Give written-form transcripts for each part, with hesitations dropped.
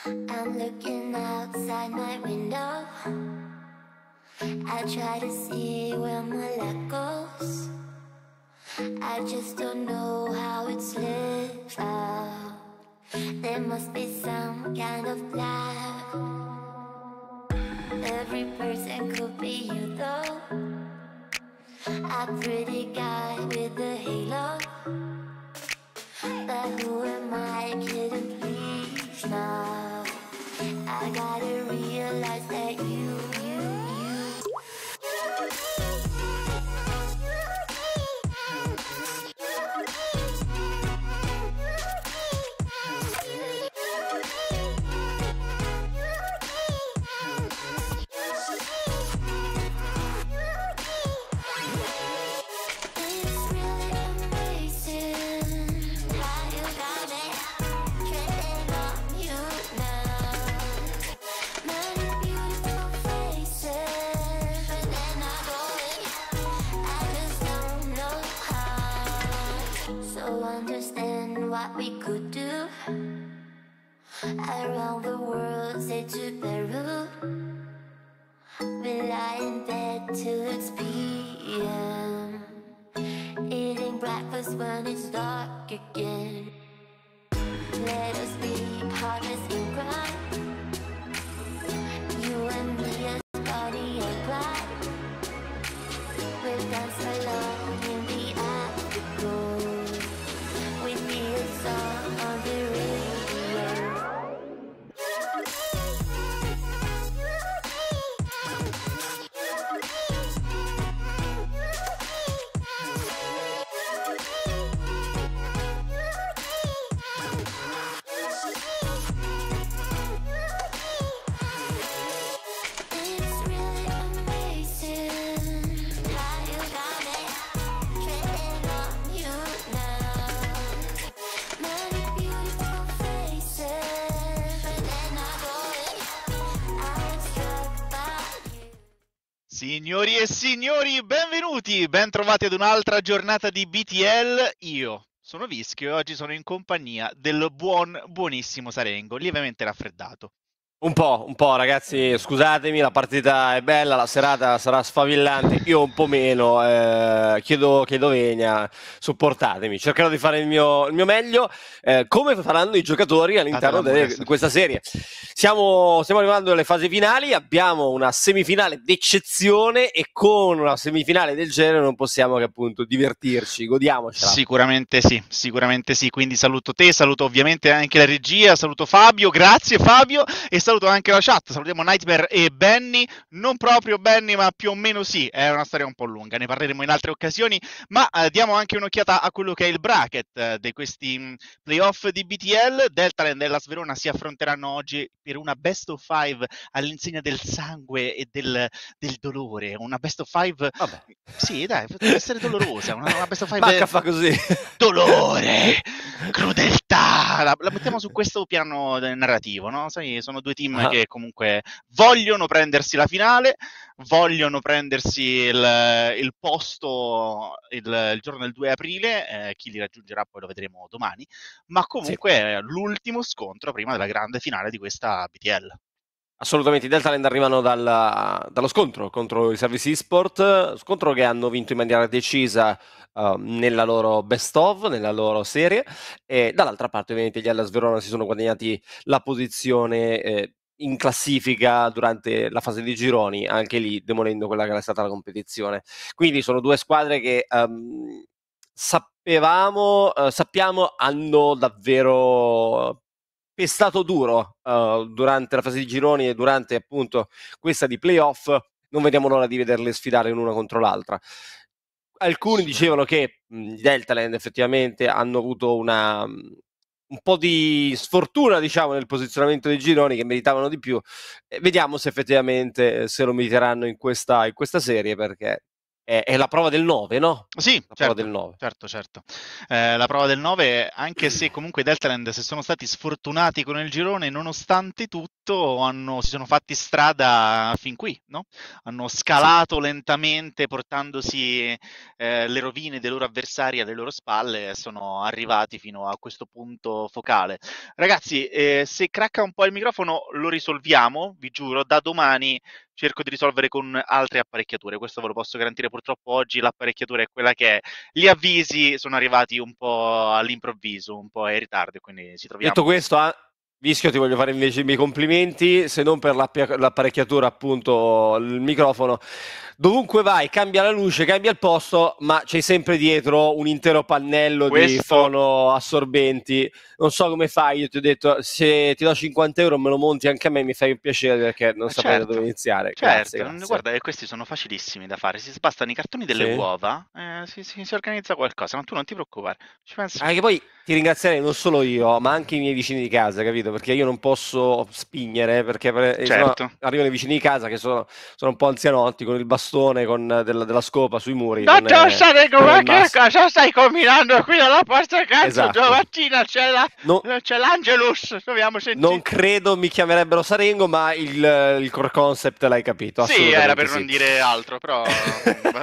I'm looking outside my window. I try to see where my luck goes. I just don't know how it's lived out. There must be some kind of plan. Every person could be you though. A pretty guy with a halo. But who am I kidding, please now? I gotta realize that you It's really amazing how you got me tripping on you now. Many beautiful faces, but they're not going. I just don't know how. So understand what we could do. Around the world, say to Peru. We lie in bed till it's PM, eating breakfast when it's dark again. Let us be partners in crime. You and me as Bonnie and Clyde. We'll dance along in the afterglow. With me a song on the radio. It's really amazing how you got me tripping on you now. Many beautiful faces, but they're not going. I'm struck by you. Signori e signori, benvenuti, ben trovati ad un'altra giornata di BTL. Io sono Vischio e oggi sono in compagnia del buonissimo Sarengo, lievemente raffreddato. Un po', ragazzi, scusatemi, la partita è bella, la serata sarà sfavillante, io un po' meno, chiedo venia, sopportatemi, cercherò di fare il mio meglio, come faranno i giocatori all'interno di questa serie. Stiamo arrivando alle fasi finali, abbiamo una semifinale d'eccezione e con una semifinale del genere non possiamo che appunto divertirci, godiamocela. Sicuramente sì, quindi saluto te, saluto ovviamente anche la regia, saluto Fabio, grazie Fabio, e saluto anche la chat, salutiamo Nightmare e Benny, non proprio Benny ma più o meno sì, è una storia un po' lunga, ne parleremo in altre occasioni, ma diamo anche un'occhiata a quello che è il bracket di questi playoff di BTL. Deltaland e Hellas Verona si affronteranno oggi per una best of 5 all'insegna del sangue e del dolore, una best of 5, Vabbè. sì dai, deve essere dolorosa, una best of 5 Bacca fa così. dolore, crudeltà, la mettiamo su questo piano narrativo, no? Sai, sono due team che comunque vogliono prendersi la finale, vogliono prendersi il posto il giorno del 2 aprile, chi li raggiungerà poi lo vedremo domani, ma comunque è l'ultimo scontro prima della grande finale di questa BTL. Assolutamente, i Deltaland arrivano dallo scontro contro i Service eSport, scontro che hanno vinto in maniera decisa nella loro best of, nella loro serie, e dall'altra parte ovviamente gli Hellas Verona si sono guadagnati la posizione in classifica durante la fase di gironi, anche lì demolendo quella che era stata la competizione. Quindi sono due squadre che sappiamo hanno davvero pestato duro durante la fase di gironi e durante appunto questa di playoff. Non vediamo l'ora di vederle sfidare l'una contro l'altra. Alcuni dicevano che gli Deltaland effettivamente hanno avuto un po' di sfortuna, diciamo, nel posizionamento dei gironi, che meritavano di più. Vediamo se effettivamente se lo meriteranno in questa serie, perché è la prova del 9, no? Sì, La prova del certo, 9. certo, certo. La prova del 9, anche se comunque i Deltaland se sono stati sfortunati con il girone, nonostante tutto si sono fatti strada fin qui, no? Hanno Sì. scalato lentamente portandosi le rovine dei loro avversari alle loro spalle e sono arrivati fino a questo punto focale. Ragazzi, se cracca un po' il microfono lo risolviamo, vi giuro, da domani cerco di risolvere con altre apparecchiature, questo ve lo posso garantire. Purtroppo oggi l'apparecchiatura è quella che è. Gli avvisi sono arrivati un po' all'improvviso, un po' in ritardo, quindi ci Detto troviamo. questo, Vischio, ti voglio fare invece i miei complimenti, se non per l'apparecchiatura, appunto, il microfono. Dovunque vai, cambia la luce, cambia il posto, ma c'hai sempre dietro un intero pannello di Questo fono assorbenti. Non so come fai, io ti ho detto, se ti do 50 euro me lo monti anche a me, mi fai un piacere perché non saprei da dove certo, iniziare. Grazie, certo, grazie. guarda, questi sono facilissimi da fare. Si spastano i cartoni delle Sì? uova, si organizza qualcosa, ma tu non ti preoccupare, ci penso io. Anche poi ti ringrazierei non solo io, ma anche i miei vicini di casa, capito? Perché io non posso spingere, perché sennò Certo. arrivano i vicini di casa che sono un po' anzianotti, con il bastone, con della scopa sui muri, Dottor non è Sanego, il che massimo. cosa stai combinando qui alla porta accanto? Esatto. Domattina No- c'è l'Angelus, dobbiamo non sentire. credo mi chiamerebbero Sarengo, ma il core concept l'hai capito, Sì, era assolutamente per non sì. dire altro, però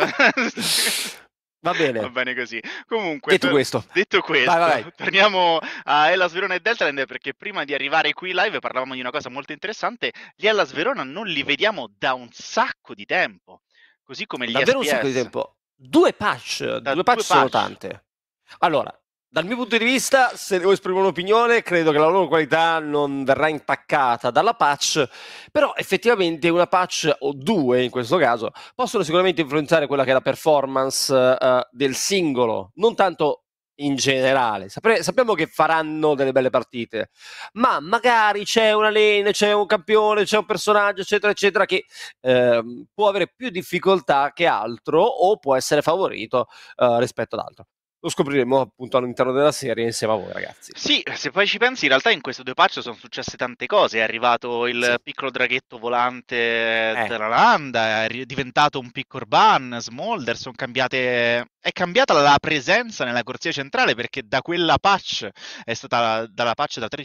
Va va bene, bene così. Comunque, detto questo, detto vai, vai, questo, vai. torniamo a Hellas Verona e Deltaland perché prima di arrivare qui live parlavamo di una cosa molto interessante. Gli Hellas Verona non li vediamo da un sacco di tempo, così come gli Davvero un sacco di SPS, tempo. da Due patch due sono patch. tante. Allora, dal mio punto di vista, se devo esprimere un'opinione, credo che la loro qualità non verrà intaccata dalla patch, però effettivamente una patch o due, in questo caso, possono sicuramente influenzare quella che è la performance del singolo, non tanto in generale. Sappiamo che faranno delle belle partite, ma magari c'è una lane, c'è un campione, c'è un personaggio, eccetera, eccetera, che può avere più difficoltà che altro o può essere favorito rispetto ad altro. Lo scopriremo appunto all'interno della serie insieme a voi, ragazzi. Sì, se poi ci pensi, in realtà in queste due patch sono successe tante cose. È arrivato Sì. il piccolo draghetto volante Eh, della landa, diventato un piccolo ban, Smolder, è cambiata la presenza nella corsia centrale perché da quella patch, è stata dalla patch da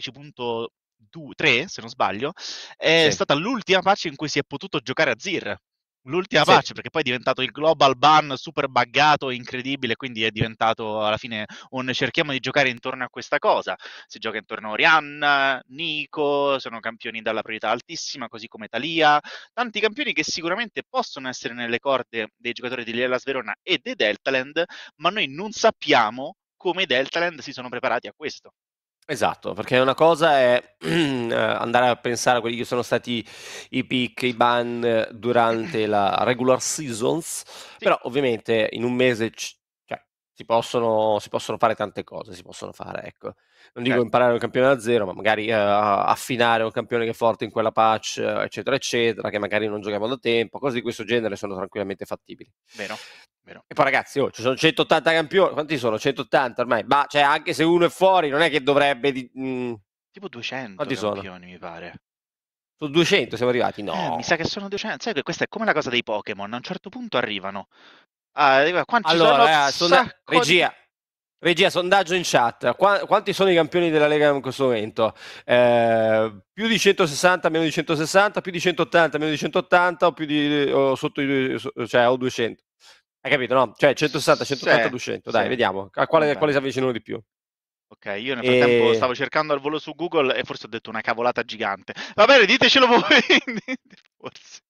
13.3, se non sbaglio, è sì, stata l'ultima patch in cui si è potuto giocare a Zir. L'ultima sì. patch, perché poi è diventato il global ban super buggato, incredibile, quindi è diventato alla fine cerchiamo di giocare intorno a questa cosa. Si gioca intorno a Orianna, Nico, sono campioni dalla priorità altissima, così come Thalia, tanti campioni che sicuramente possono essere nelle corde dei giocatori di Hellas Verona e dei Deltaland, ma noi non sappiamo come i Deltaland si sono preparati a questo. Esatto, perché una cosa è andare a pensare a quelli che sono stati i pick, i ban durante la regular seasons, Sì, però ovviamente in un mese cioè, si possono fare tante cose, si possono fare, ecco. Non dico certo, imparare un campione da zero, ma magari affinare un campione che è forte in quella patch, eccetera, eccetera, che magari non giochiamo da tempo, cose di questo genere sono tranquillamente fattibili. vero, vero. E poi ragazzi, ci sono 180 campioni, quanti sono? 180 ormai, ma cioè, anche se uno è fuori non è che dovrebbe Tipo 200 quanti sono? campioni, mi pare. Sono 200 siamo arrivati? Mi sa No. che sono 200. Sai che questa è come la cosa dei Pokémon. A un certo punto arrivano. Qua ci sono un Allora, sacco di. regia, sondaggio in chat. Quanti sono i campioni della Lega in questo momento? Più di 160, meno di 160, più di 180, meno di 180 o più di o sotto cioè o 200. Hai capito, no? Cioè 160, 180, Sì, 200. Dai, sì. vediamo. Va A quale si bene. avvicinano di più? Ok, io nel frattempo E stavo cercando al volo su Google e forse ho detto una cavolata gigante. Va bene, ditecelo voi. Forse.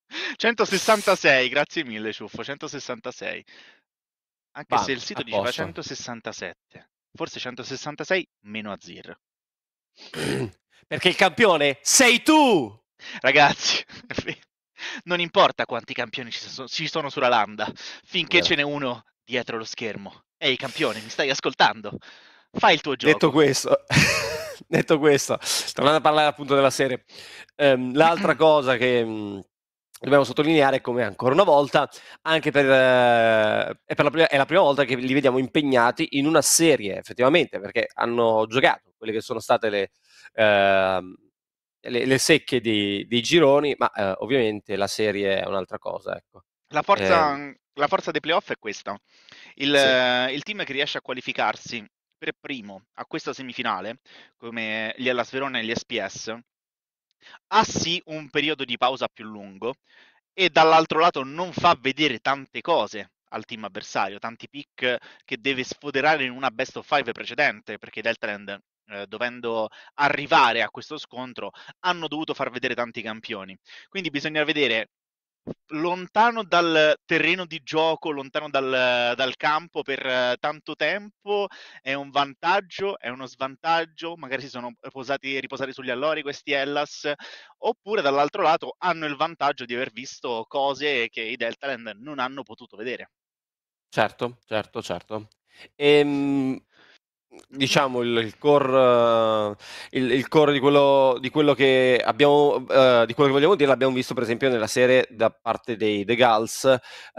166, grazie mille, Ciuffo. 166. Anche se bam, il sito a diceva posto. 167. Forse 166 meno Azir. Perché il campione sei tu! Ragazzi, non importa quanti campioni ci sono sulla landa, finché ce Vero. n'è uno dietro lo schermo. Ehi, campione, mi stai ascoltando? Fai il tuo Detto gioco. questo, detto questo, tornando a parlare appunto della serie, l'altra cosa che dobbiamo sottolineare è come ancora una volta, anche è la prima volta che li vediamo impegnati in una serie, effettivamente, perché hanno giocato quelle che sono state ehm, le secche dei gironi, ma ovviamente la serie è un'altra cosa, ecco. La forza dei playoff è questa. Sì. Il team che riesce a qualificarsi per primo a questa semifinale, come gli Hellas Verona e gli SPS, ha sì un periodo di pausa più lungo e dall'altro lato non fa vedere tante cose al team avversario, tanti pick che deve sfoderare in una best of five precedente, perché i Deltaland, dovendo arrivare a questo scontro, hanno dovuto far vedere tanti campioni. Quindi bisogna vedere lontano dal terreno di gioco, lontano dal campo per tanto tempo, è un vantaggio, è uno svantaggio, magari si sono riposati sugli allori questi Hellas, oppure dall'altro lato hanno il vantaggio di aver visto cose che i Deltaland non hanno potuto vedere. Certo, certo, certo. Ehm, diciamo il core il core di quello che abbiamo di quello che vogliamo dire l'abbiamo visto per esempio nella serie da parte dei The Gulls,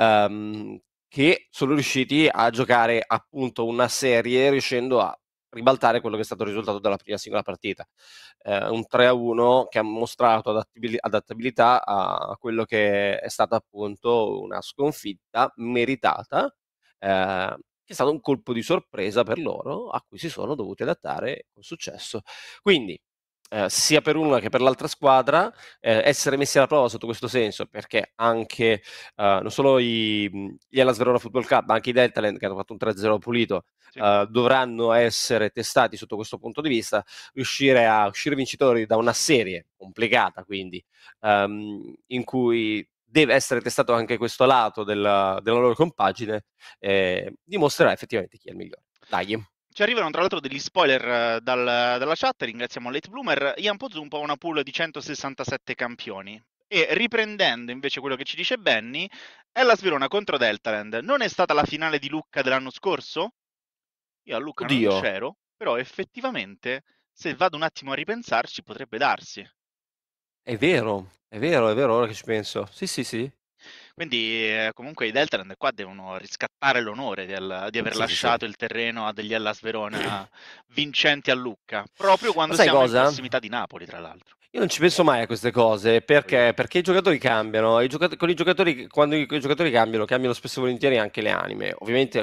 che sono riusciti a giocare appunto una serie riuscendo a ribaltare quello che è stato il risultato della prima singola partita. Un 3-1 che ha mostrato adattabilità a quello che è stata appunto una sconfitta meritata, che è stato un colpo di sorpresa per loro, a cui si sono dovuti adattare con successo. Quindi, sia per una che per l'altra squadra, essere messi alla prova sotto questo senso, perché anche non solo gli Hellas Verona Football Club, ma anche i Deltaland, che hanno fatto un 3-0 pulito, Sì. dovranno essere testati sotto questo punto di vista, riuscire a uscire vincitori da una serie complicata, quindi in cui deve essere testato anche questo lato della loro compagine, dimostrerà effettivamente chi è il migliore. Dai. Ci arrivano tra l'altro degli spoiler dalla chat, ringraziamo Late Bloomer. Ian Pozzumpo ha una pool di 167 campioni. E riprendendo invece quello che ci dice Benny, Hellas Verona contro Deltaland non è stata la finale di Lucca dell'anno scorso? Io a Lucca non Oddio, c'ero, però effettivamente se vado un attimo a ripensarci potrebbe darsi. è vero, è vero, è vero, ora che ci penso. Sì, sì, sì. Quindi comunque i Deltaland qua devono riscattare l'onore di aver Sì, sì, sì. lasciato il terreno a degli Hellas Verona vincenti a Lucca, proprio Ma quando sai siamo in cosa? prossimità di Napoli, tra l'altro. Io non ci penso mai a queste cose Manco io. perché i giocatori cambiano. Con i giocatori, quando i giocatori cambiano spesso e volentieri anche le anime. Ovviamente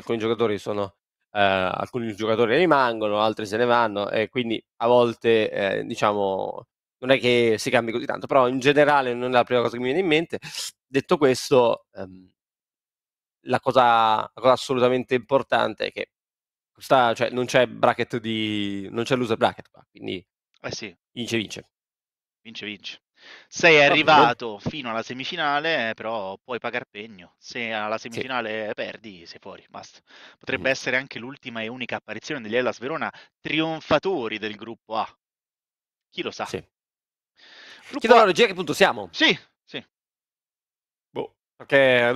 alcuni giocatori rimangono, altri se ne vanno, e quindi a volte diciamo non è che si cambi così tanto, però in generale non è la prima cosa che mi viene in mente. Detto questo, la cosa assolutamente importante è che cioè, non c'è loser bracket qua, quindi Eh sì, vince vince. vince vince. Sei Va bene. arrivato fino alla semifinale, però puoi pagar pegno. Se alla Sì. semifinale perdi, sei fuori, basta. Potrebbe Mhm. essere anche l'ultima e unica apparizione degli Hellas Verona trionfatori del gruppo A. Chi lo sa? Sì. Chiedo Gruppo A. alla regia a che punto siamo. Sì, sì. Boh, perché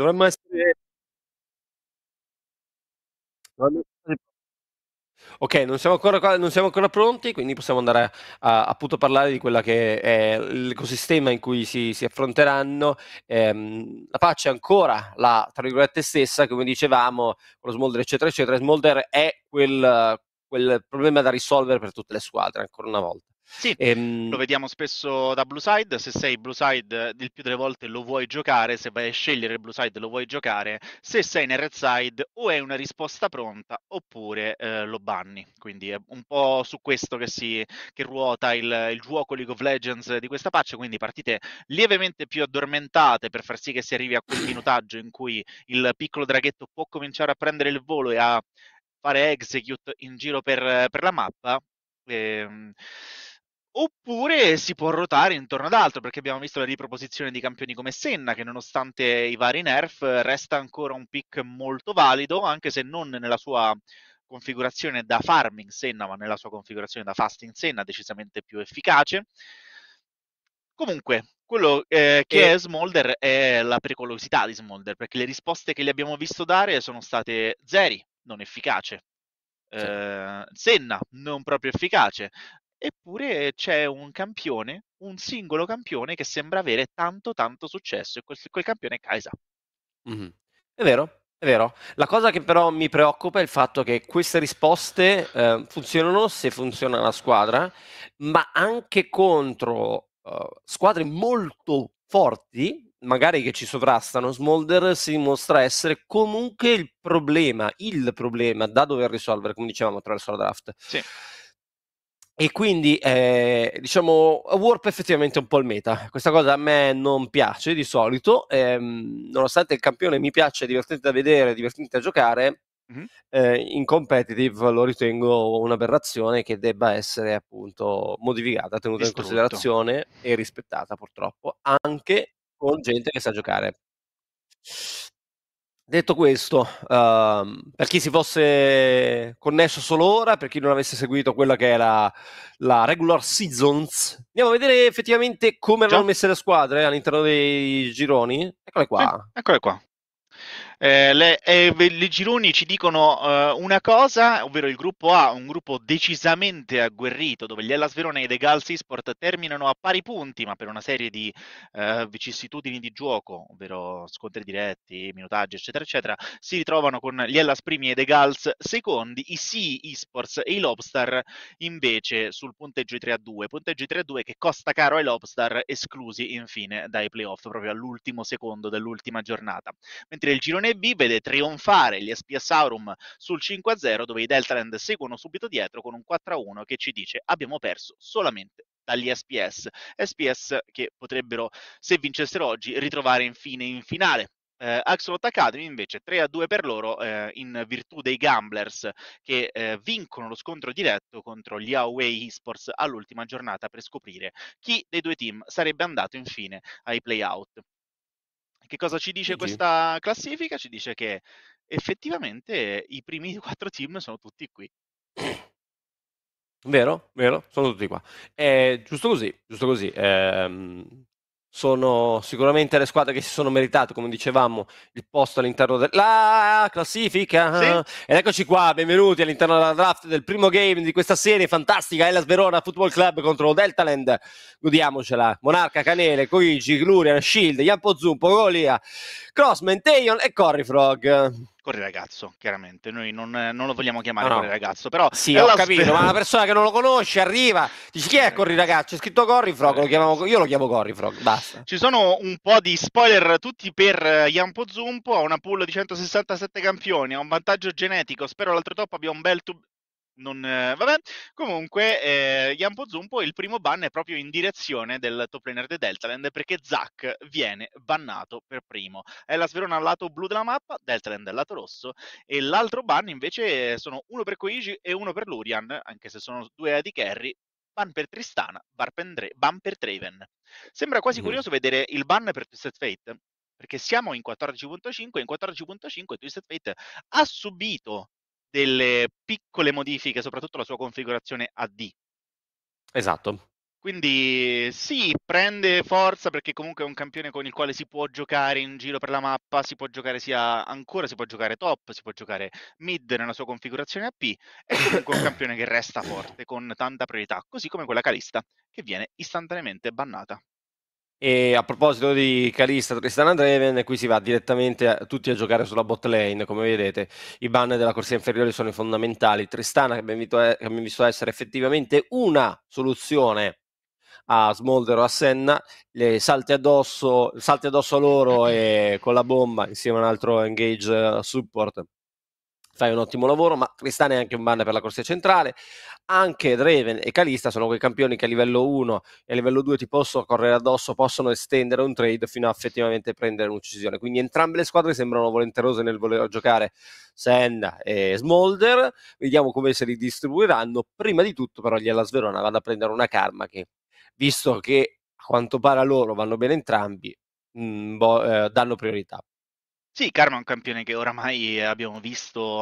dovremmo essere. Ok, non siamo ancora pronti, quindi possiamo andare appunto a parlare di quella che è l'ecosistema in cui si affronteranno. La pace è ancora la, tra virgolette, stessa, come dicevamo, con lo Smolder, eccetera, eccetera. Smolder è quel problema da risolvere per tutte le squadre, ancora una volta. Sì, lo Ehm, vediamo spesso da Blue Side, se sei Blue Side il più delle volte lo vuoi giocare, se vai a scegliere il Blue Side lo vuoi giocare, se sei nel Red Side o è una risposta pronta oppure lo banni, quindi è un po' su questo che ruota il gioco League of Legends di questa patch, quindi partite lievemente più addormentate per far sì che si arrivi a quel minutaggio in cui il piccolo draghetto può cominciare a prendere il volo e a fare execute in giro per la mappa. Ehm, Oppure si può ruotare intorno ad altro, perché abbiamo visto la riproposizione di campioni come Senna, che nonostante i vari nerf resta ancora un pick molto valido, anche se non nella sua configurazione da farming Senna, ma nella sua configurazione da fasting Senna, decisamente più efficace. Comunque, quello e, che è Smolder è la pericolosità di Smolder, perché le risposte che gli abbiamo visto dare sono state Zeri, non efficace, sì. Senna, non proprio efficace, eppure c'è un campione, un singolo campione che sembra avere tanto tanto successo e quel campione è Kaisa. Mhm. È vero, è vero. La cosa che però mi preoccupa è il fatto che queste risposte funzionano se funziona la squadra, ma anche contro squadre molto forti, magari che ci sovrastano, Smolder si mostra essere comunque il problema da dover risolvere, come dicevamo, attraverso la draft. Sì. E quindi, diciamo, warp effettivamente un po' il meta. Questa cosa a me non piace di solito, nonostante il campione mi piace, è divertente da vedere, divertente da giocare, Mhm. in competitive lo ritengo un'aberrazione che debba essere appunto modificata, tenuta in Distrutto. considerazione e rispettata purtroppo, anche con gente che sa giocare. Detto questo, per chi si fosse connesso solo ora, per chi non avesse seguito quella che era la regular seasons, andiamo a vedere effettivamente come erano Già? messe le squadre all'interno dei gironi. Eccole Sì, qua. eccole qua. I gironi ci dicono una cosa, ovvero il gruppo A, un gruppo decisamente agguerrito, dove gli Hellas Verona e i The Gals Esport terminano a pari punti, ma per una serie di vicissitudini di gioco, ovvero scontri diretti, minutaggi, eccetera, eccetera, si ritrovano con gli Hellas primi e The Gals secondi, i Sea Esports e i Lobstar invece sul punteggio di 3-2, punteggio di 3-2 che costa caro ai Lobstar, esclusi infine dai playoff proprio all'ultimo secondo dell'ultima giornata. Mentre il girone B vede trionfare gli SPS Aurum sul 5-0, dove i Deltaland seguono subito dietro con un 4-1 che ci dice abbiamo perso solamente dagli SPS. SPS che potrebbero, se vincessero oggi, ritrovare infine in finale. Axolot Academy invece 3-2 per loro in virtù dei Gamblers che vincono lo scontro diretto contro gli Away Esports all'ultima giornata per scoprire chi dei due team sarebbe andato infine ai playout. Che cosa ci dice GG. questa classifica? Ci dice che effettivamente i primi 4 team sono tutti qui. Vero, vero, sono tutti qua. Giusto così, giusto così. Sono sicuramente le squadre che si sono meritate, come dicevamo, il posto all'interno della Sì? classifica. Ed eccoci qua, benvenuti all'interno della draft del primo game di questa serie fantastica, Hellas Verona Football Club contro Deltaland. Godiamocela. Monarca, Canele, Koichi, Glurian, Shield, Yampo Zumpo, Golia, Crossman, Teion e Corrifrog. Corri ragazzo, chiaramente. Noi non lo vogliamo No, chiamare Corri no. ragazzo, però Sì, è ho la capito, ma una persona che non lo conosce arriva, dici chi è Corri ragazzi. ragazzo? C'è scritto Corrifrog, Ragazzi. io lo chiamo Corrifrog, basta. Ci sono un po' di spoiler tutti per Yampo Zumpo, ha una pool di 167 campioni, ha un vantaggio genetico, spero l'altro top abbia un bel non, vabbè, comunque Yampo Zumpo il primo ban è proprio in direzione del top laner di Deltaland perché Zac viene bannato per primo. È la Sverona al lato blu della mappa, Deltaland al lato rosso e l'altro ban invece sono uno per Koichi e uno per Lurian, anche se sono due AD carry, ban per Tristana, ban per Draven. Sembra quasi Mhm. curioso vedere il ban per Twisted Fate, perché siamo in 14.5 e in 14.5 Twisted Fate ha subito delle piccole modifiche, soprattutto la sua configurazione AD. Esatto. Quindi sì, prende forza perché comunque è un campione con il quale si può giocare in giro per la mappa, si può giocare si può giocare top, si può giocare mid nella sua configurazione AP, è comunque un campione che resta forte con tanta priorità, così come quella Calista che viene istantaneamente bannata. E a proposito di Kalista, Tristana Draven, qui si va direttamente tutti a giocare sulla bot lane, come vedete. I ban della corsia inferiore sono i fondamentali. Tristana che abbiamo visto essere effettivamente una soluzione a Smolder o a Senna, le salti addosso a loro e con la bomba insieme a un altro engage support fai un ottimo lavoro, ma Tristana è anche un ban per la corsia centrale. Anche Draven e Kalista sono quei campioni che a livello 1 e a livello 2 ti possono correre addosso, possono estendere un trade fino a effettivamente prendere un'uccisione. Quindi entrambe le squadre sembrano volenterose nel voler giocare Senna e Smolder. Vediamo come se li distribuiranno. Prima di tutto però gli Hellas Verona vanno a prendere una Karma che, visto che a quanto pare a loro vanno bene entrambi, danno priorità. Sì, Karma è un campione che oramai abbiamo visto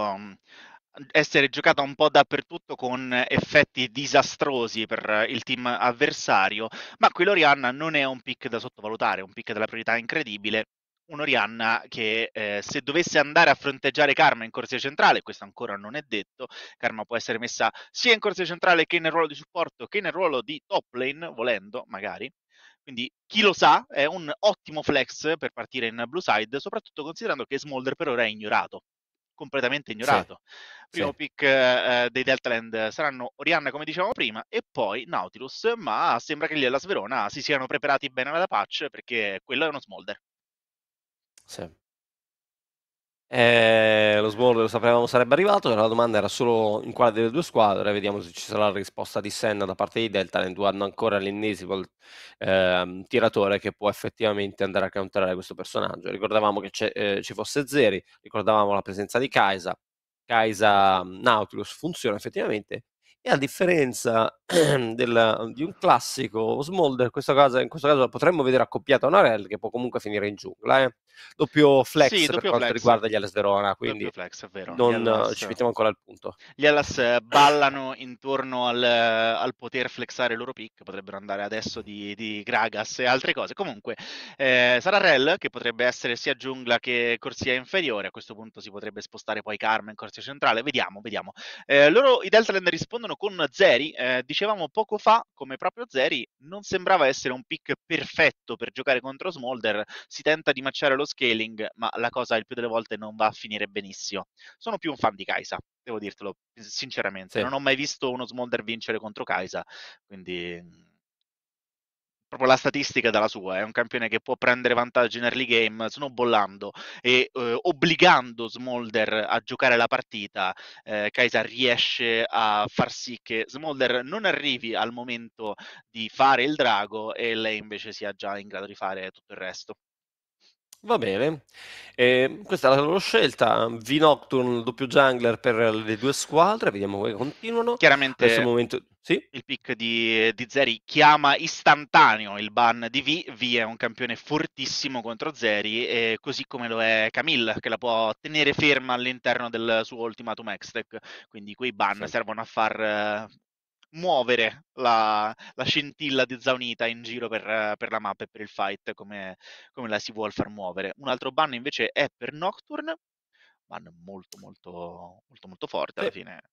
essere giocata un po' dappertutto con effetti disastrosi per il team avversario, ma qui l'Orianna non è un pick da sottovalutare, è un pick della priorità incredibile. Un'Orianna che se dovesse andare a fronteggiare Karma in corsia centrale, questo ancora non è detto, Karma può essere messa sia in corsia centrale che nel ruolo di supporto che nel ruolo di top lane, volendo magari. Quindi chi lo sa è un ottimo flex per partire in blue side, soprattutto considerando che Smolder per ora è ignorato, completamente Sì, ignorato. Primo sì. pick dei Deltaland saranno Orianna come dicevamo prima e poi Nautilus, ma sembra che gli alla Sverona si siano preparati bene alla patch perché quello è uno Smolder. Sì. Lo Smolder lo sapevamo sarebbe arrivato, la domanda era solo in quale delle due squadre, vediamo se ci sarà la risposta di Senna da parte di Delta, hanno ancora l'ennesimo tiratore che può effettivamente andare a counterare questo personaggio. Ricordavamo che ci fosse Zeri, ricordavamo la presenza di Kaisa Nautilus funziona effettivamente, e a differenza di un classico Smolder, in questo caso potremmo vedere accoppiata a una Rel che può comunque finire in giungla, eh. Doppio Sì, flex per doppio quanto flex. riguarda gli Hellas Verona, Doppio quindi flex, è vero. non ci mettiamo ancora al punto. Gli Hellas ballano intorno al poter flexare il loro pick, potrebbero andare adesso di Gragas e altre cose. Comunque, sarà Rel che potrebbe essere sia giungla che corsia inferiore, a questo punto si potrebbe spostare poi Karma in corsia centrale, vediamo, vediamo. I Deltaland rispondono con Zeri, dicevamo poco fa come proprio Zeri non sembrava essere un pick perfetto per giocare contro Smolder, si tenta di matchare lo scaling, ma la cosa il più delle volte non va a finire benissimo. Sono più un fan di Kaisa, devo dirtelo sinceramente. Sì. Non ho mai visto uno Smolder vincere contro Kaisa, quindi proprio la statistica è dalla sua. È un campione che può prendere vantaggio in early game snowballando e obbligando Smolder a giocare la partita. Kaisa riesce a far sì che Smolder non arrivi al momento di fare il drago e lei invece sia già in grado di fare tutto il resto. Va bene, questa è la loro scelta. V-Nocturne, doppio jungler per le due squadre, vediamo come continuano. Adesso è il Chiaramente momento. Sì? il pick di Zeri chiama istantaneo il ban di V. V è un campione fortissimo contro Zeri, e così come lo è Camille, che la può tenere ferma all'interno del suo ultimatum Hextech. Quindi quei ban Sì. servono a far muovere la scintilla di Zaunita in giro per la mappa e per il fight, come la si vuol far muovere. Un altro ban invece è per Nocturne, ban molto molto molto molto forte Sì. alla fine.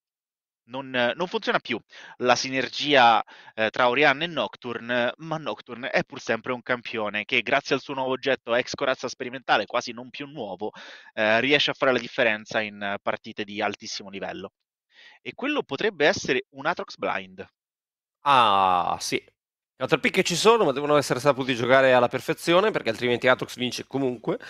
Non funziona più la sinergia tra Orianna e Nocturne, ma Nocturne è pur sempre un campione che grazie al suo nuovo oggetto ex corazza sperimentale, quasi non più nuovo, riesce a fare la differenza in partite di altissimo livello. E quello potrebbe essere un Atrox Blind. Ah, sì. I counter pick che ci sono, ma devono essere saputi giocare alla perfezione, perché altrimenti Atrox vince comunque.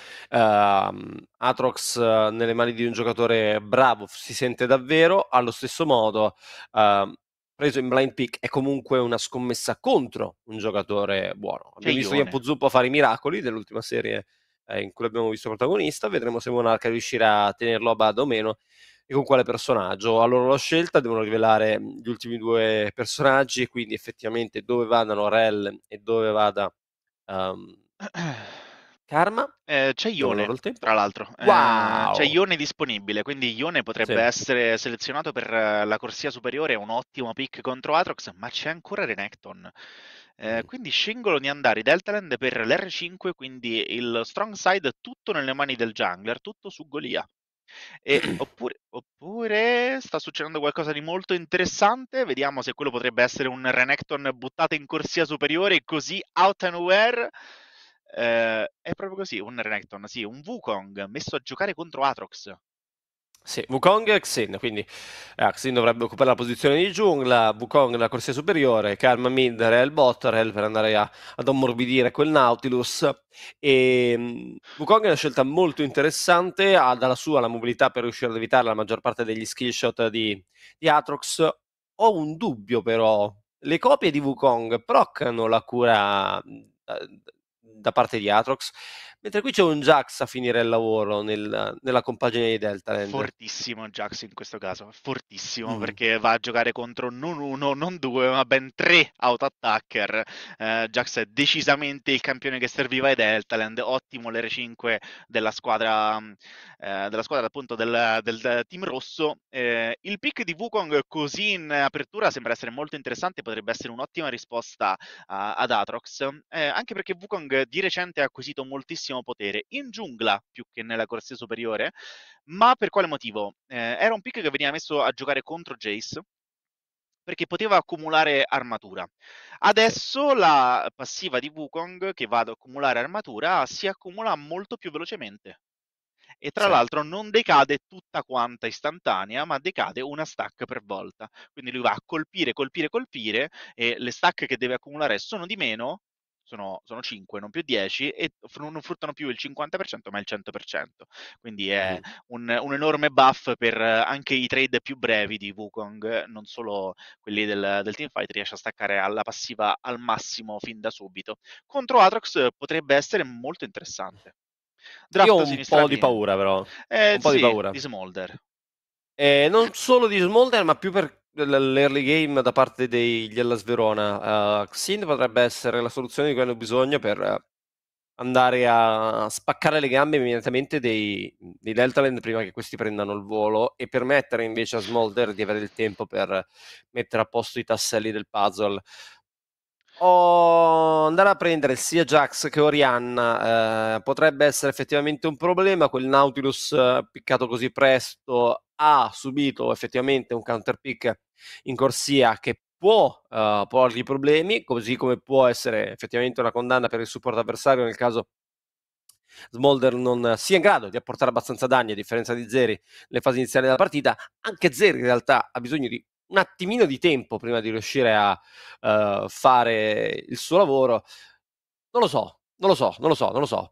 Atrox nelle mani di un giocatore bravo si sente davvero. Allo stesso modo, preso in blind pick è comunque una scommessa contro un giocatore buono. C'è Abbiamo visto Ione. Yampo Zuppo fare i miracoli dell'ultima serie in cui l'abbiamo visto protagonista. Vedremo se Monarca riuscirà a tenerlo a bada o meno e con quale personaggio. A loro la scelta devono rivelare gli ultimi due personaggi e quindi effettivamente dove vadano Rel e dove vada um, Karma. C'è Diamo loro Ione, il tempo. tra l'altro. C'è Wow! Ione disponibile, quindi Ione potrebbe Sì. essere selezionato per la corsia superiore, è un ottimo pick contro Atrox, ma c'è ancora Renekton. Mm. Quindi scelgono di andare Deltaland per l'R5, quindi il strong side tutto nelle mani del jungler, tutto su Golia. Oppure sta succedendo qualcosa di molto interessante, vediamo se quello potrebbe essere un Renekton buttato in corsia superiore, così out and aware. È proprio così, un Renekton, sì, un Wukong messo a giocare contro Atrox. Sì, Wukong e Xin, quindi Xin dovrebbe occupare la posizione di giungla, Wukong nella corsia superiore, Karma mid, Rel bot, Rel per andare ad ammorbidire quel Nautilus. E, Wukong è una scelta molto interessante, ha dalla sua la mobilità per riuscire ad evitare la maggior parte degli skill shot di Atrox. Ho un dubbio però, le copie di Wukong proccano la cura da parte di Atrox, mentre qui c'è un Jax a finire il lavoro nella compagine di Deltaland. Fortissimo Jax in questo caso, fortissimo, Mm. perché va a giocare contro non uno, non due, ma ben tre auto-attacker. Jax è decisamente il campione che serviva ai Deltaland, ottimo l'R5 della squadra appunto del team rosso. Il pick di Wukong così in apertura sembra essere molto interessante, potrebbe essere un'ottima risposta ad Atrox, anche perché Wukong di recente ha acquisito moltissimo potere in giungla più che nella corsia superiore. Ma per quale motivo? Era un pick che veniva messo a giocare contro Jace perché poteva accumulare armatura. Sì, Adesso la passiva di Wukong che va ad accumulare armatura si accumula molto più velocemente. E tra sì, l'altro non decade tutta quanta istantanea, ma decade una stack per volta. Quindi lui va a colpire, colpire, colpire, e le stack che deve accumulare sono di meno, sono 5, non più 10, e non fruttano più il 50%, ma il 100%. Quindi è un enorme buff per anche i trade più brevi di Wukong, non solo quelli del teamfight, riesce a staccare alla passiva al massimo fin da subito. Contro Aatrox potrebbe essere molto interessante. Io ho Draft un po' di sinistrali. paura, però. Ho un po' di Sì, paura. di Smolder. Non solo di Smolder, ma più per l'early game da parte degli Hellas Verona. Xin potrebbe essere la soluzione di cui hanno bisogno per andare a spaccare le gambe immediatamente dei Deltaland prima che questi prendano il volo, e permettere invece a Smolder di avere il tempo per mettere a posto i tasselli del puzzle. Andare a prendere sia Jax che Orianna potrebbe essere effettivamente un problema. Quel Nautilus piccato così presto ha subito effettivamente un counter pick in corsia che può porgli problemi, così come può essere effettivamente una condanna per il support avversario nel caso Smolder non sia in grado di apportare abbastanza danni, a differenza di Zeri nelle fasi iniziali della partita. Anche Zeri in realtà ha bisogno di un attimino di tempo prima di riuscire a fare il suo lavoro. Non lo so.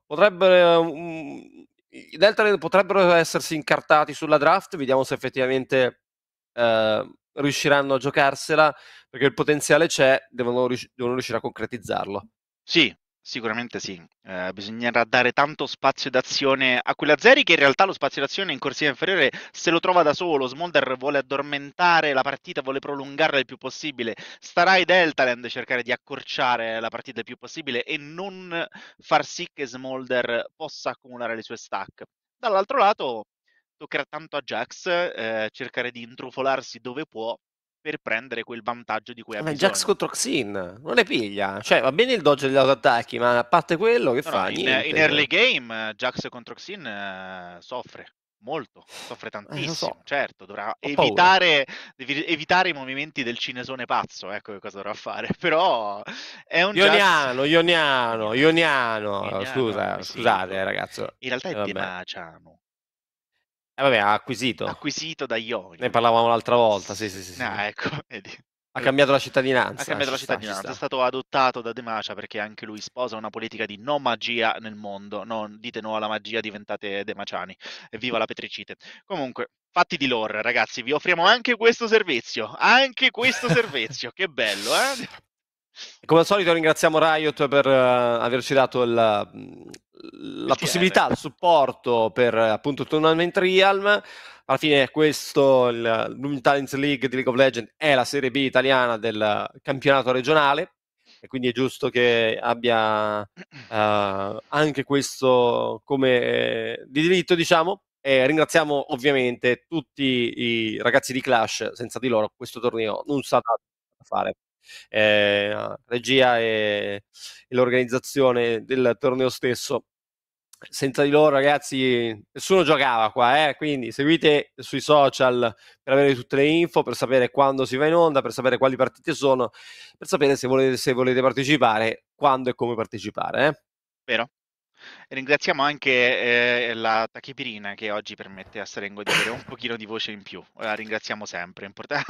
I Delta potrebbero essersi incartati sulla draft, vediamo se effettivamente riusciranno a giocarsela, perché il potenziale c'è, devono riuscire a concretizzarlo. Sì, sicuramente sì. Bisognerà dare tanto spazio d'azione a quella Zeri, che in realtà lo spazio d'azione in corsia inferiore se lo trova da solo. Smolder vuole addormentare la partita, vuole prolungarla il più possibile. Starà ai Deltaland cercare di accorciare la partita il più possibile e non far sì che Smolder possa accumulare le sue stack. Dall'altro lato, toccherà tanto a Jax cercare di intrufolarsi dove può per prendere quel vantaggio di cui ha Jax bisogno. contro Xin non ne piglia, cioè va bene il dodge degli autoattacchi, ma a parte quello che No, fa? in Niente. early game Jax contro Xin soffre molto, soffre Lo so, tantissimo. Certo, dovrà ho paura. evitare i movimenti del cinesone pazzo, ecco che cosa dovrà fare. Però è un Jax Ioniano. Ioniano Scusate, acquisito. ragazzo. In realtà è Vabbè. Demaciano, Vabbè, ha acquisito. acquisito da Ne Ionio. parlavamo l'altra volta, sì. Ecco, vedi. Ha cambiato la Ha cittadinanza, cambiato ci la sta, ci cittadinanza, è sta. stato adottato da Demacia perché anche lui sposa una politica di no magia nel mondo. Non dite no alla magia, diventate demaciani. Evviva la Petricite. Comunque, fatti di lore, ragazzi, vi offriamo anche questo servizio. Anche questo servizio, che bello, eh? Come al solito ringraziamo Riot per averci dato la Il TR. possibilità, il supporto per appunto il Tournament Realm. Alla fine questo, l'Ultimate Talents League di League of Legends, è la Serie B italiana del campionato regionale, e quindi è giusto che abbia anche questo come di diritto, diciamo. E ringraziamo ovviamente tutti i ragazzi di Clash, senza di loro questo torneo non sarà da fare. Regia e l'organizzazione del torneo stesso. Senza di loro, ragazzi, nessuno giocava qua, quindi seguite sui social per avere tutte le info, per sapere quando si va in onda, per sapere quali partite sono, per sapere se volete partecipare, quando e come partecipare. Vero? Ringraziamo anche la tachipirina che oggi permette a Serengo di avere un pochino di voce in più. La ringraziamo sempre.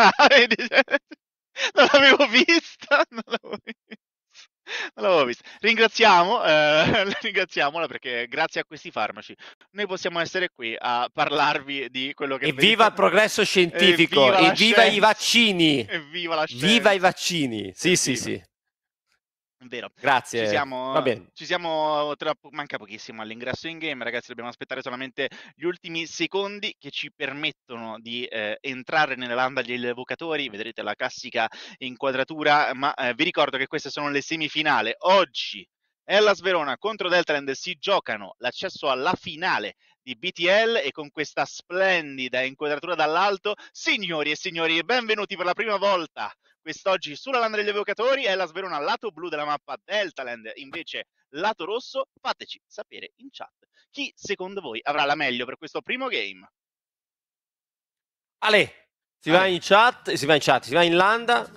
Non l'avevo vista, non l'avevo vista. Ringraziamola perché grazie a questi farmaci noi possiamo essere qui a parlarvi di quello che Evviva il progresso scientifico, Evviva la evviva i scienza. vaccini, Evviva la viva i scienza. vaccini, sì. Vero. Grazie, va bene. Manca pochissimo all'ingresso in game, ragazzi, dobbiamo aspettare solamente gli ultimi secondi che ci permettono di entrare nella landa degli evocatori. Vedrete la classica inquadratura, ma vi ricordo che queste sono le semifinali. Oggi Hellas Verona contro Deltaland si giocano l'accesso alla finale di BTL, e con questa splendida inquadratura dall'alto, signori e signori, benvenuti per la prima volta quest'oggi sulla landa degli evocatori. Hellas Verona lato blu della mappa, Deltaland invece lato rosso. Fateci sapere in chat chi secondo voi avrà la meglio per questo primo game. Ale, si va in landa.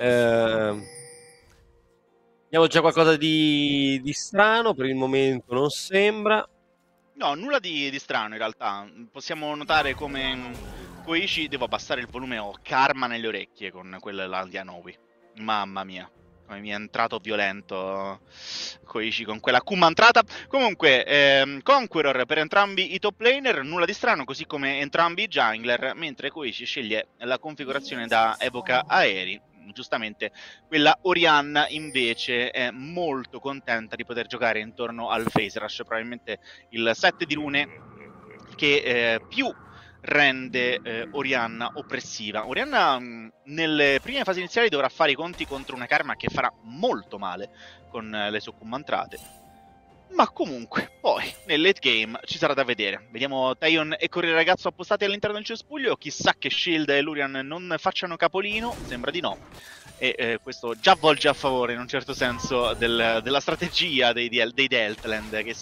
Abbiamo già qualcosa di strano, per il momento non sembra. No, nulla di strano in realtà. Possiamo notare come Koichi, devo abbassare il volume, ho karma nelle orecchie con quella là di Anowi. Mamma mia. Come mi è entrato violento Koichi con quella Kuma entrata. Comunque, Conqueror per entrambi i top laner, nulla di strano, così come entrambi i jungler, mentre Koichi sceglie la configurazione da evoca aerei. Giustamente quella Orianna invece è molto contenta di poter giocare intorno al Phase Rush, probabilmente il set di rune che più rende Orianna oppressiva. Orianna nelle prime fasi iniziali dovrà fare i conti contro una Karma che farà molto male con le sue commantrate. Ma comunque, poi, nel late game ci sarà da vedere. Vediamo Taion e Corriere Ragazzo appostati all'interno del cespuglio. Chissà che Shield e Lurian non facciano capolino, sembra di no. E questo già volge a favore, in un certo senso, della strategia dei Deltaland, che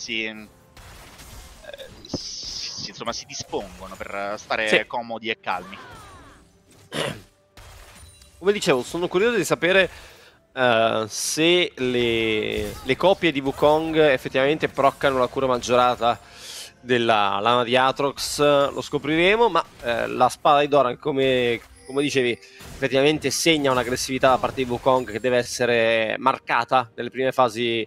insomma, si dispongono per stare comodi e calmi. Come dicevo, sono curioso di sapere se le copie di Wukong effettivamente proccano la cura maggiorata della lama di Aatrox. Lo scopriremo, ma la spada di Doran, come dicevi, effettivamente segna un'aggressività da parte di Wukong che deve essere marcata nelle prime fasi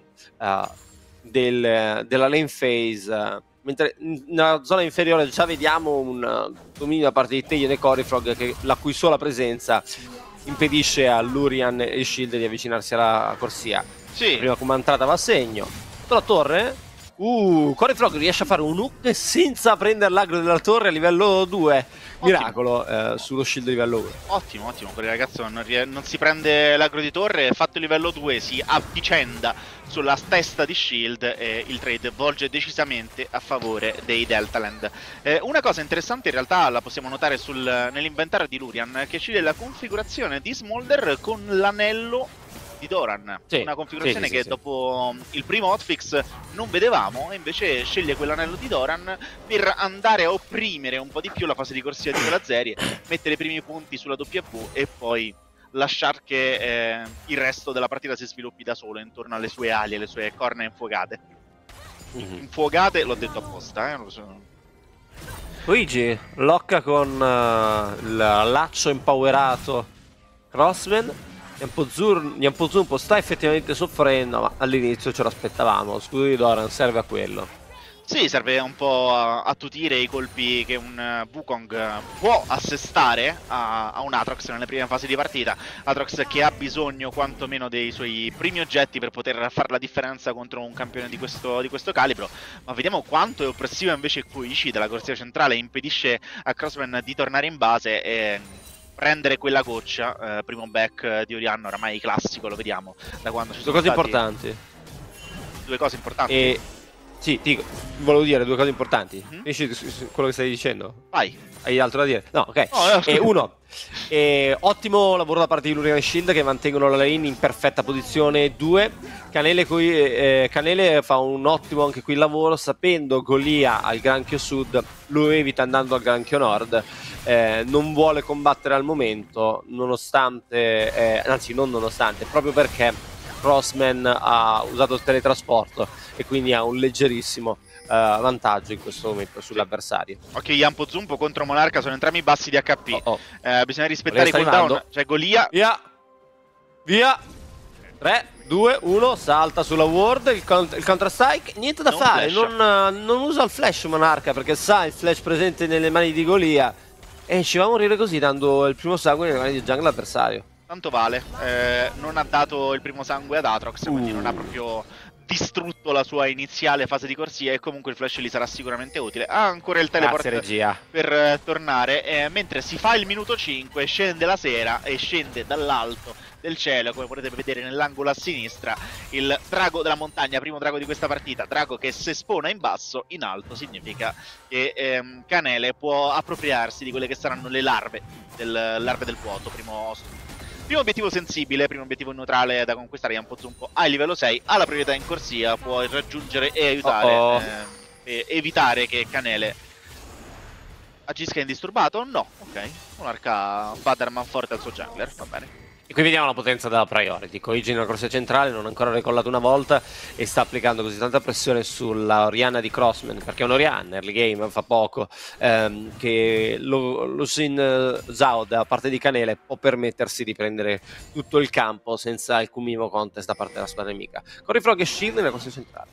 della lane phase. Mentre nella zona inferiore già vediamo un dominio da parte di Taion e Corifrog, la cui sola presenza impedisce a Lurian e Shield di avvicinarsi alla corsia. Sì. La prima comandata va a segno. La torre. Corifrog riesce a fare un hook senza prendere l'aggro della torre a livello 2. Miracolo sullo Shield livello 1. Ottimo, quel ragazzo non si prende l'aggro di torre, fatto livello 2, si avvicenda sulla testa di Shield e il trade volge decisamente a favore dei Deltaland. Una cosa interessante in realtà la possiamo notare nell'inventario di Lurian, che sceglie la configurazione di Smolder con l'anello di Doran, una configurazione che dopo il primo hotfix non vedevamo, e invece sceglie quell'anello di Doran per andare a opprimere un po' di più la fase di corsia di quella serie, mettere i primi punti sulla W e poi lasciar che il resto della partita si sviluppi da solo intorno alle sue ali e alle sue corna infuocate. Infuocate, l'ho detto apposta, Luigi locca con il laccio empowerato Crossman. Nyampozumpo sta effettivamente soffrendo, ma all'inizio ce l'aspettavamo. Lo scudo di Doran serve a quello. Sì, serve un po' a attutire i colpi che un Wukong può assestare a un Aatrox nelle prime fasi di partita. Aatrox che ha bisogno quantomeno dei suoi primi oggetti per poter fare la differenza contro un campione di questo calibro. Ma vediamo quanto è oppressivo invece Koichi dalla corsia centrale, impedisce a Crossman di tornare in base e prendere quella goccia. Primo back di Orianna, oramai classico, lo vediamo da quando ci sono Due cose importanti. Sì, volevo dire due cose importanti. Finisci quello che stai dicendo? Vai. Hai altro da dire? No, ok. Ottimo lavoro da parte di Lurian e Shield, che mantengono la lane in perfetta posizione. 2. Canele fa un ottimo anche qui lavoro, sapendo Golia al granchio sud, lo evita andando al granchio nord. Non vuole combattere al momento, nonostante, proprio perché Crossman ha usato il teletrasporto e quindi ha un leggerissimo vantaggio in questo momento sull'avversario. Ok, Nyampozumpo contro Monarca sono entrambi bassi di HP. Bisogna rispettare i cooldown. Cioè Golia. Via. 3, 2, 1. Salta sulla ward. Il counter strike. Niente da fare. Non usa il flash Monarca, perché sa il flash presente nelle mani di Golia. E ci va a morire così, dando il primo sangue nelle mani di jungle avversario. Tanto vale. Non ha dato il primo sangue ad Aatrox, quindi non ha proprio distrutto la sua iniziale fase di corsia, e comunque il flash gli sarà sicuramente utile. Ha ancora il teleport per tornare, mentre si fa il minuto 5, scende la sera e scende dall'alto del cielo, come potete vedere nell'angolo a sinistra, il drago della montagna, primo drago di questa partita. Drago che se spona in basso, in alto significa che Canele può appropriarsi di quelle che saranno le larve del vuoto. Primo obiettivo sensibile, primo obiettivo neutrale da conquistare. Nyampozumpo a livello 6, ha la priorità in corsia, può raggiungere e aiutare e evitare che Canele agisca indisturbato? No, ok. Monarca Baderman forte al suo jungler, va bene. E qui vediamo la potenza della priority. Koigi nella corsia centrale non ha ancora recollato una volta e sta applicando così tanta pressione sulla Orianna di Crossman, perché è un Orianna, early game, fa poco, che lo Xin Zhao da parte di Canele può permettersi di prendere tutto il campo senza alcun minimo contest da parte della squadra nemica. Corifrog e Shield nella corsia centrale.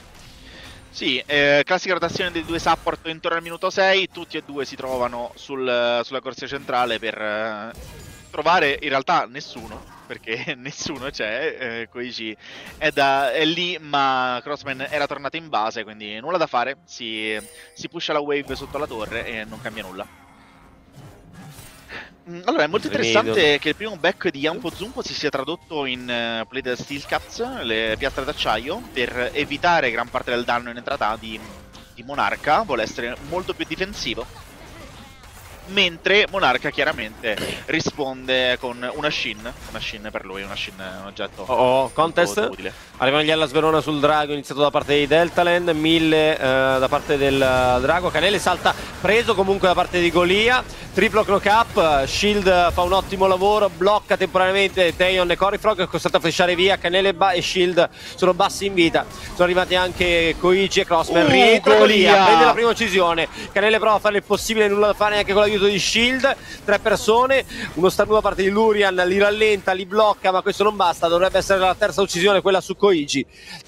Sì, classica rotazione dei due support intorno al minuto 6, tutti e due si trovano sulla corsia centrale per trovare in realtà nessuno, perché nessuno c'è, Koichi è lì, ma Crossman era tornato in base, quindi nulla da fare, si pusha la wave sotto la torre e non cambia nulla. Allora, è molto interessante che il primo back di Yanpo Zumpo si sia tradotto in Plated Steel Caps, le piastre d'acciaio, per evitare gran parte del danno in entrata di Monarca, vuole essere molto più difensivo. Mentre Monarca chiaramente risponde con una Shin per lui, una Shin è un oggetto contest utile. Arrivano gli Hellas Verona sul drago, iniziato da parte di Deltaland, 1000 da parte del drago, Canele salta preso comunque da parte di Golia, triplo knock up, Shield fa un ottimo lavoro, blocca temporaneamente Taeyon e Corifrog, è costretto a flashare via, Canele e Shield sono bassi in vita, sono arrivati anche Koichi e Crossman, rientra Golia, prende la prima uccisione, Canele prova a fare il possibile, nulla da fare neanche con l'aiuto di Shield, 3 persone, uno starnuto da parte di Lurian, li rallenta, li blocca, ma questo non basta, dovrebbe essere la terza uccisione, quella su Koichi.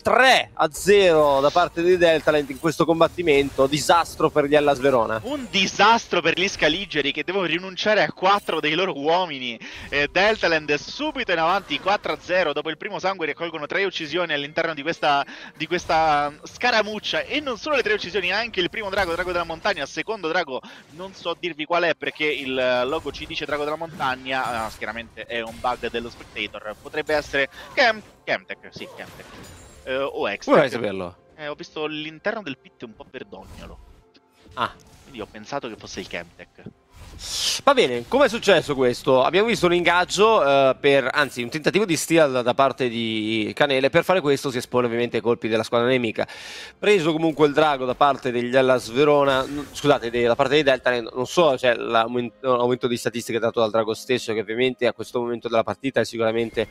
3-0 da parte di Deltaland in questo combattimento, disastro per gli Hellas Verona. Un disastro per gli Scaligeri che devono rinunciare a 4 dei loro uomini. Deltaland subito in avanti 4-0, dopo il primo sangue raccolgono 3 uccisioni all'interno di questa scaramuccia, e non solo le 3 uccisioni, anche il primo drago della montagna, il secondo drago non so dirvi qual è perché il logo ci dice drago della montagna, chiaramente è un bug dello spectator, potrebbe essere Chemtech, sì, Chemtech. O Extech. Vuoi saperlo? Ho visto l'interno del pit un po' verdognolo. Quindi ho pensato che fosse il Chemtech. Va bene, come è successo questo? Abbiamo visto un ingaggio, anzi un tentativo di steal da parte di Canele. Per fare questo si espone ovviamente ai colpi della squadra nemica. Preso comunque il drago da parte degli Hellas Verona, scusate, da parte dei Delta, non so, c'è l'aumento di statistiche dato dal drago stesso, che ovviamente a questo momento della partita è sicuramente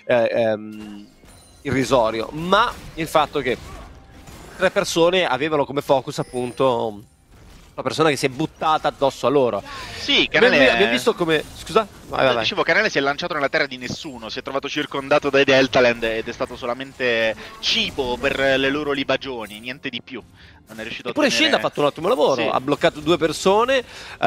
irrisorio, ma il fatto che 3 persone avevano come focus appunto una persona che si è buttata addosso a loro. Sì, Canele... abbiamo visto come... Scusa? Vai. Dicevo, Canele si è lanciato nella terra di nessuno, si è trovato circondato dai Deltaland ed è stato solamente cibo per le loro libagioni, niente di più. Non è riuscito a Eppure Shield ha fatto un ottimo lavoro, sì. Ha bloccato 2 persone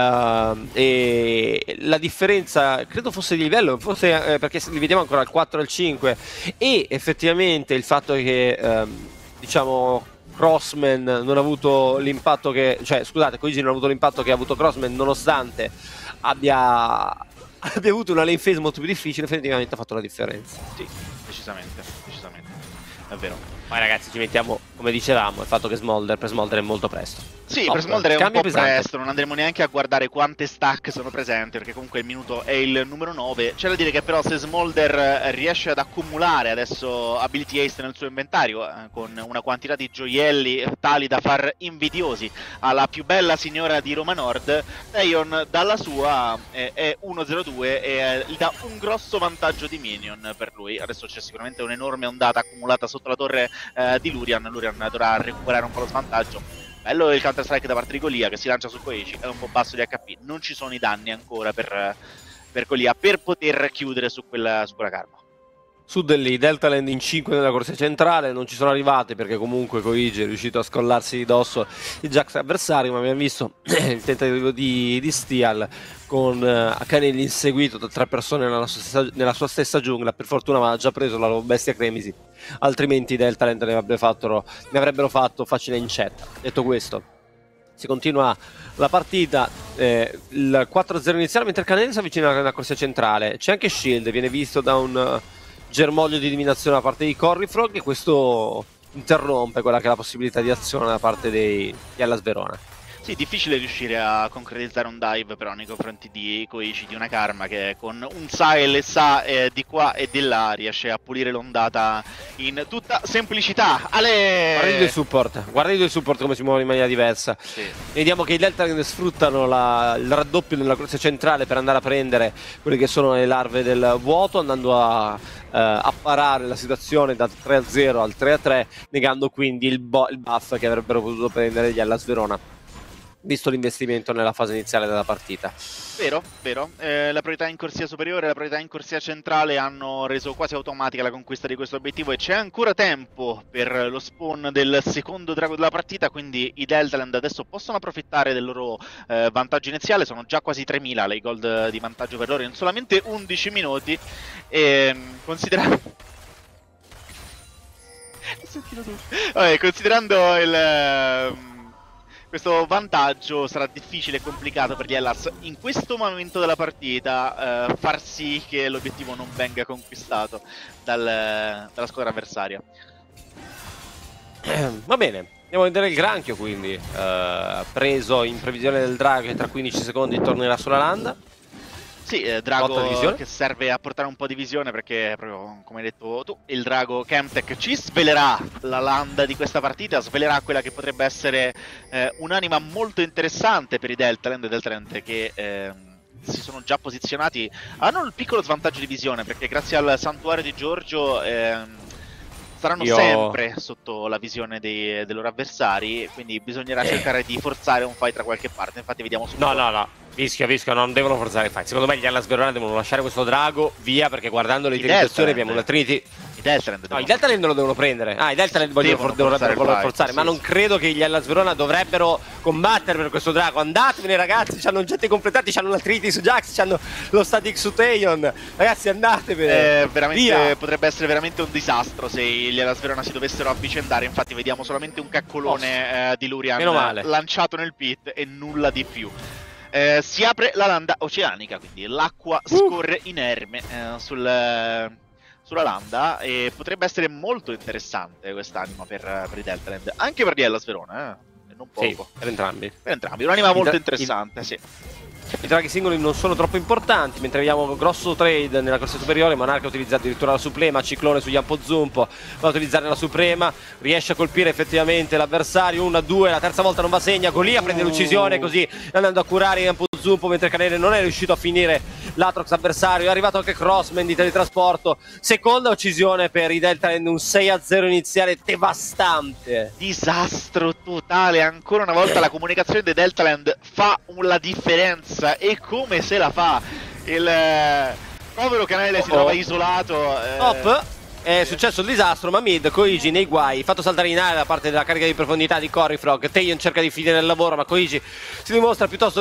e la differenza credo fosse di livello, forse perché li vediamo ancora al 4 e al 5, e effettivamente il fatto che diciamo Crossman non ha avuto l'impatto che, cioè scusate, Koichi non ha avuto l'impatto che ha avuto Crossman, nonostante abbia avuto una lane phase molto più difficile, effettivamente ha fatto la differenza. Sì, decisamente, è vero. Poi ragazzi ci mettiamo, come dicevamo, il fatto che per Smolder è molto presto. Sì, per Smolder è un po' presto, non andremo neanche a guardare quante stack sono presenti, perché comunque il minuto è il numero 9. C'è da dire che però se Smolder riesce ad accumulare adesso ability haste nel suo inventario, con una quantità di gioielli tali da far invidiosi alla più bella signora di Roma Nord, Taeyon dalla sua è 1-0-2 e gli dà un grosso vantaggio di minion per lui. Adesso c'è sicuramente un'enorme ondata accumulata sotto la torre di Lurian dovrà recuperare un po' lo svantaggio. Bello il counter strike da parte di Golia che si lancia su Koichi, è un po' basso di HP, non ci sono i danni ancora per Golia per poter chiudere su quella karma. Su dell'I Deltaland in 5 nella corsia centrale, non ci sono arrivati perché comunque Koichi è riuscito a scollarsi di dosso i Jax avversari, ma abbiamo visto il tentativo di steal con Canele inseguito da 3 persone nella sua stessa giungla. Per fortuna aveva già preso la bestia Cremisi, altrimenti i Deltaland ne avrebbero fatto facile incetta. Detto questo, si continua la partita, il 4-0 iniziale, mentre Canele si avvicina alla corsia centrale. C'è anche Shield, viene visto da un germoglio di eliminazione da parte di Corifrog, e questo interrompe quella che è la possibilità di azione da parte di Hellas Verona. Sì, difficile riuscire a concretizzare un dive però nei confronti di Koichi, di una Karma che con un sa e le sa di qua e di là riesce a pulire l'ondata in tutta semplicità. Ale! Guarda i due support come si muovono in maniera diversa. Sì. Vediamo che i Delta sfruttano il raddoppio nella corsa centrale per andare a prendere quelle che sono le larve del vuoto, andando a parare la situazione dal 3-0 al 3-3, negando quindi il buff che avrebbero potuto prendere gli Hellas Verona, visto l'investimento nella fase iniziale della partita. Vero, vero. La priorità in corsia superiore e la priorità in corsia centrale hanno reso quasi automatica la conquista di questo obiettivo e c'è ancora tempo per lo spawn del secondo drago della partita, quindi i Deltaland adesso possono approfittare del loro vantaggio iniziale, sono già quasi 3000 le gold di vantaggio per loro in solamente 11 minuti e considerando... Vabbè, considerando questo vantaggio sarà difficile e complicato per gli Hellas in questo momento della partita far sì che l'obiettivo non venga conquistato dalla squadra avversaria. Va bene, andiamo a vedere il granchio quindi, preso in previsione del drago che tra 15 secondi tornerà sulla landa. Sì, drago che serve a portare un po' di visione perché proprio come hai detto tu, il drago Chemtech ci svelerà la landa di questa partita, svelerà quella che potrebbe essere un'anima molto interessante per i Deltaland che si sono già posizionati, hanno il piccolo svantaggio di visione perché grazie al santuario di Giorgio saranno sempre sotto la visione dei loro avversari, quindi bisognerà cercare di forzare un fight da qualche parte, infatti vediamo subito. No. Fischia, non devono forzare il fight. Secondo me gli Hellas Verona devono lasciare questo drago via perché guardando le trinitazioni abbiamo una Trinity. I Deltaland no, i Deltaland lo devono prendere. I Deltaland dovrebbero forzare, ma non credo che gli Hellas Verona dovrebbero combattere per questo drago. Andatevene ragazzi, hanno oggetti completati, hanno la Trinity su Jax, hanno lo Static su Teion. Ragazzi andatevene. Veramente potrebbe essere veramente un disastro se gli Hellas Verona si dovessero avvicendare. Infatti vediamo solamente un caccolone di Lurian lanciato nel pit e nulla di più. Si apre la landa oceanica, quindi l'acqua scorre inerme sulla landa e potrebbe essere molto interessante quest'anima per i Deltaland, anche per gli Hellas Verona, non poco. Sì, per entrambi. Un'anima molto interessante, sì. I draghi singoli non sono troppo importanti, mentre vediamo grosso trade nella corsa superiore. Monarca utilizza addirittura la Suprema, Ciclone su Yampo Zumpo, va a utilizzare la Suprema, riesce a colpire effettivamente l'avversario, 1-2, la terza volta non va segna, Golia prende l'uccisione così andando a curare Yampo Zumpo, mentre Canele non è riuscito a finire l'Atrox avversario, è arrivato anche Crossman di teletrasporto, seconda uccisione per i Deltaland, un 6-0 iniziale devastante. Disastro totale, ancora una volta la comunicazione dei Deltaland fa la differenza. E come se la fa il povero Canele si trova isolato. È successo il disastro, ma mid, Koichi nei guai, fatto saltare in aria da parte della carica di profondità di Corifrog. Teion cerca di finire il lavoro, ma Koichi si dimostra piuttosto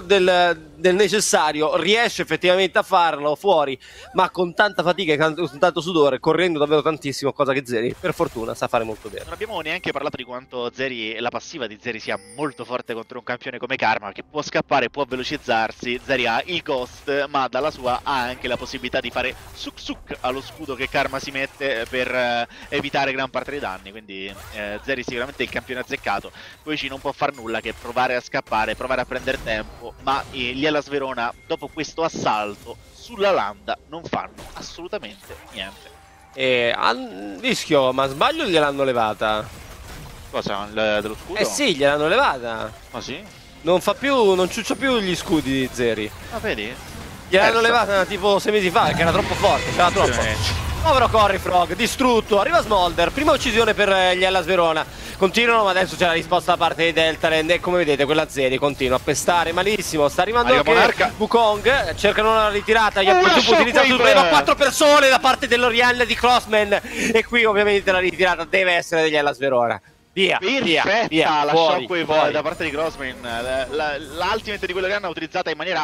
del necessario, riesce effettivamente a farlo fuori, ma con tanta fatica e con tanto sudore, correndo davvero tantissimo, cosa che Zeri, per fortuna, sa fare molto bene. Non abbiamo neanche parlato di quanto Zeri, la passiva di Zeri sia molto forte contro un campione come Karma, che può scappare, può velocizzarsi. Zeri ha il Ghost, ma dalla sua ha anche la possibilità di fare suk allo scudo che Karma si mette per evitare gran parte dei danni, quindi Zeri sicuramente è il campione azzeccato. Koichi non può far nulla che provare a scappare, provare a prendere tempo, ma gli Hellas Verona dopo questo assalto sulla landa non fanno assolutamente niente. Rischio, ma sbaglio gliel'hanno levata? Cosa? Dello scudo? Sì, gliel'hanno levata. Ma sì? Non ciuccia più gli scudi di Zeri. Ah, vedi? Gliel'hanno levata tipo 6 mesi fa, che era troppo forte, c'era troppo. Povero Corifrog, distrutto, arriva Smolder, prima uccisione per gli Hellas Verona. Continuano, ma adesso c'è la risposta da parte dei Deltaland e come vedete quella Zeri continua a pestare malissimo. Sta arrivando anche Wukong, cercano una ritirata, utilizza Suprema, 4 persone da parte dell'Orianna di Crossman e qui ovviamente la ritirata deve essere degli Hellas Verona. Via, perfetta la shockwave da parte di Crossman, l'ultimate di quell'Orianna utilizzata in maniera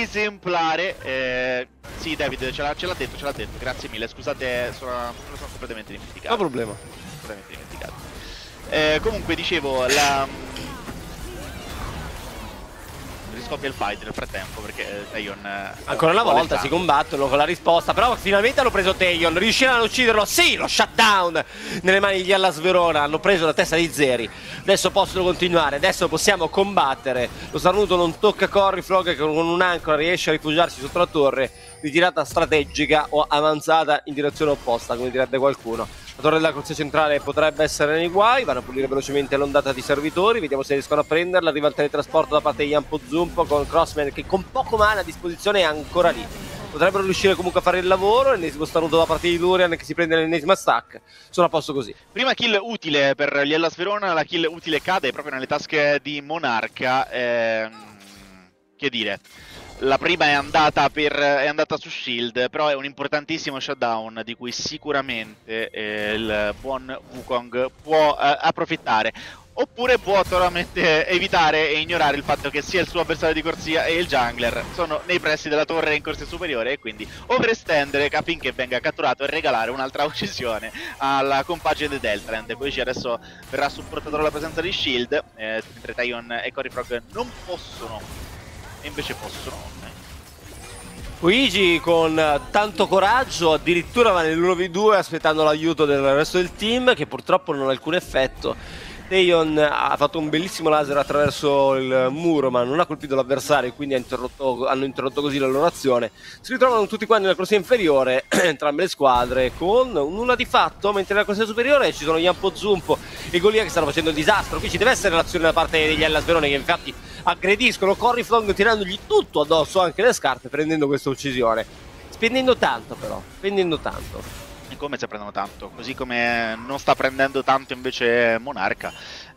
esemplare. Sì, David, ce l'ha detto, grazie mille, scusate, me lo sono completamente dimenticato. No problema. Completamente dimenticato. Comunque dicevo, scoppia il fight nel frattempo, perché Taeyon ancora una volta si combattono con la risposta, però finalmente hanno preso Taeyon, riusciranno ad ucciderlo, sì, lo shutdown nelle mani di Hellas Verona, hanno preso la testa di Zeri, adesso possono continuare, adesso possiamo combattere, lo Starnuto non tocca Corrifrog che con un'ancora riesce a rifugiarsi sotto la torre, ritirata strategica o avanzata in direzione opposta, come direbbe qualcuno. La torre della corsia centrale potrebbe essere nei guai, vanno a pulire velocemente l'ondata di servitori, vediamo se riescono a prenderla, arriva il teletrasporto da parte di Yampo Zumpo con Crossman che con poco mana a disposizione è ancora lì. Potrebbero riuscire comunque a fare il lavoro, l'ennesimo starnuto da parte di Durian che si prende l'ennesima stack, sono a posto così. Prima kill utile per gli Hellas Verona, la kill utile cade proprio nelle tasche di Monarca, che dire... La prima è andata su Shield, però è un importantissimo shutdown di cui sicuramente il buon Wukong può approfittare. Oppure può solamente evitare e ignorare il fatto che sia il suo avversario di corsia e il jungler sono nei pressi della torre in corsia superiore e quindi overestendere affinché venga catturato e regalare un'altra uccisione alla compagine di Deltarune. Poi adesso verrà supportato dalla presenza di Shield, mentre Taeyon e Corrifrog non possono. E invece possono. Luigi con tanto coraggio addirittura va nell'1v2 aspettando l'aiuto del resto del team che purtroppo non ha alcun effetto. Taeyon ha fatto un bellissimo laser attraverso il muro ma non ha colpito l'avversario, quindi hanno interrotto così la loro azione. Si ritrovano tutti quanti nella corsia inferiore, entrambe le squadre, con nulla di fatto, mentre nella corsia superiore ci sono Yampo Zumpo e Golia che stanno facendo il disastro. Qui ci deve essere l'azione da parte degli Hellas Verona che infatti aggrediscono Corrifrog tirandogli tutto addosso, anche le scarpe, prendendo questa uccisione. Spendendo tanto però, spendendo tanto. E come se prendono tanto, così come non sta prendendo tanto invece Monarca.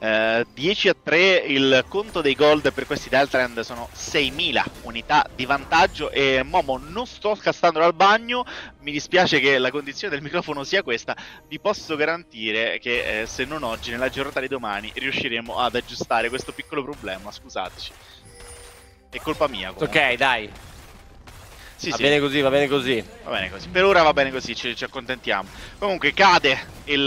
10-3 il conto dei gold per questi Deltarune, sono 6.000 unità di vantaggio e Momo non sto castando dal bagno, mi dispiace che la condizione del microfono sia questa, vi posso garantire che se non oggi, nella giornata di domani riusciremo ad aggiustare questo piccolo problema, scusateci. È colpa mia comunque. Ok, dai. Sì, va bene così, va bene così. Va bene così, per ora va bene così, ci accontentiamo. Comunque cade il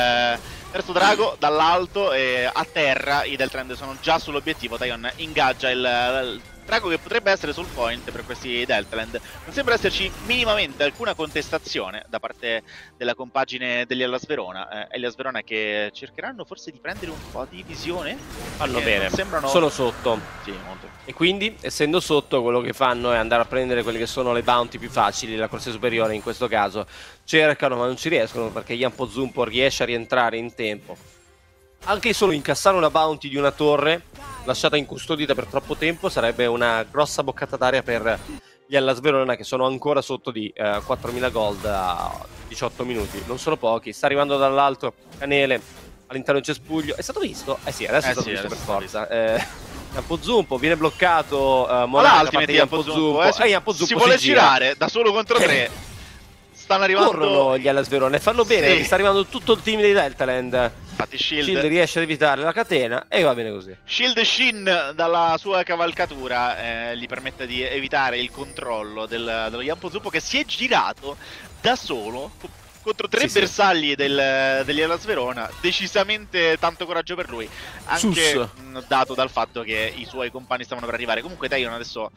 terzo drago dall'alto e a terra i Deltarune sono già sull'obiettivo. Taeyon ingaggia il drago che potrebbe essere sul point per questi Deltarune. Non sembra esserci minimamente alcuna contestazione da parte della compagine degli Hellas Verona. Hellas Verona che cercheranno forse di prendere un po' di visione. Fanno bene, sembrano... sono sotto. Sì, molto. E quindi, essendo sotto, quello che fanno è andare a prendere quelle che sono le bounty più facili, la corsia superiore in questo caso. Cercano ma non ci riescono perché Yampo Zumpo riesce a rientrare in tempo. Anche solo incassare una bounty di una torre lasciata incustodita per troppo tempo sarebbe una grossa boccata d'aria per gli Hellas Verona che sono ancora sotto di 4.000 gold a 18 minuti. Non sono pochi, sta arrivando dall'alto Canele all'interno del cespuglio. È stato visto? Eh sì, adesso è stato visto per forza. Yampo Zumpo viene bloccato Monarca da parte di Yampo Zumpo e Yampo Zumpo si vuole girare da solo contro 3. Stanno arrivando... Corrono gli Hellas Verona e fanno bene, sì. Sta arrivando tutto il team dei Deltarune. Infatti Shield riesce ad evitare la catena e va bene così. Shield Shin dalla sua cavalcatura gli permette di evitare il controllo dello Yampo Zumpo che si è girato da solo contro 3 bersagli degli Hellas Verona. Decisamente tanto coraggio per lui, anche dato dal fatto che i suoi compagni stavano per arrivare. Comunque Taeyon adesso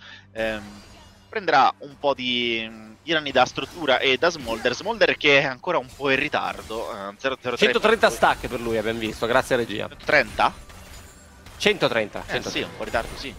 prenderà un po' di danni da struttura e da Smolder che è ancora un po' in ritardo. 130 stack per lui abbiamo visto, grazie a regia. 130? 130. Sì, un po' in ritardo, sì.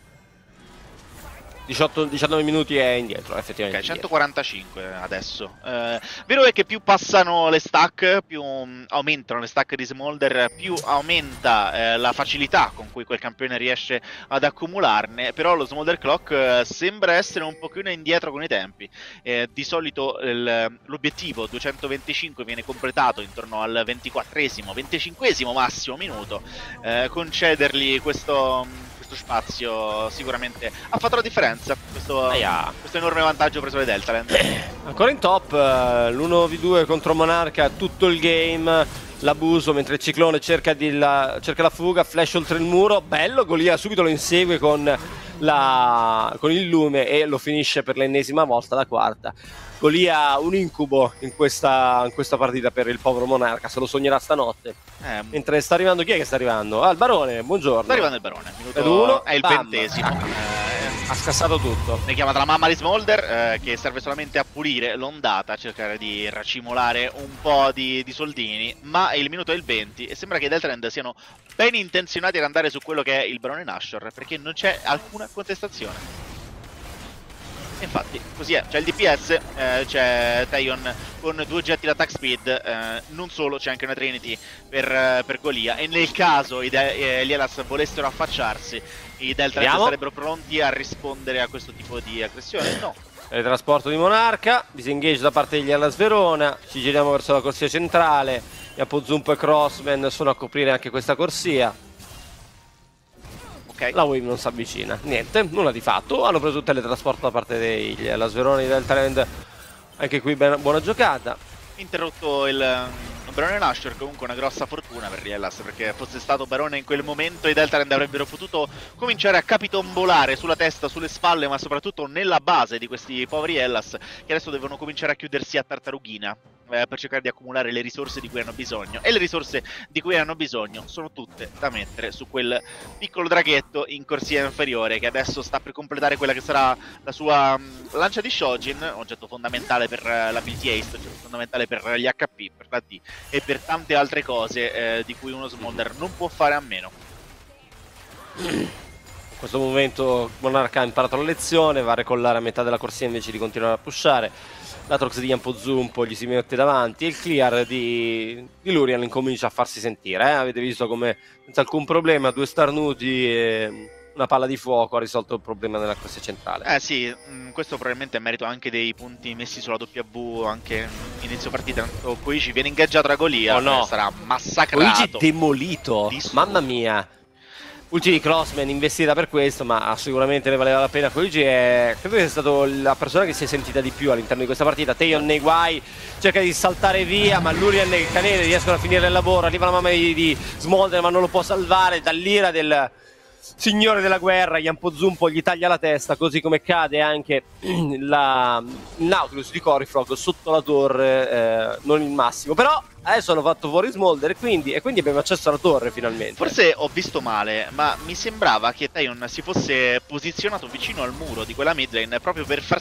19 minuti è indietro, effettivamente. Ok, 145 adesso. Vero è che più passano le stack, più aumentano le stack di Smolder, più aumenta la facilità con cui quel campione riesce ad accumularne, però lo Smolder Clock sembra essere un pochino indietro con i tempi. Di solito l'obiettivo 225 viene completato intorno al 24esimo, 25esimo massimo minuto. Concedergli questo spazio sicuramente ha fatto la differenza, questo enorme vantaggio preso dai Deltarune. Ancora in top, l'1v2 contro Monarca tutto il game, l'abuso mentre il ciclone cerca la fuga, flash oltre il muro, bello, Golia subito lo insegue con il lume e lo finisce per l'ennesima volta, la quarta. Golia un incubo in questa partita per il povero Monarca, se lo sognerà stanotte. Mentre sta arrivando, chi è che sta arrivando? Ah, il Barone, buongiorno. Sta arrivando il Barone, minuto uno, è il bam. 20°. Ha scassato tutto. Ne chiama la mamma di Smolder, che serve solamente a pulire l'ondata, a cercare di racimolare un po' di soldini, ma il minuto è il 20 e sembra che i Deltarend siano ben intenzionati ad andare su quello che è il Barone Nashor, perché non c'è alcuna contestazione. Infatti, così è, c'è il DPS, c'è Taion con 2 oggetti d'attack speed, non solo, c'è anche una Trinity per Golia, e nel caso gli Elas volessero affacciarsi, i Deltarend sarebbero pronti a rispondere a questo tipo di aggressione? No. Teletrasporto di Monarca, disengage da parte degli Hellas Verona, ci giriamo verso la corsia centrale, Yapozumpo e Crossman sono a coprire anche questa corsia. Okay. La wave non si avvicina, niente, nulla di fatto. Hanno preso il teletrasporto da parte degli Hellas Verona di Deltarend, anche qui buona giocata. Interrotto il Barone Nashor, comunque una grossa fortuna per gli Hellas, perché fosse stato Barone in quel momento i Deltarend avrebbero potuto cominciare a capitombolare sulla testa, sulle spalle, ma soprattutto nella base di questi poveri Hellas, che adesso devono cominciare a chiudersi a tartarughina per cercare di accumulare le risorse di cui hanno bisogno. E le risorse di cui hanno bisogno sono tutte da mettere su quel piccolo draghetto in corsia inferiore, che adesso sta per completare quella che sarà la sua lancia di Shojin, oggetto fondamentale per l'ability haste, oggetto fondamentale per gli HP, per la D e per tante altre cose di cui uno Smolder non può fare a meno. In questo momento Monarca ha imparato la lezione, va a recollare a metà della corsia invece di continuare a pushare. L'Atrox di Yapozumpo gli si mette davanti e il clear di Lurian incomincia a farsi sentire. Avete visto come senza alcun problema 2 starnuti e una palla di fuoco ha risolto il problema nella corsia centrale. Sì, questo probabilmente è merito anche dei punti messi sulla W anche inizio partita. Tanto Koichi viene ingaggiato da Golia, sarà massacrato. Koichi demolito, mamma mia. Ulti di Crossman investita per questo, ma sicuramente ne valeva la pena. Koichi credo che sia stato la persona che si è sentita di più all'interno di questa partita. Taion nei guai, cerca di saltare via, ma Lurian e Canele riescono a finire il lavoro. Arriva la mamma di Smolder, ma non lo può salvare. Dall'ira del signore della guerra, Yapozumpo gli taglia la testa, così come cade anche il Nautilus di Corifrog sotto la torre, non il massimo. Però adesso hanno fatto fuori Smolder e quindi abbiamo accesso alla torre finalmente. Forse ho visto male, ma mi sembrava che Taion si fosse posizionato vicino al muro di quella midlane proprio per far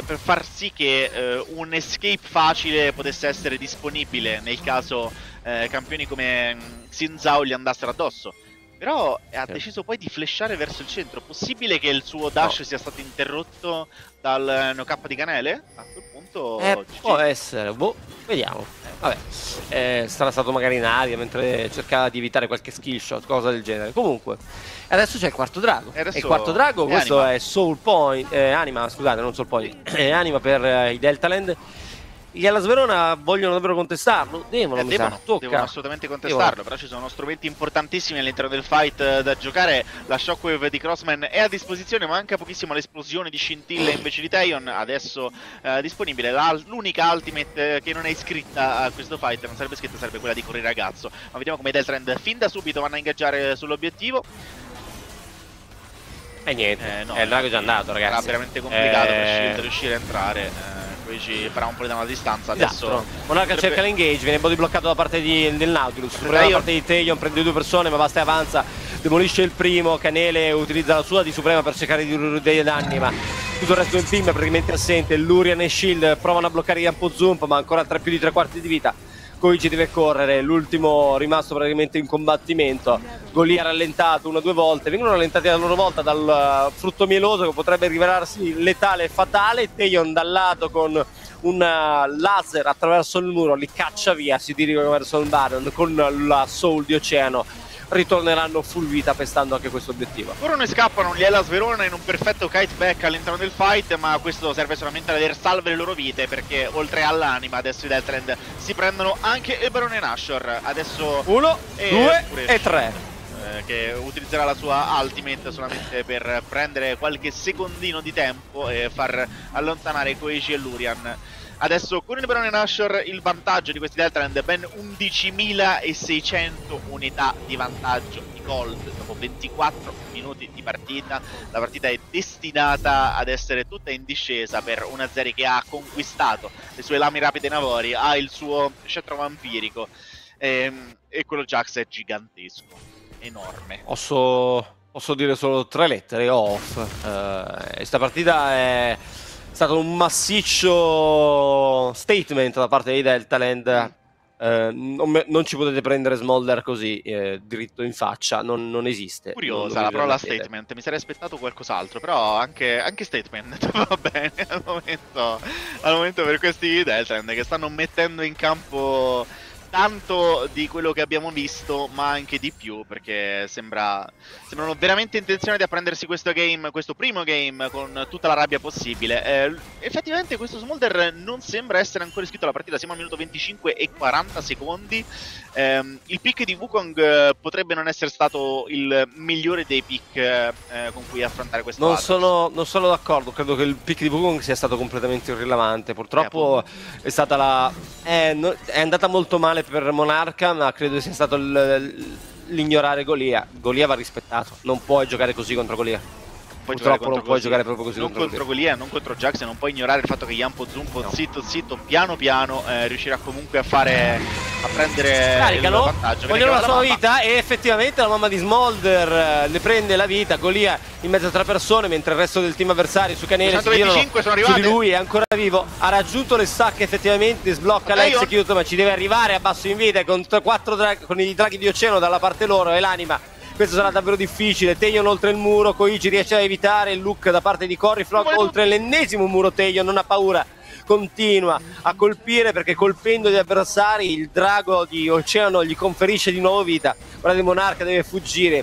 sì che un escape facile potesse essere disponibile nel caso campioni come Xin Zhao gli andassero addosso. Però ha deciso poi di flashare verso il centro. Possibile che il suo dash sia stato interrotto dal no-K di Canele? A quel punto può essere, vediamo. Vabbè, sarà stato magari in aria mentre cercava di evitare qualche skill shot, cosa del genere. Comunque, adesso c'è il quarto drago. E il quarto drago, questo è Soul Point, anima, scusate, non Soul Point, è anima per i Deltarend. Gli Hellas Verona vogliono davvero contestarlo? Devono assolutamente contestarlo, però ci sono strumenti importantissimi all'interno del fight da giocare. La Shockwave di Crossman è a disposizione, manca pochissimo l'esplosione di scintille invece di Taion, adesso disponibile. L'unica ultimate che non è iscritta a questo fight, non sarebbe scritta, sarebbe quella di Corri Ragazzo. Ma vediamo come i Deltarend fin da subito vanno a ingaggiare sull'obiettivo. E niente, il drago è già andato, ragazzi. Sarà veramente complicato per Shield riuscire a entrare. Poi ci farà un po' da distanza. Adesso Monarca cerca l'engage, viene body bloccato da parte del Nautilus. Da parte di Taion, prende 2 persone, ma basta e avanza. Demolisce il primo. Canele utilizza la sua di Suprema per cercare di ridurre dei danni, ma tutto il resto del team è praticamente assente. Lurian e Shield provano a bloccare Yapozumpo, ma ancora più di 3/4 di vita. Koichi deve correre, l'ultimo rimasto praticamente in combattimento. Golia rallentato 1 o 2 volte, vengono rallentati a loro volta dal frutto mieloso che potrebbe rivelarsi letale e fatale. Taion dal lato con un laser attraverso il muro li caccia via, si dirigono verso il Baron con la Soul di Oceano. Ritorneranno full vita pestando anche questo obiettivo. Corrono e scappano gli Hellas Verona in un perfetto kite back all'interno del fight, ma questo serve solamente a vedere salve le loro vite, perché oltre all'anima adesso i Deltarend si prendono anche il Barone Nashor. Adesso 1, 2 e 3. Che utilizzerà la sua ultimate solamente per prendere qualche secondino di tempo e far allontanare Koichi e Lurian. Adesso con il Barone Nashor il vantaggio di questi Deltaland è ben 11.600 unità di vantaggio di gold dopo 24 minuti di partita. La partita è destinata ad essere tutta in discesa per una serie che ha conquistato le sue lame rapide Navori, ha il suo scettro vampirico e quello Jax è gigantesco, enorme. Posso dire solo 3 lettere, off. Questa partita è stato un massiccio statement da parte dei Deltaland. Non ci potete prendere Smolder così dritto in faccia, non esiste. Curiosa la parola statement, mi sarei aspettato qualcos'altro, però anche statement va bene al momento per questi Deltaland che stanno mettendo in campo tanto di quello che abbiamo visto, ma anche di più, perché sembrano veramente intenzionati a prendersi questo primo game con tutta la rabbia possibile. Effettivamente questo Smolder non sembra essere ancora iscritto alla partita, siamo al minuto 25 e 40 secondi. Il pick di Wukong potrebbe non essere stato il migliore dei pick con cui affrontare questo non sono d'accordo, credo che il pick di Wukong sia stato completamente irrilevante. Purtroppo è stata è andata molto male per Monarca, ma credo sia stato l'ignorare Golia. Golia va rispettato, non puoi giocare così contro Golia. Purtroppo non puoi giocare proprio così contro Golia, non contro Jax, non puoi ignorare il fatto che Yampo Zumpo zitto piano riuscirà comunque a prendere il vantaggio. Vogliono la sua vita e effettivamente la mamma di Smolder ne prende la vita. Golia in mezzo a 3 persone, mentre il resto del team avversario su Canele si girano su di lui, è ancora vivo, ha raggiunto le stacche effettivamente, sblocca l'execute, ma ci deve arrivare a basso in vita con i draghi di oceano dalla parte loro e l'anima. Questo sarà davvero difficile. Teion oltre il muro, Koichi riesce a evitare il look da parte di Corifrog oltre l'ennesimo muro. Teion non ha paura, continua a colpire, perché colpendo gli avversari il drago di oceano gli conferisce di nuovo vita. Guardate, Monarca deve fuggire,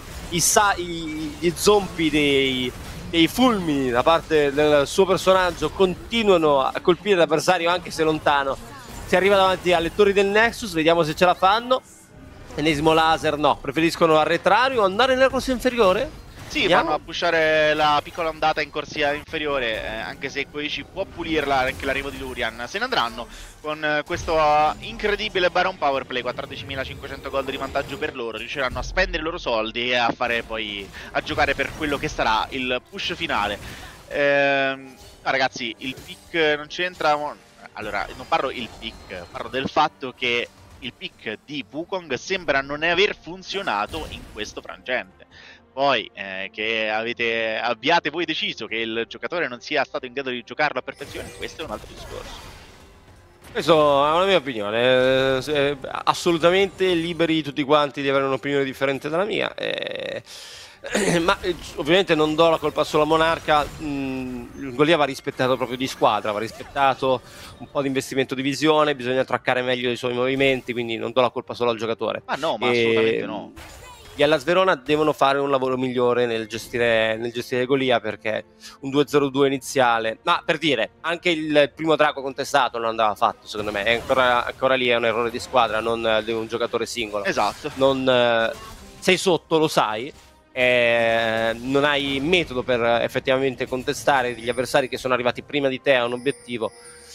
gli zompi dei fulmini da parte del suo personaggio continuano a colpire l'avversario anche se lontano. Si arriva davanti alle torri del Nexus, vediamo se ce la fanno. Enesimo laser no, preferiscono arretrare o andare nella corsia inferiore? Sì, vanno a pushare la piccola ondata in corsia inferiore, anche se Koichi può pulirla anche l'arrivo di Lurian. Se ne andranno con questo incredibile Baron Power Play, 14.500 gold di vantaggio per loro, riusciranno a spendere i loro soldi e a giocare per quello che sarà il push finale. No, ragazzi, il pick non c'entra. Allora, non parlo il pick, parlo del fatto che il pick di Wukong sembra non aver funzionato in questo frangente. Poi che abbiate voi deciso che il giocatore non sia stato in grado di giocarlo a perfezione, questo è un altro discorso. Questa è una mia opinione, assolutamente liberi tutti quanti di avere un'opinione differente dalla mia, ma ovviamente non do la colpa solo a Monarca. Golia va rispettato proprio di squadra, va rispettato un po' di investimento di visione, bisogna traccare meglio i suoi movimenti, quindi non do la colpa solo al giocatore. Ma assolutamente no. Gli Hellas Verona devono fare un lavoro migliore nel gestire Golia, perché un 2-0-2 iniziale, ma per dire, anche il primo drago contestato non andava fatto, secondo me, è ancora lì è un errore di squadra, non di un giocatore singolo. Esatto. Sei sotto, lo sai, non hai metodo per effettivamente contestare gli avversari che sono arrivati prima di te a un obiettivo,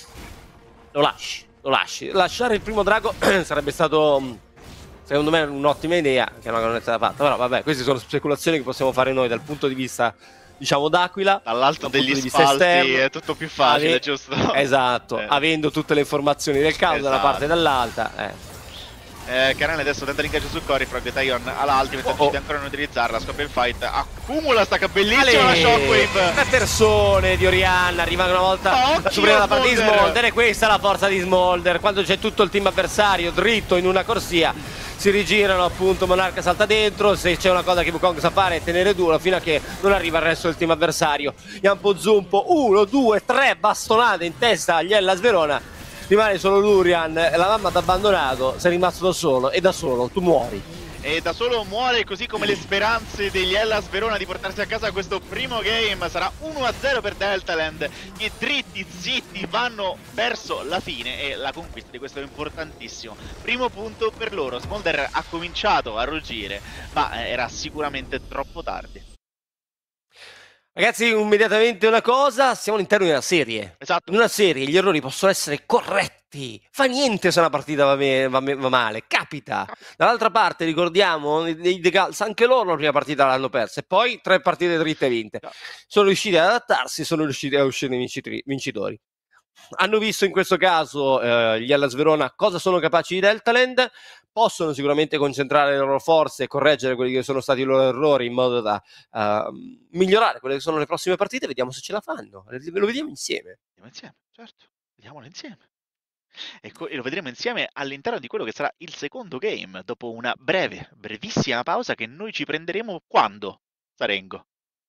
lo lasci. Lasciare il primo drago sarebbe stato, secondo me, un'ottima idea, che non è stata fatta, però vabbè, queste sono speculazioni che possiamo fare noi dal punto di vista, diciamo, d'Aquila. Dall'alto degli spalti è tutto più facile, giusto? Esatto, avendo tutte le informazioni del caos da una parte e dall'altra. Canale adesso tenta l'ingaggio su Corifrog, Teion all'ultimate, decide ancora non utilizzarla, scoppia il fight, accumula, stacca bellissima la Shockwave. 3 persone di Orianna, arriva una volta la suprema da parte di Smolder, e questa è la forza di Smolder, quando c'è tutto il team avversario dritto in una corsia, si rigirano, appunto, Monarca salta dentro, se c'è una cosa che Wukong sa fare è tenere duro fino a che non arriva il resto del team avversario. Yampo Zumpo, 1, 2, 3 bastonate in testa agli Hellas Verona. Rimane solo Lurian, la mamma ti ha abbandonato, sei rimasto da solo e da solo tu muori. E da solo muore, così come le speranze degli Hellas Verona di portarsi a casa questo primo game. Sarà 1-0 per Deltaland, che dritti zitti vanno verso la fine, e la conquista di questo è importantissimo. Primo punto per loro. Smolder ha cominciato a ruggire, ma era sicuramente troppo tardi. Ragazzi, immediatamente una cosa, siamo all'interno di una serie. Esatto. In una serie gli errori possono essere corretti. Fa niente se una partita va male, capita. Dall'altra parte, ricordiamo, nei The Gals, anche loro la prima partita l'hanno persa e poi 3 partite dritte vinte. Sono riusciti ad adattarsi, sono riusciti a uscire vincitori. Hanno visto in questo caso gli Hellas Verona cosa sono capaci di Deltaland, possono sicuramente concentrare le loro forze e correggere quelli che sono stati i loro errori in modo da migliorare quelle che sono le prossime partite. Vediamo se ce la fanno, lo vediamo insieme. Vediamo insieme, certo, vediamolo insieme. E lo vedremo insieme all'interno di quello che sarà il secondo game, dopo una brevissima pausa che noi ci prenderemo quando, Sarengo?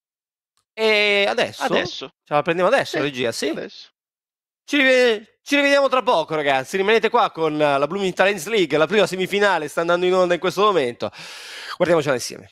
E adesso? Ce la prendiamo adesso, regia, sì? Adesso. Ci rivediamo tra poco, ragazzi. Rimanete qua con la Blooming Talents League. La prima semifinale sta andando in onda in questo momento. Guardiamocela insieme.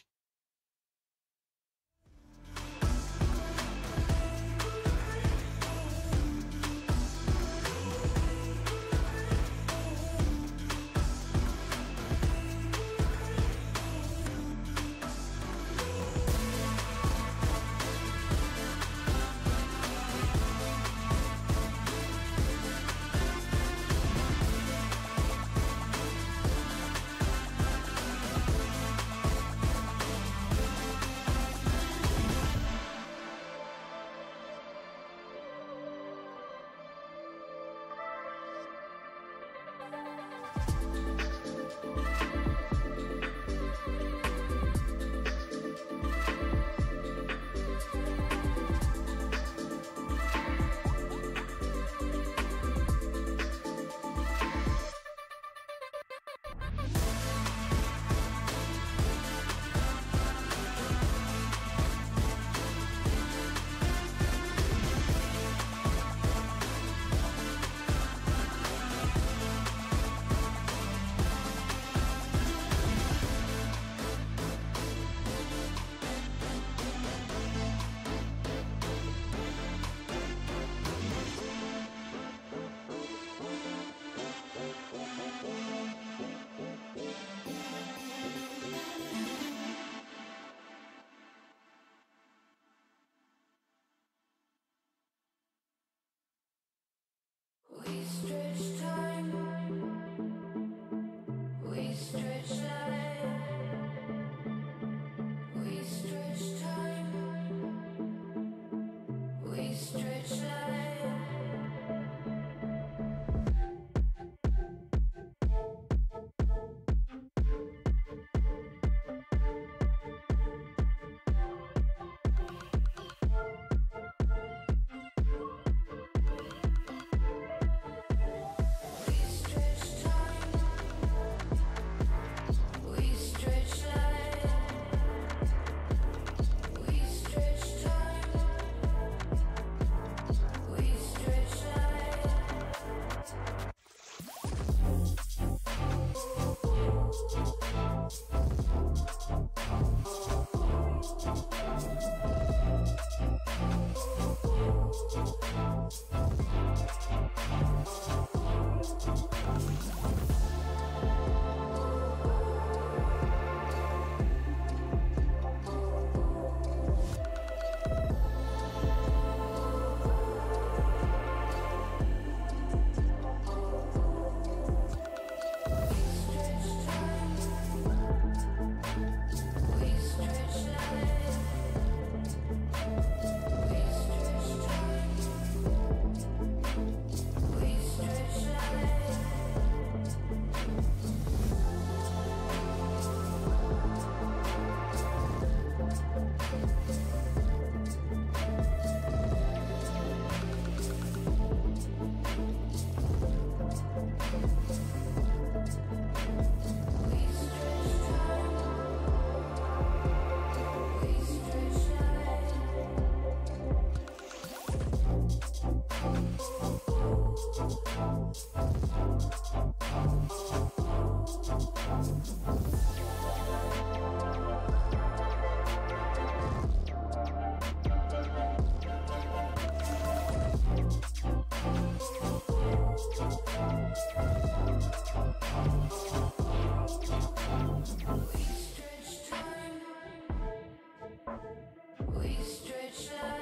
We stretch like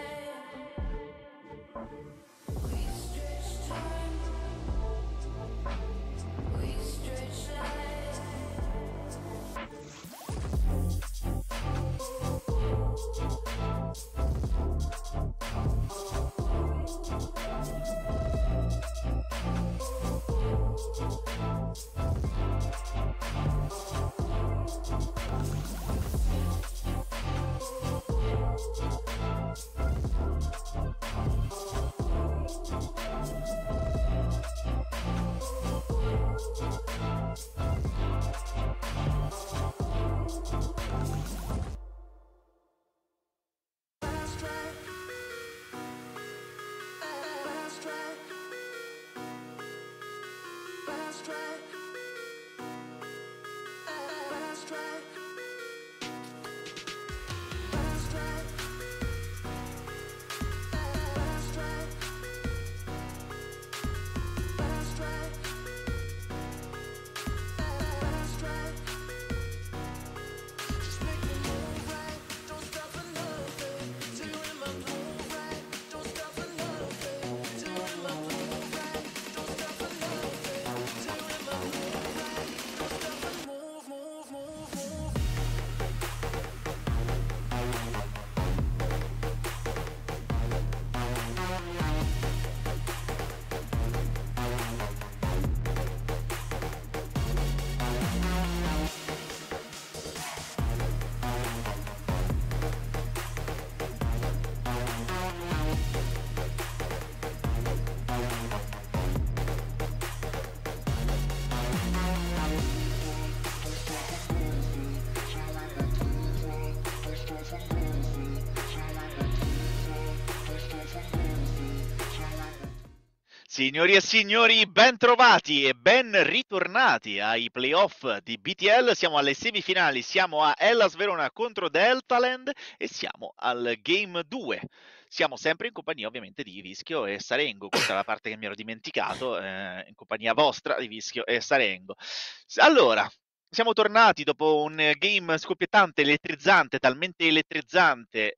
Signori e signori, ben trovati e ben ritornati ai playoff di BTL. Siamo alle semifinali, siamo a Hellas Verona contro Deltaland e siamo al Game 2. Siamo sempre in compagnia ovviamente di Vischio e Sarengo, questa è la parte che mi ero dimenticato, in compagnia vostra di Vischio e Sarengo. Allora, siamo tornati dopo un game scoppiettante, elettrizzante, talmente elettrizzante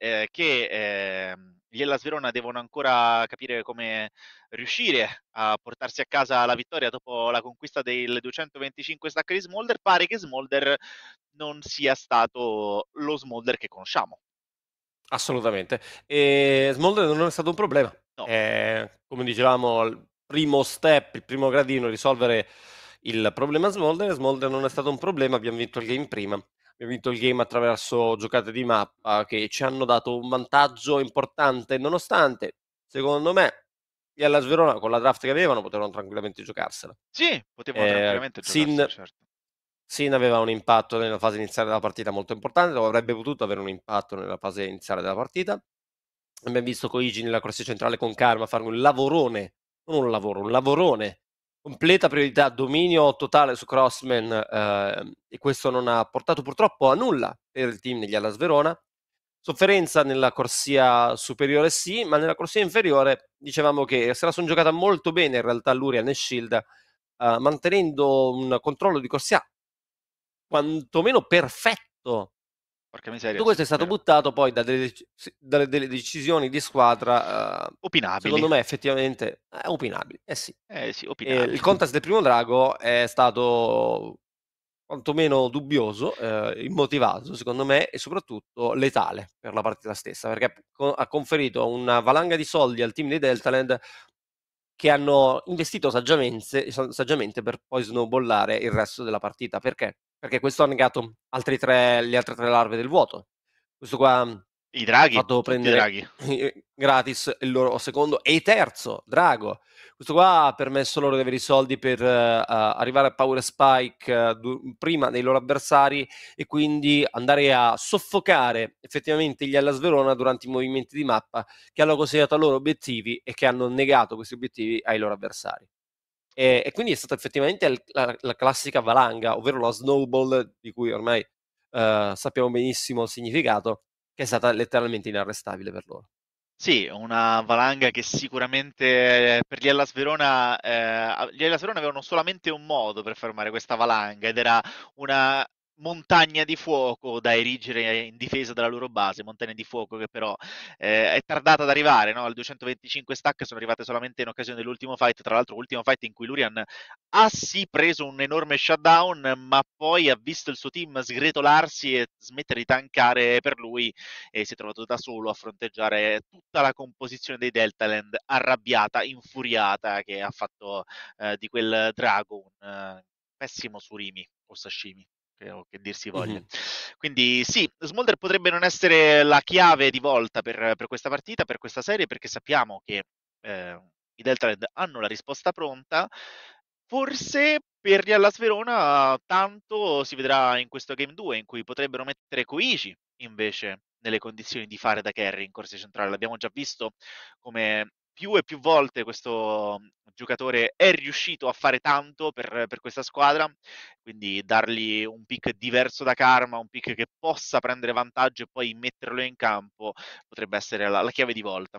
che gli Hellas Verona devono ancora capire come riuscire a portarsi a casa la vittoria dopo la conquista del 225 stack di Smolder. Pare che Smolder non sia stato lo Smolder che conosciamo. Assolutamente. E Smolder non è stato un problema. No. Come dicevamo, il primo step, il primo gradino, risolvere il problema Smolder. Smolder non è stato un problema, abbiamo vinto il game prima. Abbiamo vinto il game attraverso giocate di mappa che ci hanno dato un vantaggio importante, nonostante, secondo me, gli Hellas Verona con la draft che avevano potevano tranquillamente giocarsela. Sì, potevano tranquillamente giocarsela, certo. Sin aveva un impatto nella fase iniziale della partita molto importante, o avrebbe potuto avere un impatto nella fase iniziale della partita. Abbiamo visto Koigi nella corsia centrale con Karma fare un lavorone, non un lavoro, un lavorone, completa priorità, dominio totale su Crossman, e questo non ha portato purtroppo a nulla per il team degli Hellas Verona. Sofferenza nella corsia superiore sì, ma nella corsia inferiore dicevamo che se la sono giocata molto bene in realtà Lurian e Shield, mantenendo un controllo di corsia quantomeno perfetto. Porca miseria, Tutto questo sì, è stato vero. buttato poi da delle decisioni di squadra, Opinabili. secondo me effettivamente opinabili. Sì, Il opinabili. contest del primo drago è stato quantomeno dubbioso, immotivato secondo me e soprattutto letale per la partita stessa, perché ha conferito una valanga di soldi al team di Deltaland che hanno investito saggiamente per poi snowballare il resto della partita. Perché? Perché questo ha negato le altre tre larve del vuoto. Questo qua I ha draghi, fatto tutti i prendere draghi. gratis il loro secondo e terzo drago. Questo qua ha permesso loro di avere i soldi per arrivare a Power Spike prima dei loro avversari e quindi andare a soffocare effettivamente gli Hellas Verona durante i movimenti di mappa che hanno considerato loro obiettivi e che hanno negato questi obiettivi ai loro avversari. E quindi è stata effettivamente la classica valanga, ovvero la snowball di cui ormai sappiamo benissimo il significato, che è stata letteralmente inarrestabile per loro. Sì, una valanga che sicuramente per gli Hellas Verona avevano solamente un modo per fermare questa valanga ed era una montagna di fuoco da erigere in difesa della loro base, montagna di fuoco che però è tardata ad arrivare, no? Al 225 stack sono arrivate solamente in occasione dell'ultimo fight, tra l'altro l'ultimo fight in cui Lurian ha sì preso un enorme shutdown, ma poi ha visto il suo team sgretolarsi e smettere di tankare per lui e si è trovato da solo a fronteggiare tutta la composizione dei Deltaland, arrabbiata, infuriata, che ha fatto di quel drago un pessimo surimi o sashimi. Che dir si voglia. Mm-hmm. Quindi sì, Smolder potrebbe non essere la chiave di volta per questa partita, per questa serie, perché sappiamo che i Deltaland hanno la risposta pronta. Forse per gli Hellas Verona tanto si vedrà in questo Game 2 in cui potrebbero mettere Koichi invece nelle condizioni di fare da carry in corsia centrale. L'abbiamo già visto come più e più volte questo giocatore è riuscito a fare tanto per questa squadra, quindi dargli un pick diverso da Karma, un pick che possa prendere vantaggio e poi metterlo in campo, potrebbe essere la chiave di volta.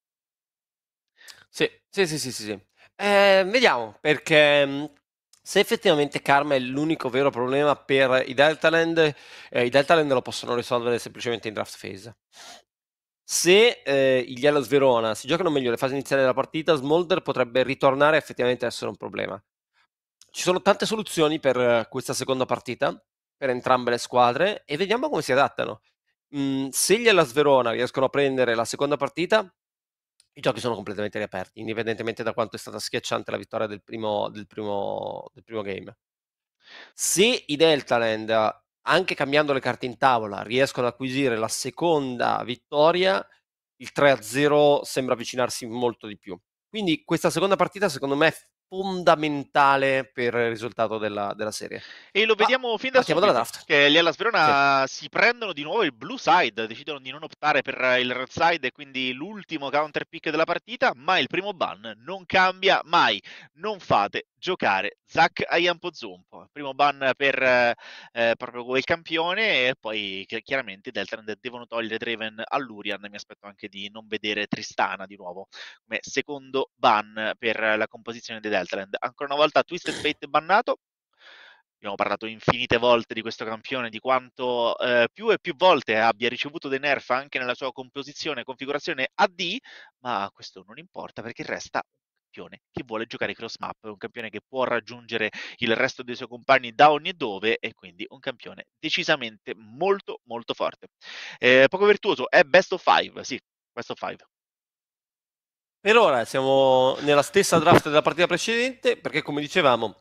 Sì, sì, sì, sì, sì, sì. Vediamo, perché se effettivamente Karma è l'unico vero problema per i Deltaland lo possono risolvere semplicemente in draft phase. Se gli Hellas Verona si giocano meglio le fasi iniziali della partita, Smolder potrebbe ritornare effettivamente a essere un problema. Ci sono tante soluzioni per questa seconda partita, per entrambe le squadre, e vediamo come si adattano. Se gli Hellas Verona riescono a prendere la seconda partita, i giochi sono completamente riaperti, indipendentemente da quanto è stata schiacciante la vittoria del primo game. Se i Deltaland, anche cambiando le carte in tavola, riescono ad acquisire la seconda vittoria, il 3-0 sembra avvicinarsi molto di più. Quindi questa seconda partita, secondo me, è fondamentale per il risultato della serie. E lo Ma vediamo fin da partiamo dalla subito, draft. che gli Hellas Sì. Verona si prendono di nuovo il blue side, decidono di non optare per il red side e quindi l'ultimo counter pick della partita, ma il primo ban non cambia mai. Non fate giocare Zach Ayampozumpo. Primo ban per proprio quel campione e poi chiaramente i Deltarand devono togliere Draven all'Urian. Mi aspetto anche di non vedere Tristana di nuovo come secondo ban per la composizione dei Deltarand. Ancora una volta Twisted Fate bannato. Abbiamo parlato infinite volte di questo campione, di quanto più e più volte abbia ricevuto dei nerf anche nella sua composizione e configurazione AD, ma questo non importa perché resta un campione che vuole giocare cross map, un campione che può raggiungere il resto dei suoi compagni da ogni dove e quindi un campione decisamente molto molto forte. Poco virtuoso, è best of 5, sì, best of 5. Per ora siamo nella stessa draft della partita precedente, perché come dicevamo,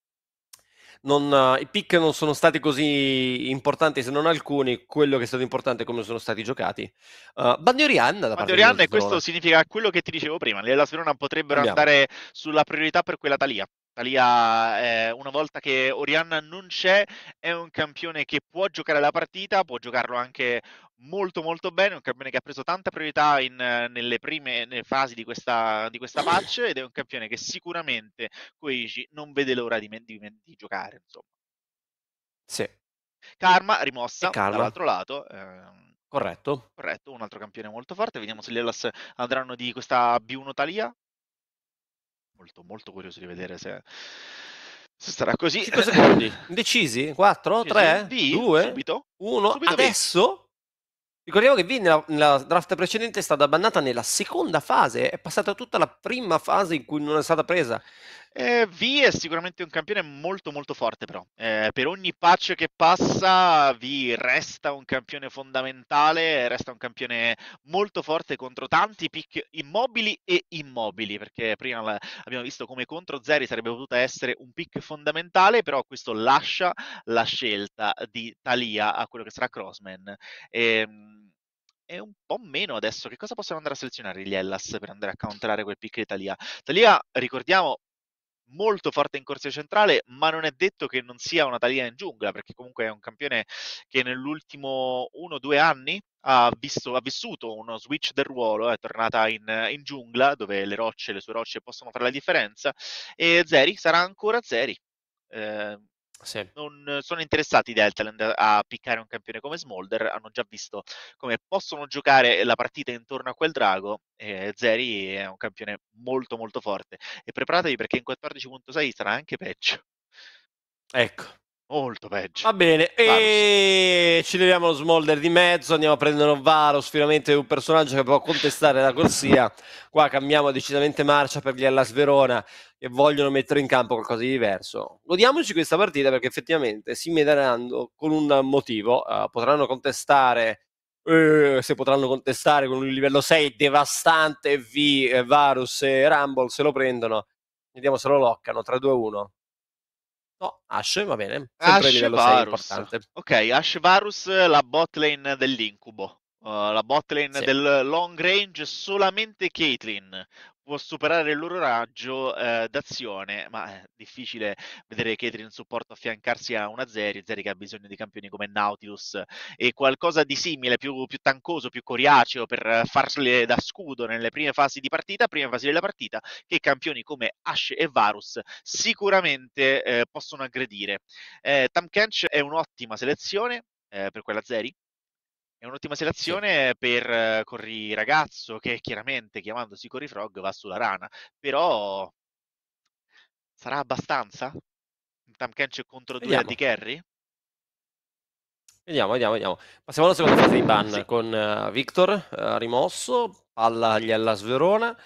i pick non sono stati così importanti, se non alcuni. Quello che è stato importante è come sono stati giocati. Bandiorian da parte di Mandorian e Hellas questo Verona. significa quello che ti dicevo prima, le Hellas Verona potrebbero Cambiamo. andare sulla priorità per quella Talia. Talia, una volta che Orianna non c'è, è un campione che può giocare la partita, può giocarlo anche molto molto bene, un campione che ha preso tanta priorità nelle prime fasi di questa patch ed è un campione che sicuramente Koichi non vede l'ora di giocare. Insomma. Sì, Karma e rimossa Karma, dall'altro lato. corretto. Corretto, un altro campione molto forte. Vediamo se gli Hellas andranno di questa B1 Talia. Molto, molto curioso di vedere se sarà così. 5 secondi. Indecisi? 4, Sì, sì. 3, V, 2, subito. 1. Subito V. Adesso ricordiamo che V nella draft precedente è stata bannata nella seconda fase. È passata tutta la prima fase in cui non è stata presa. V è sicuramente un campione molto molto forte però. Per ogni patch che passa V resta un campione fondamentale, resta un campione molto forte contro tanti pick immobili e immobili, perché prima abbiamo visto come contro Zeri sarebbe potuta essere un pick fondamentale, però questo lascia la scelta di Talia a quello che sarà Crossman. E un po' meno adesso. Che cosa possono andare a selezionare gli Hellas per andare a counterare quel pick di Talia? Talia, ricordiamo, molto forte in corsia centrale, ma non è detto che non sia una Talia in giungla, perché comunque è un campione che nell'ultimo 1-2 anni ha vissuto uno switch del ruolo, è tornata in giungla, dove le sue rocce possono fare la differenza, e Zeri sarà ancora Zeri. Eh, Sì. non sono interessati i Deltaland a piccare un campione come Smolder, hanno già visto come possono giocare la partita intorno a quel drago e Zeri è un campione molto molto forte e preparatevi perché in 14.6 sarà anche peggio, Ecco. molto peggio. Va bene, Varus. e ci leviamo lo Smolder di mezzo, andiamo a prendere un Varus, finalmente un personaggio che può contestare la corsia. Qua cambiamo decisamente marcia per gli Hellas Verona che vogliono mettere in campo qualcosa di diverso. Godiamoci questa partita perché effettivamente si mediranno con un motivo, potranno contestare, se potranno contestare con un livello 6 devastante Varus e Rumble se lo prendono, vediamo se lo loccano, 3-2-1. No, Ashe, va bene. Sempre Ashe livello 6 Varus. importante. Ok, Ashe Varus, la bot lane dell'incubo. La bot lane Sì. del long range solamente Caitlyn può superare il loro raggio d'azione, ma è difficile vedere Ketri in supporto affiancarsi a una Zeri che ha bisogno di campioni come Nautilus e qualcosa di simile, più tancoso, più coriaceo per farle da scudo nelle prime fasi della partita, che campioni come Ashe e Varus sicuramente possono aggredire. Tahm Kench è un'ottima selezione per quella Zeri, è un'ottima Sì. selezione per Corri Ragazzo, che chiaramente chiamandosi Corri Frog va sulla rana, però sarà abbastanza? Tahm Kench contro due AD Vediamo. Carry? Vediamo. Passiamo alla seconda fase di ban Sì. con Victor rimosso, palla agli Hellas Verona.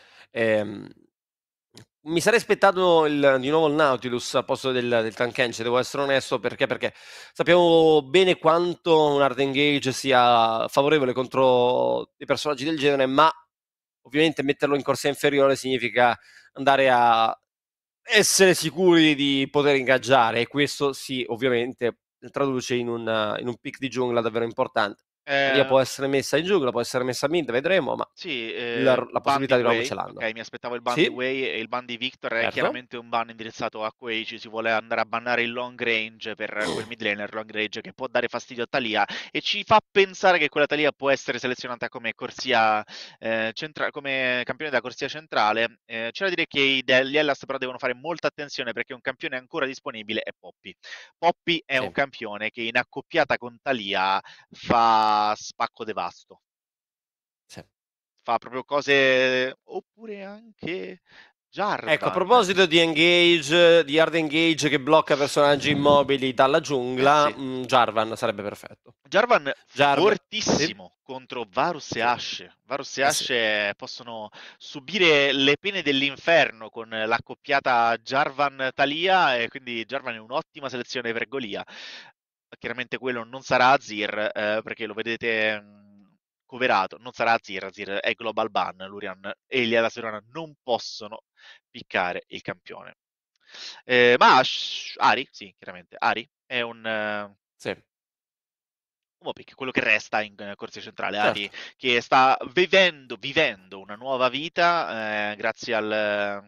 Mi sarei aspettato di nuovo il Nautilus al posto del Tahm Kench, devo essere onesto, perché sappiamo bene quanto un hard engage sia favorevole contro dei personaggi del genere, ma ovviamente metterlo in corsia inferiore significa andare a essere sicuri di poter ingaggiare, e questo sì, ovviamente traduce in un pick di giungla davvero importante. Talia Eh, può essere messa in giungla, può essere messa a mid, vedremo, ma Sì, la ban possibilità di di roam Wei, ce l'hanno. ok, mi aspettavo il ban di Sì, Wei e il ban di Victor è certo. chiaramente un ban indirizzato a Quei, ci si vuole andare a bannare il long range per quel mid laner long range che può dare fastidio a Talia e ci fa pensare che quella Talia può essere selezionata come corsia come campione della corsia centrale. C'è da dire che gli Hellas però devono fare molta attenzione perché un campione ancora disponibile è Poppy. Poppy è un Sì. campione che in accoppiata con Talia fa spacco devasto, Sì. fa proprio cose, oppure anche Ecco, a Jarvan. proposito di engage, di hard engage che blocca personaggi immobili dalla Eh giungla, sì, Jarvan sarebbe perfetto. Jarvan Jarvan, sì, fortissimo contro Varus e sì, Ashe. Varus e eh sì, Ashe possono subire le pene dell'inferno con l'accoppiata Jarvan-Talia e quindi Jarvan è un'ottima selezione per Golia. Chiaramente quello non sarà Azir perché lo vedete coverato, non sarà Azir, Azir è global ban, Lurian e gli Hellas Verona non possono piccare il campione. Ari, sì, chiaramente, Ari è sì, un Mopic, quello che resta in corsia centrale, Ari, certo, che sta vivendo una nuova vita grazie al...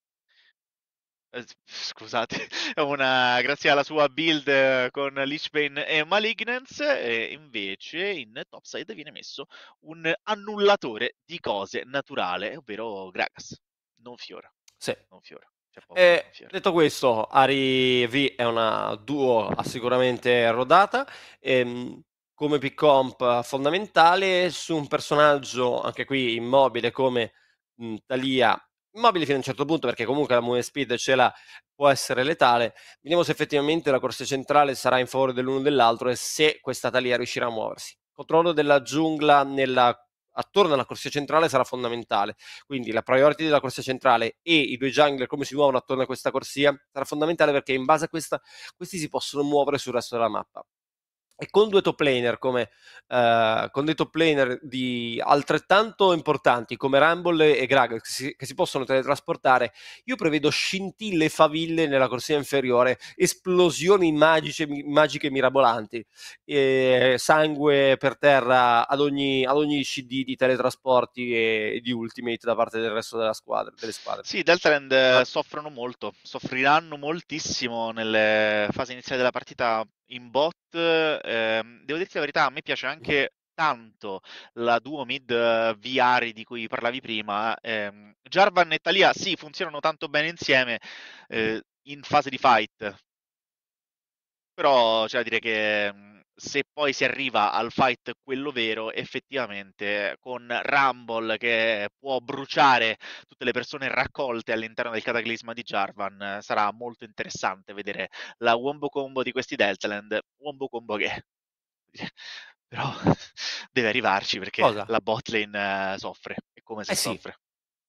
scusate, grazie alla sua build con Lichbane e Malignance, e invece in topside viene messo un annullatore di cose naturale, ovvero Gragas, non Fiora, sì. non Fiora, c'è poco che non Fiora. Detto questo, Ari V è una duo sicuramente rodata, come pick comp fondamentale su un personaggio anche qui immobile come Talia, immobile fino a un certo punto perché comunque la move speed ce l'ha, può essere letale. Vediamo se effettivamente la corsia centrale sarà in favore dell'uno o dell'altro e se questa Talia riuscirà a muoversi. Il controllo della giungla attorno alla corsia centrale sarà fondamentale, quindi la priority della corsia centrale e i due jungler come si muovono attorno a questa corsia sarà fondamentale perché in base a questa questi si possono muovere sul resto della mappa. E con due top laner con dei top laner di altrettanto importanti come Rumble e Gragas che si possono teletrasportare, io prevedo scintille e faville nella corsia inferiore, esplosioni magiche mirabolanti, sangue per terra ad ogni CD di teletrasporti e di ultimate da parte del resto delle squadre. Sì, Deltarend Ah, soffrono molto, soffriranno moltissimo nelle fasi iniziali della partita in bot. Devo dirti la verità, a me piace anche tanto la duo mid VR di cui parlavi prima. Jarvan e Talia sì, funzionano tanto bene insieme in fase di fight, però c'è da dire che se poi si arriva al fight quello vero, effettivamente con Rumble che può bruciare tutte le persone raccolte all'interno del cataclisma di Jarvan, sarà molto interessante vedere la wombo combo di questi Deltaland, wombo combo che però deve arrivarci perché cosa? la botlane soffre, è come se Eh sì, soffre.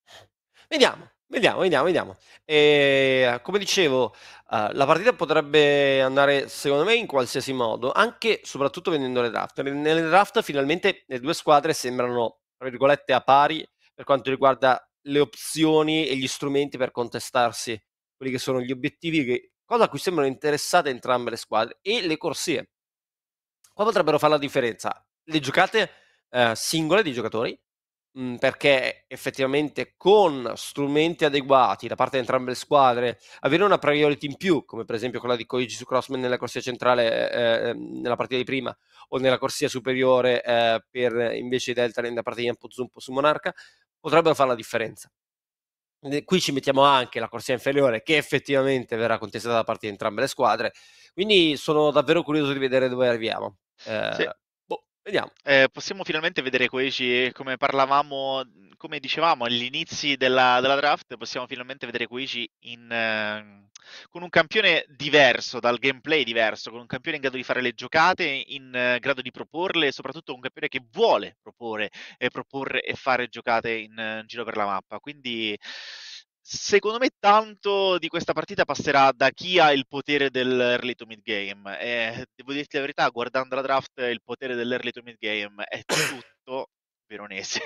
vediamo. Come dicevo, la partita potrebbe andare, secondo me, in qualsiasi modo, anche soprattutto vedendo le draft. Nelle draft finalmente le due squadre sembrano, tra virgolette, a pari per quanto riguarda le opzioni e gli strumenti per contestarsi quelli che sono gli obiettivi, cosa a cui sembrano interessate entrambe le squadre, e le corsie. Qua potrebbero fare la differenza le giocate singole dei giocatori perché effettivamente con strumenti adeguati da parte di entrambe le squadre, avere una priority in più, come per esempio quella di Koichi su Crossman nella corsia centrale nella partita di prima, o nella corsia superiore per invece i Deltalend da parte di Jampo Zumpo su Monarca, potrebbero fare la differenza. Qui ci mettiamo anche la corsia inferiore, che effettivamente verrà contestata da parte di entrambe le squadre, quindi sono davvero curioso di vedere dove arriviamo. Sì. Vediamo. Possiamo finalmente vedere Koichi, come parlavamo, come dicevamo agli inizi della draft, possiamo finalmente vedere Koichi con un campione diverso, dal gameplay diverso, con un campione in grado di fare le giocate, in grado di proporle, e soprattutto un campione che vuole proporre e fare giocate in giro per la mappa. Quindi secondo me tanto di questa partita passerà da chi ha il potere dell'early to mid game, e devo dirti la verità, guardando la draft il potere dell'early to mid game è tutto veronese.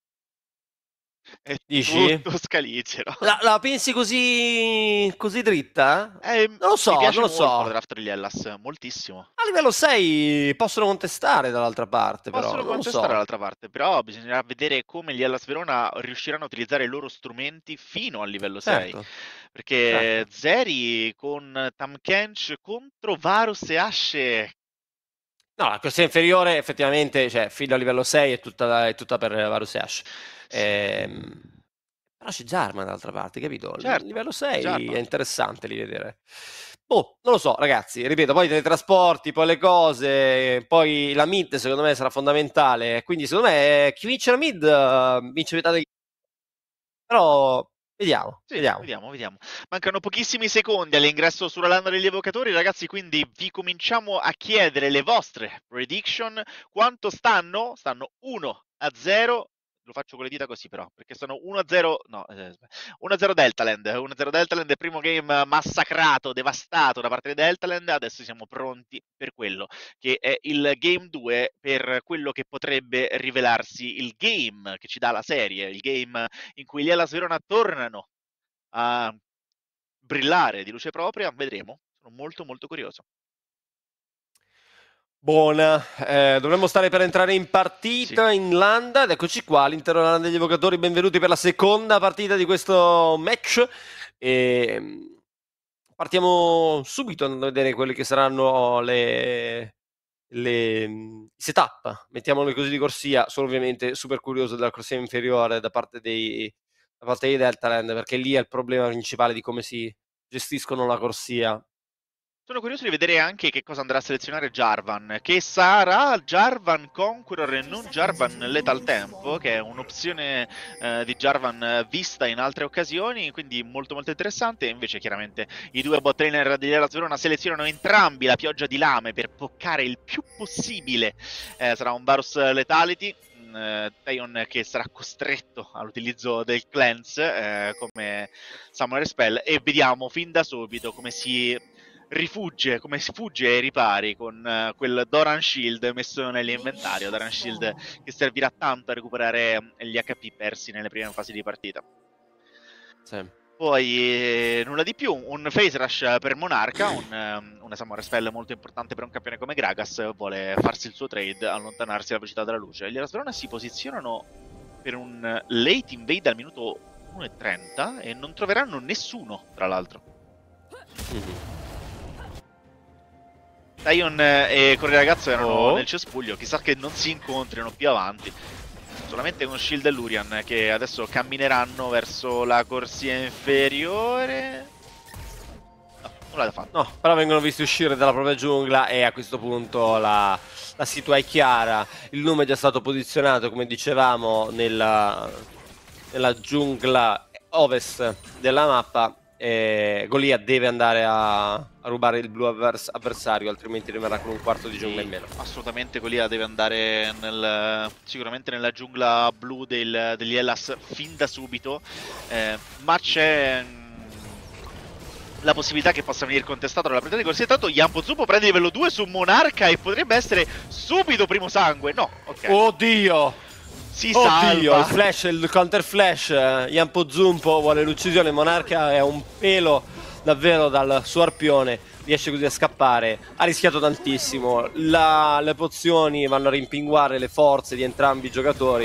È Dici? tutto scaligero. La pensi così dritta? Mi Non lo so, piace non lo molto la so. draft degli Hellas, moltissimo. A livello 6 possono contestare dall'altra parte, però Possono non lo contestare so. dall'altra parte, però bisognerà vedere come gli Hellas Verona riusciranno a utilizzare i loro strumenti fino al livello 6. Certo, Perché certo. Zeri con Tahm Kench contro Varus e Ashe. No, la corsia inferiore effettivamente, cioè, fino a livello 6 è tutta per Varus e Ashe. Però c'è Jarvan dall'altra parte, capito? Il Certo, livello 6 Jarvan. è interessante di vedere. Boh, non lo so, ragazzi, ripeto, poi i teletrasporti, poi le cose, poi la mid secondo me sarà fondamentale, quindi secondo me chi vince la mid vince metà degli... Però vediamo, Sì, vediamo. vediamo. Mancano pochissimi secondi all'ingresso sulla landa degli evocatori, ragazzi, quindi vi cominciamo a chiedere le vostre prediction. Quanto stanno? Stanno 1-0. Lo faccio con le dita così però, perché sono 1-0, no, 1-0 Deltaland, 1-0 Deltaland, primo game massacrato, devastato da parte di Deltaland, adesso siamo pronti per quello che è il game 2, per quello che potrebbe rivelarsi il game che ci dà la serie, il game in cui gli Hellas Verona tornano a brillare di luce propria, vedremo, sono molto molto curioso. Buona, dovremmo stare per entrare in partita Sì. in landa ed eccoci qua all'interno della landa degli evocatori, benvenuti per la seconda partita di questo match e partiamo subito andando a vedere quelle che saranno i setup, mettiamole così di corsia. Sono ovviamente super curioso della corsia inferiore da parte dei Deltaland, perché lì è il problema principale di come si gestiscono la corsia. Sono curioso di vedere anche che cosa andrà a selezionare Jarvan, che sarà Jarvan Conqueror e non Jarvan Lethal Tempo, che è un'opzione di Jarvan vista in altre occasioni, quindi molto molto interessante. Invece chiaramente i due bot trainer di Hellas Verona selezionano entrambi la pioggia di lame per poccare il più possibile. Sarà un Varus Lethality, Taion che sarà costretto all'utilizzo del cleanse come Summoner Spell, e vediamo fin da subito come si fugge ai ripari con quel Doran Shield messo nell'inventario. Doran Shield che servirà tanto a recuperare gli HP persi nelle prime fasi di partita. Sì. Poi nulla di più, un Phase Rush per Monarca, una Summoner Spell molto importante per un campione come Gragas. Vuole farsi il suo trade, allontanarsi alla velocità della luce. Gli Hellas Verona si posizionano per un late invade al minuto 1:30 e non troveranno nessuno, tra l'altro. Taion e Corri Ragazzo erano nel cespuglio, chissà che non si incontrino più avanti. Solamente con Shield e Lurian che adesso cammineranno verso la corsia inferiore. No, nulla da fare. No, però vengono visti uscire dalla propria giungla e a questo punto la situazione è chiara. Il nome è già stato posizionato, come dicevamo, nella giungla ovest della mappa. Goliath deve andare a rubare il blu avversario, altrimenti rimarrà con un quarto di giungla in meno. Assolutamente Goliath deve andare sicuramente nella giungla blu degli Hellas fin da subito, ma c'è la possibilità che possa venire contestato dalla partita di corsia. Intanto Jampo Zumpo prende livello 2 su Monarca e potrebbe essere subito primo sangue. No, ok. Oddio! Si salva. Il flash, il counter flash, Jampo Zumpo vuole l'uccisione, Monarca è un pelo davvero dal suo arpione, riesce così a scappare, ha rischiato tantissimo, le pozioni vanno a rimpinguare le forze di entrambi i giocatori,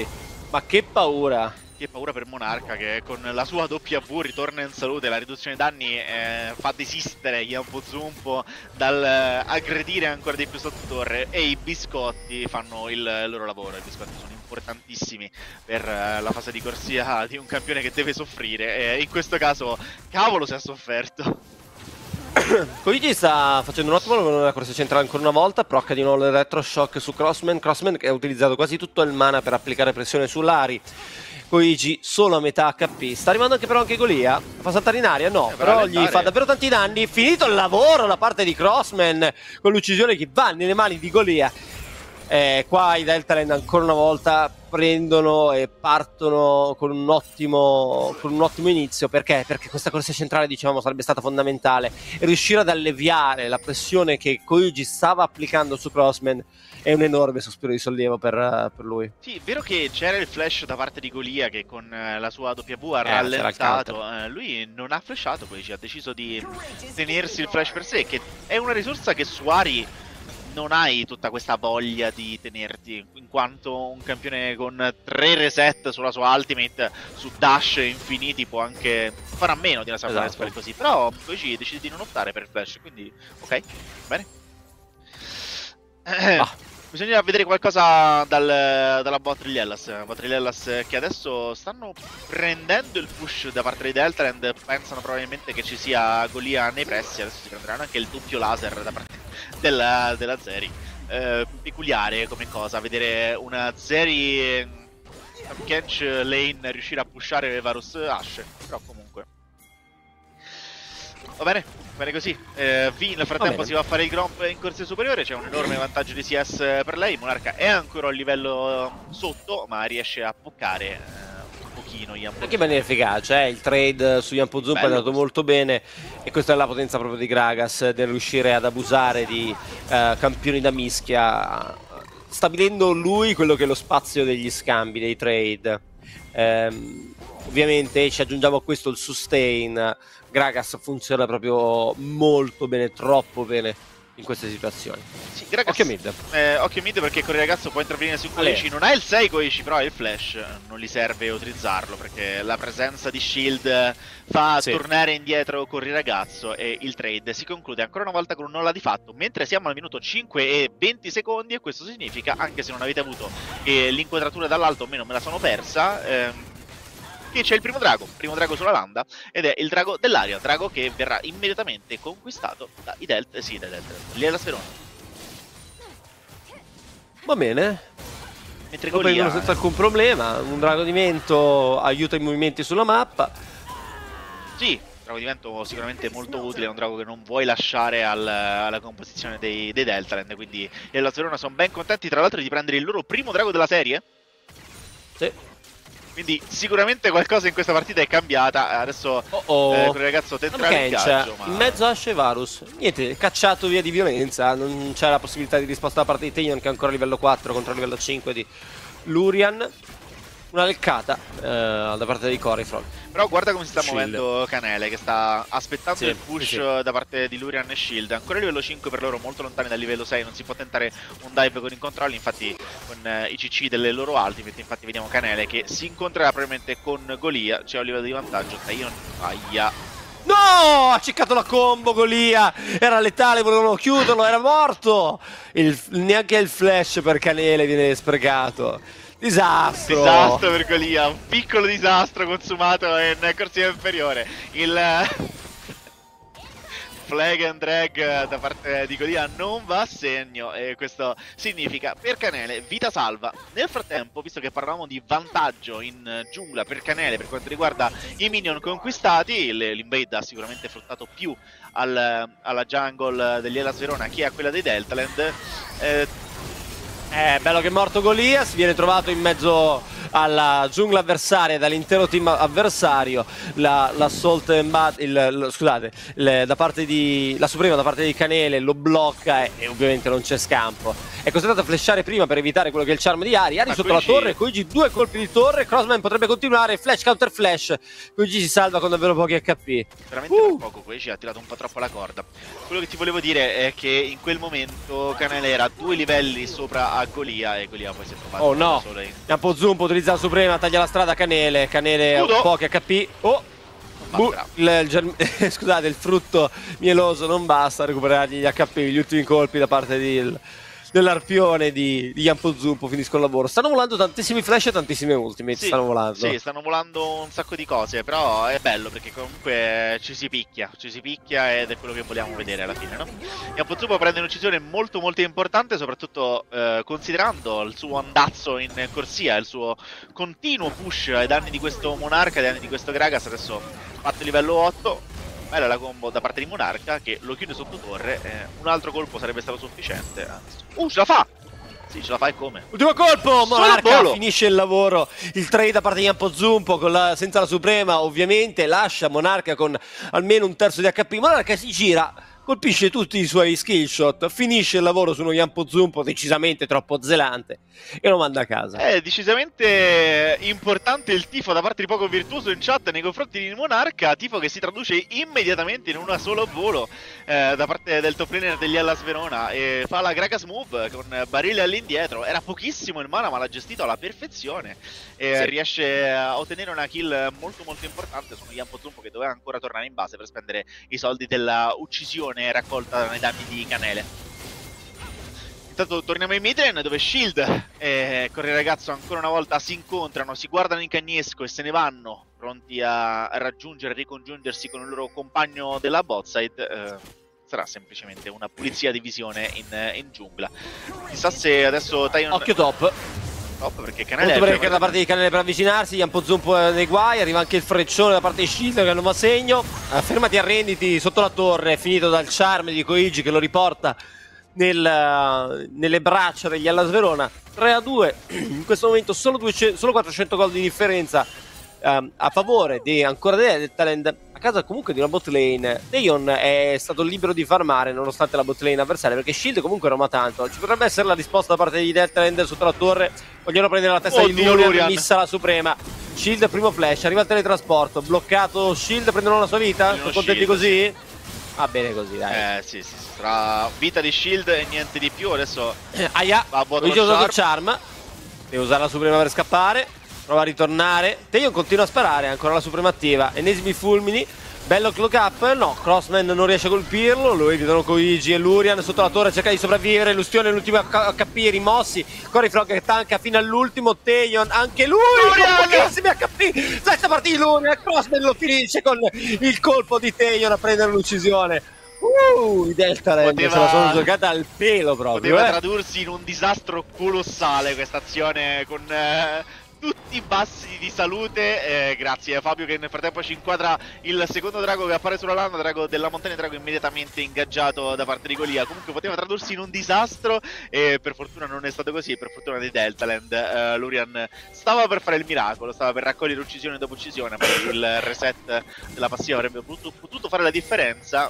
Ma che paura! Che paura per Monarca, che con la sua W ritorna in salute, la riduzione danni fa desistere Yampo Zumpo dal aggredire ancora di più sotto torre, e i biscotti fanno il loro lavoro. I biscotti sono importantissimi per la fase di corsia di un campione che deve soffrire, e in questo caso cavolo se ha sofferto. Koigi sta facendo un ottimo lavoro nella corsia centrale ancora una volta, procca di nuovo l'elettroshock su Crossman che ha utilizzato quasi tutto il mana per applicare pressione sull'Ari. Koigi solo a metà HP, sta arrivando anche però anche Golia, fa saltare in aria? No, però gli fa davvero tanti danni, finito il lavoro da parte di Crossman con l'uccisione che va nelle mani di Golia. Qua i Deltaland ancora una volta prendono e partono con un ottimo inizio. Perché? Perché questa corsia centrale, diciamo, sarebbe stata fondamentale, e riuscire ad alleviare la pressione che Koigi stava applicando su Crossman è un enorme sospiro di sollievo per lui. Sì, vero che c'era il flash da parte di Golia che con la sua W ha rallentato, lui non ha flashato, poi ha deciso di tenersi il flash per sé, che è una risorsa che su Ari non hai tutta questa voglia di tenerti, in quanto un campione con 3 reset sulla sua ultimate, su dash infiniti, può anche fare a meno di una salvare spell così, però poi decide di non optare per il flash, quindi ok, bene. Bisogna vedere qualcosa dalla Botrilellas, che adesso stanno prendendo il push da parte dei Deltaland, pensano probabilmente che ci sia Golia nei pressi, adesso si prenderanno anche il doppio laser da parte della Zeri. Peculiare come cosa, vedere una Zeri Kench lane riuscire a pushare Varus Ashe, però comunque va bene così. V nel frattempo si va a fare il Gromp in corsia superiore, c'è un enorme vantaggio di CS per lei. Monarca è ancora a livello sotto, ma riesce a boccare un pochino Yampo. Anche in maniera efficace, il trade su Yampo Zumpo è andato molto bene, e questa è la potenza proprio di Gragas, nel riuscire ad abusare di campioni da mischia, stabilendo lui quello che è lo spazio degli scambi, dei trade. Ovviamente ci aggiungiamo a questo il sustain. Gragas funziona proprio molto bene, troppo bene in queste situazioni. Sì, Gragas, occhio mid perché con il ragazzo può intervenire su Koichi, non ha il 6 Koichi, però il flash non gli serve utilizzarlo, perché la presenza di shield fa tornare indietro con il ragazzo, e il trade si conclude ancora una volta con un nulla di fatto, mentre siamo al minuto 5 e 20 secondi, e questo significa, anche se non avete avuto l'inquadratura dall'alto, o meno me la sono persa, che c'è il primo drago sulla landa, ed è il drago dell'aria, drago che verrà immediatamente conquistato dai Lielas Verona. Va bene, mentre lo prendono senza alcun problema. Un drago di vento aiuta i movimenti sulla mappa. Sì, drago di vento sicuramente molto utile, è un drago che non vuoi lasciare alla composizione dei Deltaland, quindi i Lielas Verona sono ben contenti tra l'altro di prendere il loro primo drago della serie. Sì. Quindi sicuramente qualcosa in questa partita è cambiata. Adesso quel ragazzo tenterà il viaggio, ma... in mezzo Ashe e Varus, niente, cacciato via di violenza. Non c'è la possibilità di risposta da parte di Taeyeon, che è ancora a livello 4 contro il livello 5 di Lurian. Una leccata da parte di Corifrog. Però guarda come si sta muovendo Canele, che sta aspettando il push da parte di Lurian e Shield. Ancora a livello 5 per loro, molto lontani dal livello 6. Non si può tentare un dive con i controlli, infatti con i CC delle loro ultimate. Infatti vediamo Canele che si incontrerà probabilmente con Golia. C'è un livello di vantaggio. Taeyeon aia. No! Ha ciccato la combo Golia! Era letale, volevano chiuderlo, era morto! Neanche il flash per Canele viene sprecato. Disastro per Golia, un piccolo disastro consumato in corsia inferiore. Il flag and drag da parte di Golia non va a segno, e questo significa per Canele vita salva. Nel frattempo, visto che parlavamo di vantaggio in giungla per Canele per quanto riguarda i minion conquistati, l'invade ha sicuramente fruttato più alla jungle degli Lielas Verona che a quella dei Deltaland. Bello che è morto Goliath, viene trovato in mezzo alla giungla avversaria dall'intero team avversario. L'assault scusate, da parte di la suprema da parte di Canele lo blocca, e ovviamente non c'è scampo. È costretto a flashare prima per evitare quello che è il charm di Ari. Ari sotto la torre, Koigi 2 colpi di torre, Crossman potrebbe continuare, flash counter flash. Koigi si salva con davvero pochi HP. Veramente per poco, Koigi ha tirato un po' troppo la corda. Quello che ti volevo dire è che in quel momento Canele era 2 livelli sopra a Golia, e Golia poi si è trovato solo in... Yampo Zumpo utilizza la Suprema, taglia la strada, Canele Udo. pochi HP. Oh! Scusate, il frutto mieloso non basta a recuperargli gli HP, gli ultimi colpi da parte dell'arpione di Yampo Zumpo. Finisco il lavoro. Stanno volando tantissimi flash e tantissime ultimate. Sì, stanno volando. Sì, stanno volando un sacco di cose, però è bello perché comunque ci si picchia ed è quello che vogliamo vedere alla fine, no? Yampo Zumpo prende un'uccisione molto molto importante, soprattutto considerando il suo andazzo in corsia, il suo continuo push ai danni di questo Monarca, ai danni di questo Gragas. Adesso fatto livello 8. Bella la combo da parte di Monarca che lo chiude sotto torre. Un altro colpo sarebbe stato sufficiente. Ce la fa! Sì, ce la fa e come? Ultimo colpo! Monarca finisce il lavoro. Il trade da parte di Yampo Zumpo senza la Suprema, ovviamente. Lascia Monarca con almeno un terzo di HP. Monarca si gira, colpisce tutti i suoi skill shot, finisce il lavoro su uno Yampo Zumpo decisamente troppo zelante e lo manda a casa. È decisamente importante il tifo da parte di Poco Virtuoso in chat nei confronti di Monarca, tifo che si traduce immediatamente in una solo volo da parte del top laner degli Hellas Verona, e fa la Gragas move con barile all'indietro. Era pochissimo il mana ma l'ha gestito alla perfezione e riesce a ottenere una kill molto molto importante su Yampo Zumpo, che doveva ancora tornare in base per spendere i soldi della uccisione raccolta nei danni di Canele. Intanto torniamo in midlane dove Shield e Corriere Ragazzo ancora una volta si incontrano, si guardano in cagnesco e se ne vanno, pronti a raggiungere e ricongiungersi con il loro compagno della botside. Sarà semplicemente una pulizia di visione in giungla. Chissà se adesso Taion... Occhio top. Top perché Canele molto bene da parte di Canele per avvicinarsi. Yampo Zumpo nei guai, arriva anche il freccione da parte di Shield che non va segno. Fermati, arrenditi sotto la torre, finito dal charm di Koigi che lo riporta nelle braccia degli Hellas Verona. 3-2 in questo momento, solo 400 gol di differenza a favore di ancora del talent a casa comunque di una bot lane. Taion è stato libero di farmare nonostante la bot lane avversaria, perché Shield comunque roma tanto. Ci potrebbe essere la risposta da parte di Deltalend sotto la torre. Vogliono prendere la testa di Lurian, missa la Suprema. Shield primo flash, arriva il teletrasporto, bloccato Shield, prendono la sua vita. Sono contenti così? Va bene così, dai. Sì, tra vita di Shield e niente di più. Adesso aia, ho usato il charm. Deve usare la Suprema per scappare. Prova a ritornare. Taion continua a sparare, ancora la Suprema attiva. Ennesimi fulmini. Bello clock up. No, Crossman non riesce a colpirlo. Lo evitano Koigi e Lurian sotto la torre, cerca di sopravvivere. Lustione l'ultimo HP rimossi. Corifrog che tanca fino all'ultimo. Taion anche lui con pochissimi HP. Sesta partita di Lurian. Crossman lo finisce con il colpo di Taion a prendere l'uccisione. I Deltalend se la sono giocata al pelo proprio. Poteva tradursi in un disastro colossale questa azione con tutti bassi di salute. Grazie a Fabio che nel frattempo ci inquadra il secondo drago che appare sulla lana, drago della montagna, drago immediatamente ingaggiato da parte di Golia. Comunque poteva tradursi in un disastro e per fortuna non è stato così. Per fortuna di Deltalend, Lurian stava per fare il miracolo, stava per raccogliere uccisione dopo uccisione, poi il reset della passiva avrebbe potuto fare la differenza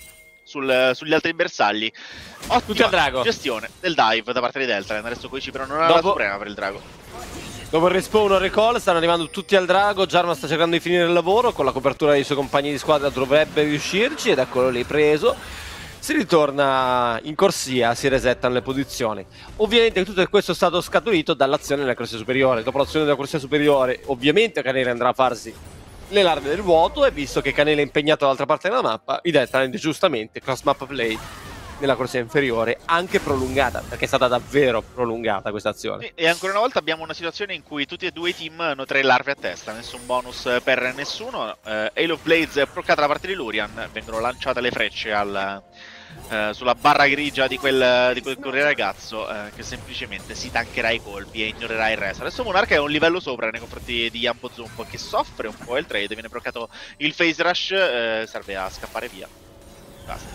sugli altri bersagli. Ottima gestione del dive da parte di Deltalend. Adesso Koichi però non ha la Suprema per il drago. Dopo il respawn o recall stanno arrivando tutti al drago. Jarvan sta cercando di finire il lavoro, con la copertura dei suoi compagni di squadra dovrebbe riuscirci ed eccolo lì preso. Si ritorna in corsia, si resettano le posizioni. Ovviamente tutto questo è stato scaturito dall'azione nella corsia superiore. Dopo l'azione della corsia superiore ovviamente Canele andrà a farsi le larve del vuoto, e visto che Canele è impegnato dall'altra parte della mappa, i Deltalend giustamente cross map play nella corsia inferiore, anche prolungata, perché è stata davvero prolungata questa azione. Sì, e ancora una volta abbiamo una situazione in cui tutti e due i team hanno 3 larve a testa, nessun bonus per nessuno. Hail of Blades è bloccata da parte di Lurian, vengono lanciate le frecce sulla barra grigia di quel Corriere Ragazzo, che semplicemente si tankerà i colpi e ignorerà il resto. Adesso Monarca è un livello sopra nei confronti di Yampo Zumpo, che soffre un po' il trade, viene bloccato il phase rush, serve a scappare via. Basta.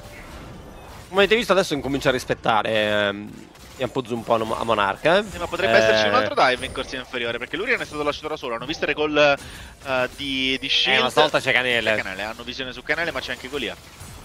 Come avete visto adesso incomincia a rispettare Yampo Zumpo a Monarca. Sì, ma potrebbe esserci un altro dive in corsia inferiore, perché Lurian è stato lasciato da solo. Hanno visto le call di Shield. Ma stavolta c'è Canele. Hanno visione su Canele, ma c'è anche Golia.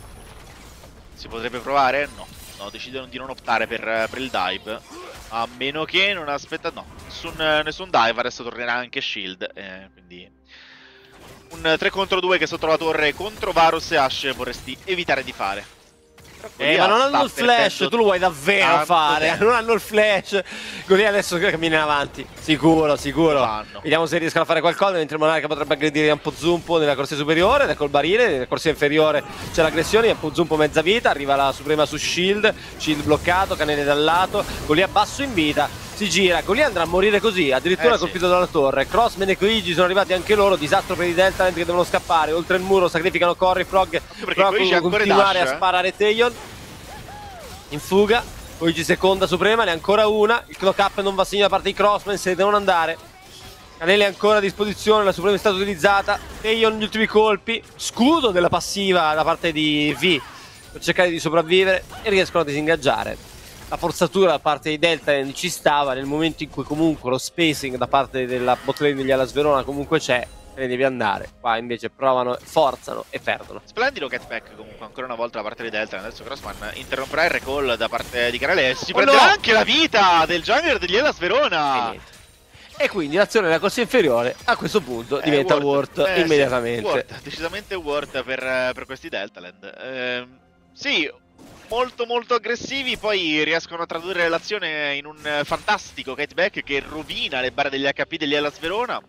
Si potrebbe provare? No, decidono di non optare per il dive, a meno che non aspetta. No, nessun dive. Adesso tornerà anche Shield, quindi un 3 contro 2 che sotto la torre contro Varus e Ashe vorresti evitare di fare. Ma non hanno il flash, tu lo vuoi davvero fare? Tempo. Non hanno il flash. Golia adesso cammina in avanti. Sicuro. Vediamo se riescono a fare qualcosa, mentre Monarca potrebbe aggredire un po' Zumpo nella corsia superiore, ecco il barile, nella corsia inferiore c'è l'aggressione, un po' Zumpo mezza vita, arriva la Suprema su Shield bloccato, Canele dal lato, Golia basso in vita, si gira, Golia andrà a morire così, addirittura colpito dalla torre. Crossman e Koigi sono arrivati anche loro, disastro per i Deltaland che devono scappare, oltre il muro sacrificano Corri, Frog, però continuare a sparare Taeyon. In fuga, Koigi seconda Suprema, ne ha ancora una, il knock up non va a segno da parte di Crossman, se ne devono andare. Canele è ancora a disposizione, la Suprema è stata utilizzata, Taeyon gli ultimi colpi, scudo della passiva da parte di V per cercare di sopravvivere e riescono a disingaggiare. La forzatura da parte di Delta ci stava nel momento in cui comunque lo spacing da parte della botlane degli Hellas Verona comunque c'è, te ne devi andare. Qua invece provano, forzano e perdono. Splendido catback comunque ancora una volta da parte di Delta. Adesso Crossman interromperà il recall da parte di Canele e si prenderà anche la vita del jungler degli Hellas Verona. E quindi l'azione della corsia inferiore a questo punto diventa worth immediatamente. Sì, decisamente worth per questi Deltaland. Sì, molto aggressivi, poi riescono a tradurre l'azione in un fantastico catback che rovina le barre degli HP degli Hellas Verona.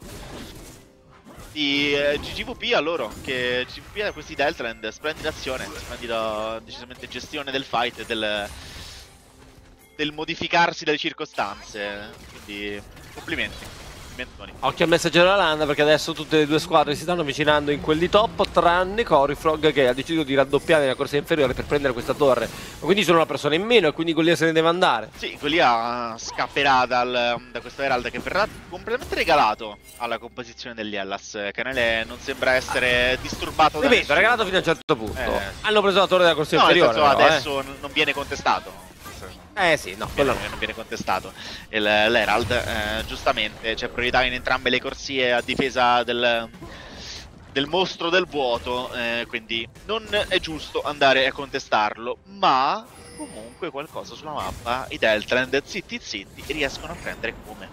Di GGVP a loro, che GGVP a questi Deltaland, splendida azione, splendida decisamente gestione del fight, del modificarsi delle circostanze, quindi complimenti. Occhio al messaggero della landa, perché adesso tutte le due squadre si stanno avvicinando in quelli top, tranne Corifrog che ha deciso di raddoppiare la corsia inferiore per prendere questa torre. Quindi sono una persona in meno e quindi Golia se ne deve andare. Sì, Golia scapperà da questo Herald che verrà completamente regalato alla composizione degli Hellas. Canele non sembra essere disturbato da nessuno. Regalato fino a un certo punto. Hanno preso la torre della corsia inferiore. No, adesso non viene contestato. Sì, no, quello non viene contestato. L'Herald, giustamente, c'è priorità in entrambe le corsie a difesa del mostro del vuoto, quindi non è giusto andare a contestarlo, ma comunque qualcosa sulla mappa i Deltaland zitti riescono a prendere come.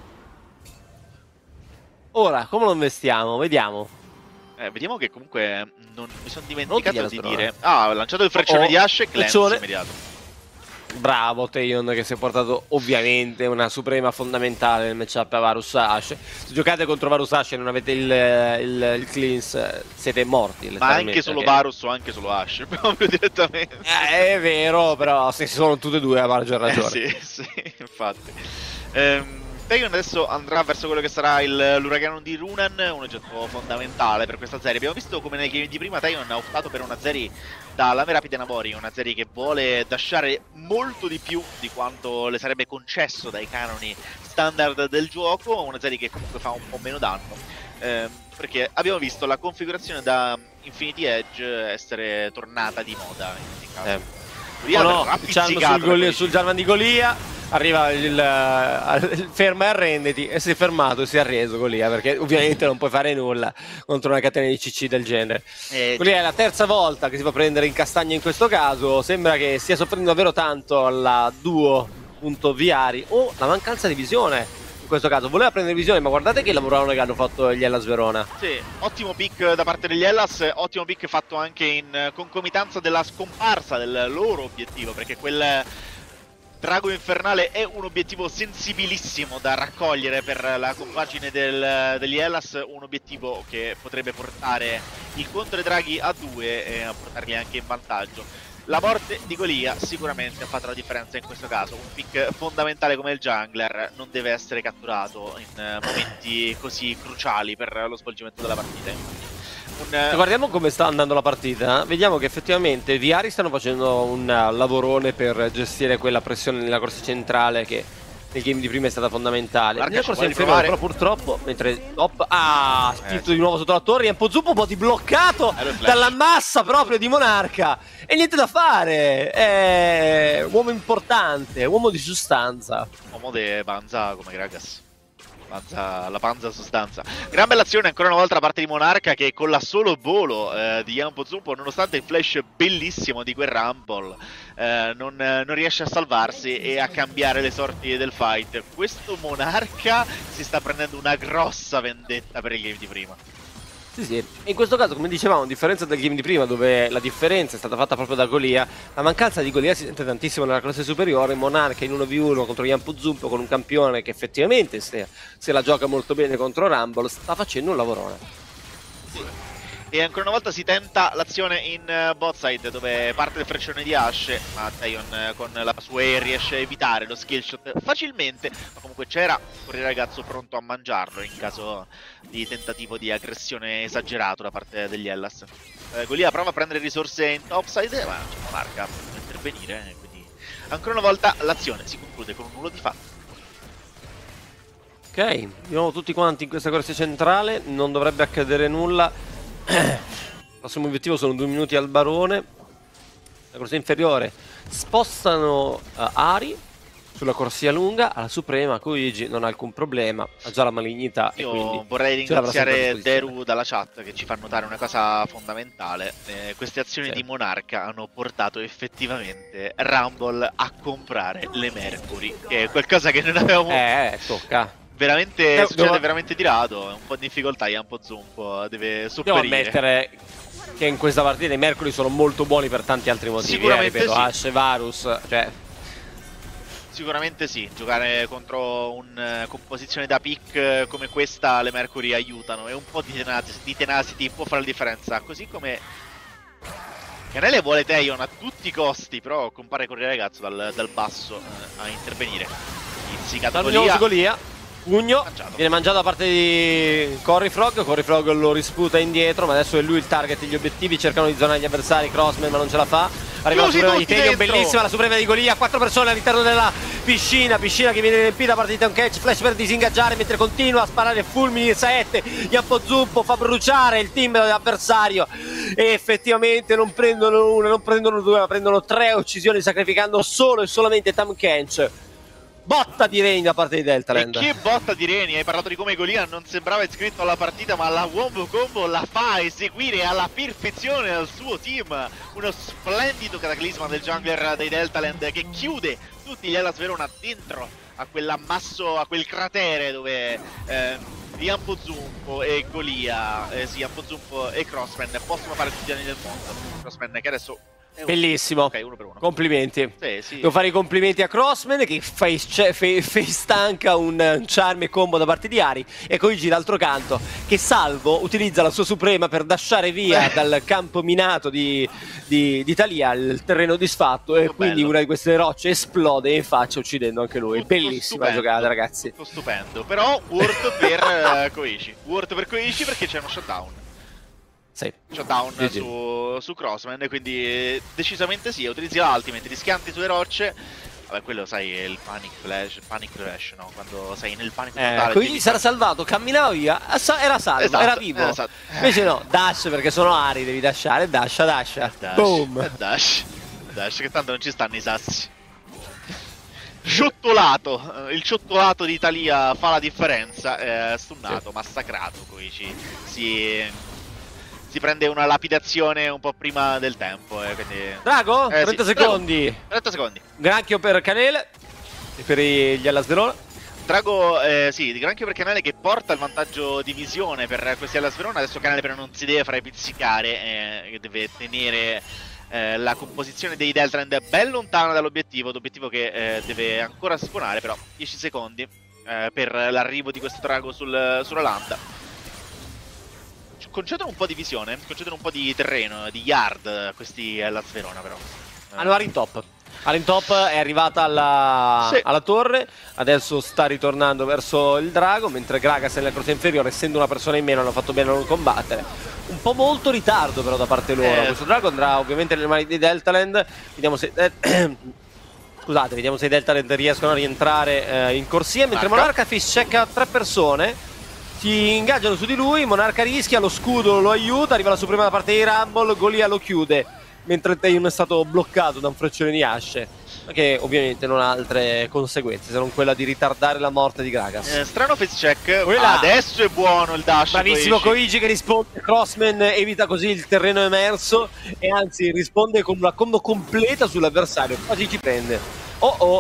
Ora, come lo investiamo? Vediamo. Vediamo che comunque non mi sono dimenticato di dire. Ha lanciato il freccione di Ashe e cleanse immediato. Bravo Taeyon che si è portato ovviamente una suprema fondamentale nel matchup a Varus Ashe. Se giocate contro Varus Ashe e non avete il cleanse siete morti. Ma anche solo Varus o anche solo Ashe, proprio direttamente. È vero, però se sono tutte e due a maggior ragione. Sì, infatti. Taeyon adesso andrà verso quello che sarà l'uragano di Runan, un oggetto fondamentale per questa serie. Abbiamo visto come nel game di prima Taeyon ha optato per una serie da Lame Rapide Nabori, una serie che vuole dashare molto di più di quanto le sarebbe concesso dai canoni standard del gioco, una serie che comunque fa un po' meno danno, perché abbiamo visto la configurazione da Infinity Edge essere tornata di moda in questo caso. Sul Jarvan di Golia arriva il ferma e arrenditi, e si è fermato e si è arreso Golia, perché ovviamente non puoi fare nulla contro una catena di CC del genere. Golia è la terza volta che si fa prendere in castagna in questo caso, sembra che stia soffrendo davvero tanto alla duo.Viari o la mancanza di visione. In questo caso voleva prendere visione, ma guardate che lavoravano che hanno fatto gli Hellas Verona. Sì, ottimo pick da parte degli Hellas, ottimo pick fatto anche in concomitanza della scomparsa del loro obiettivo, perché quel Drago Infernale è un obiettivo sensibilissimo da raccogliere per la compagine degli Hellas, un obiettivo che potrebbe portare il contro dei draghi a 2 e a portarli anche in vantaggio. La morte di Golia sicuramente ha fatto la differenza in questo caso. Un pick fondamentale come il jungler non deve essere catturato in momenti così cruciali per lo svolgimento della partita. Guardiamo come sta andando la partita. Vediamo che effettivamente i Viari stanno facendo un lavorone per gestire quella pressione nella corsia centrale che nel game di prima è stata fondamentale. Nella corsia inferiore però purtroppo, mentre Top spinto di nuovo sotto la torre, Empozupo un po' di bloccato dalla massa proprio di Monarca. E niente da fare, è uomo importante, uomo di sostanza. Uomo de panza come Gragas. La panza sostanza. Gran bella azione ancora una volta da parte di Monarca, che con la solo volo di Empozupo, nonostante il flash bellissimo di quel Rumble, non riesce a salvarsi e a cambiare le sorti del fight. Questo Monarca si sta prendendo una grossa vendetta per il game di prima. Sì, sì. In questo caso, come dicevamo, a differenza del game di prima, dove la differenza è stata fatta proprio da Golia, la mancanza di Golia si sente tantissimo nella classe superiore. Monarca in 1v1 contro Yampu Zumpo, con un campione che effettivamente, se la gioca molto bene contro Rumble, sta facendo un lavorone. Sì. E ancora una volta si tenta l'azione in bot side, dove parte il freccione di Ashe, ma Taion con la sua E riesce a evitare lo skill shot facilmente, ma comunque c'era un ragazzo pronto a mangiarlo in caso di tentativo di aggressione esagerato da parte degli Hellas. Golia prova a prendere risorse in topside, ma c'è Monarca per intervenire, quindi ancora una volta l'azione si conclude con un nullo di fatto. Ok, di nuovo tutti quanti in questa corsia centrale, non dovrebbe accadere nulla. Il prossimo obiettivo sono 2 minuti al barone. La corsia inferiore spostano Ari sulla corsia lunga. Alla suprema Koigi non ha alcun problema, ha già la malignità. Io vorrei ringraziare Deru dalla chat che ci fa notare una cosa fondamentale. Queste azioni di Monarca hanno portato effettivamente Rumble a comprare le Mercury, che è qualcosa che non avevamo... tocca. Veramente succede veramente di rado, è un po' di difficoltà, Yampu Zumpo deve sopperire. Devo ammettere che in questa partita i Mercury sono molto buoni per tanti altri motivi. Sicuramente ripeto, sì. Ashe, Varus, cioè... Sicuramente sì, giocare contro una composizione da pick come questa le Mercury aiutano, e un po' di tenacity può fare la differenza, così come Canele vuole Taion a tutti i costi, però compare con il ragazzo dal basso a intervenire. Pizzicato Golia. Pugno, viene mangiato da parte di Corryfrog. Corryfrog lo risputa indietro, ma adesso è lui il target. Gli obiettivi cercano di zonare gli avversari. Crossman, ma non ce la fa. Arriva la suprema di Taion, bellissima la suprema di Golia. 4 persone all'interno della piscina che viene riempita da parte di Taion Catch. Flash per disingaggiare mentre continua a sparare fulmini e saette. Yampu Zumpo fa bruciare il team dell'avversario e effettivamente non prendono una, non prendono due, ma prendono 3 uccisioni, sacrificando solo e solamente Tahm Kench. Botta di Reni da parte di Deltaland. E che botta di Reni, hai parlato di come Golia non sembrava iscritto alla partita, ma la Wombo Combo la fa eseguire alla perfezione al suo team. Uno splendido cataclisma del jungler dei Deltaland che chiude tutti gli Hellas Verona dentro a quell'ammasso, a quel cratere dove Yampu Zumpo e Golia, Yampu Zumpo e Crossman possono fare tutti gli anni del mondo. Crossman che adesso... Bellissimo, ok, 1 per 1. Complimenti. Sì. Devo fare i complimenti a Crossman che stanca un charm e combo da parte di Ari, e Koigi d'altro canto che salvo utilizza la sua suprema per dashare via dal campo minato di Thalia il terreno disfatto, e quindi una di queste rocce esplode in faccia uccidendo anche lui. Bellissima giocata, ragazzi. Tutto stupendo, però worth per Koichi. Worth per Koichi perché c'è uno shutdown. Sì. Shutdown su Crossman, quindi decisamente sì, utilizzi l'ultimate, rischianti sulle rocce. Vabbè, quello sai è il panic flash, no? Quando sei nel panico totale. Quindi sarà salvato, camminava via, era salvo, esatto, era vivo. Esatto. Invece no, dash perché sono Ari, devi dashare, dasha. Boom. Dash che tanto non ci stanno i sassi. Ciottolato, il ciottolato di Thalia fa la differenza, stunnato, massacrato, Koichi si prende una lapidazione un po' prima del tempo, quindi... Drago? 30 secondi. Drago. 30 secondi. Granchio per Canele e per gli Hellas Verona. Drago, sì, di Granchio per Canele che porta il vantaggio di visione per questi Hellas Verona. Adesso Canele però non si deve fare pizzicare, che deve tenere la composizione dei Deltaland ben lontana dall'obiettivo. L'obiettivo che deve ancora spawnare, però 10 secondi per l'arrivo di questo Drago sulla landa. Concedono un po' di visione, concedono un po' di terreno, di yard questi Hellas Verona però. Hanno Arin top. Arin top è arrivata alla torre, adesso sta ritornando verso il drago, mentre Gragas è nella corsia inferiore, essendo una persona in meno hanno fatto bene a non combattere. Un po' molto ritardo però da parte loro. Questo drago andrà ovviamente nelle mani di Deltaland. Vediamo se... Scusate, vediamo se i Deltaland riescono a rientrare in corsia, mentre Monarca Fish checca 3 persone. Si ingaggiano su di lui, Monarca rischia, lo scudo lo aiuta, arriva la suprema da parte di Rumble, Golia lo chiude, mentre Taion è stato bloccato da un freccione di Ashe, che ovviamente non ha altre conseguenze se non quella di ritardare la morte di Gragas. Strano face check, adesso è buono il dash. Bravissimo Koichi che risponde, Crossman evita così il terreno emerso e anzi risponde con una combo completa sull'avversario, quasi ci prende.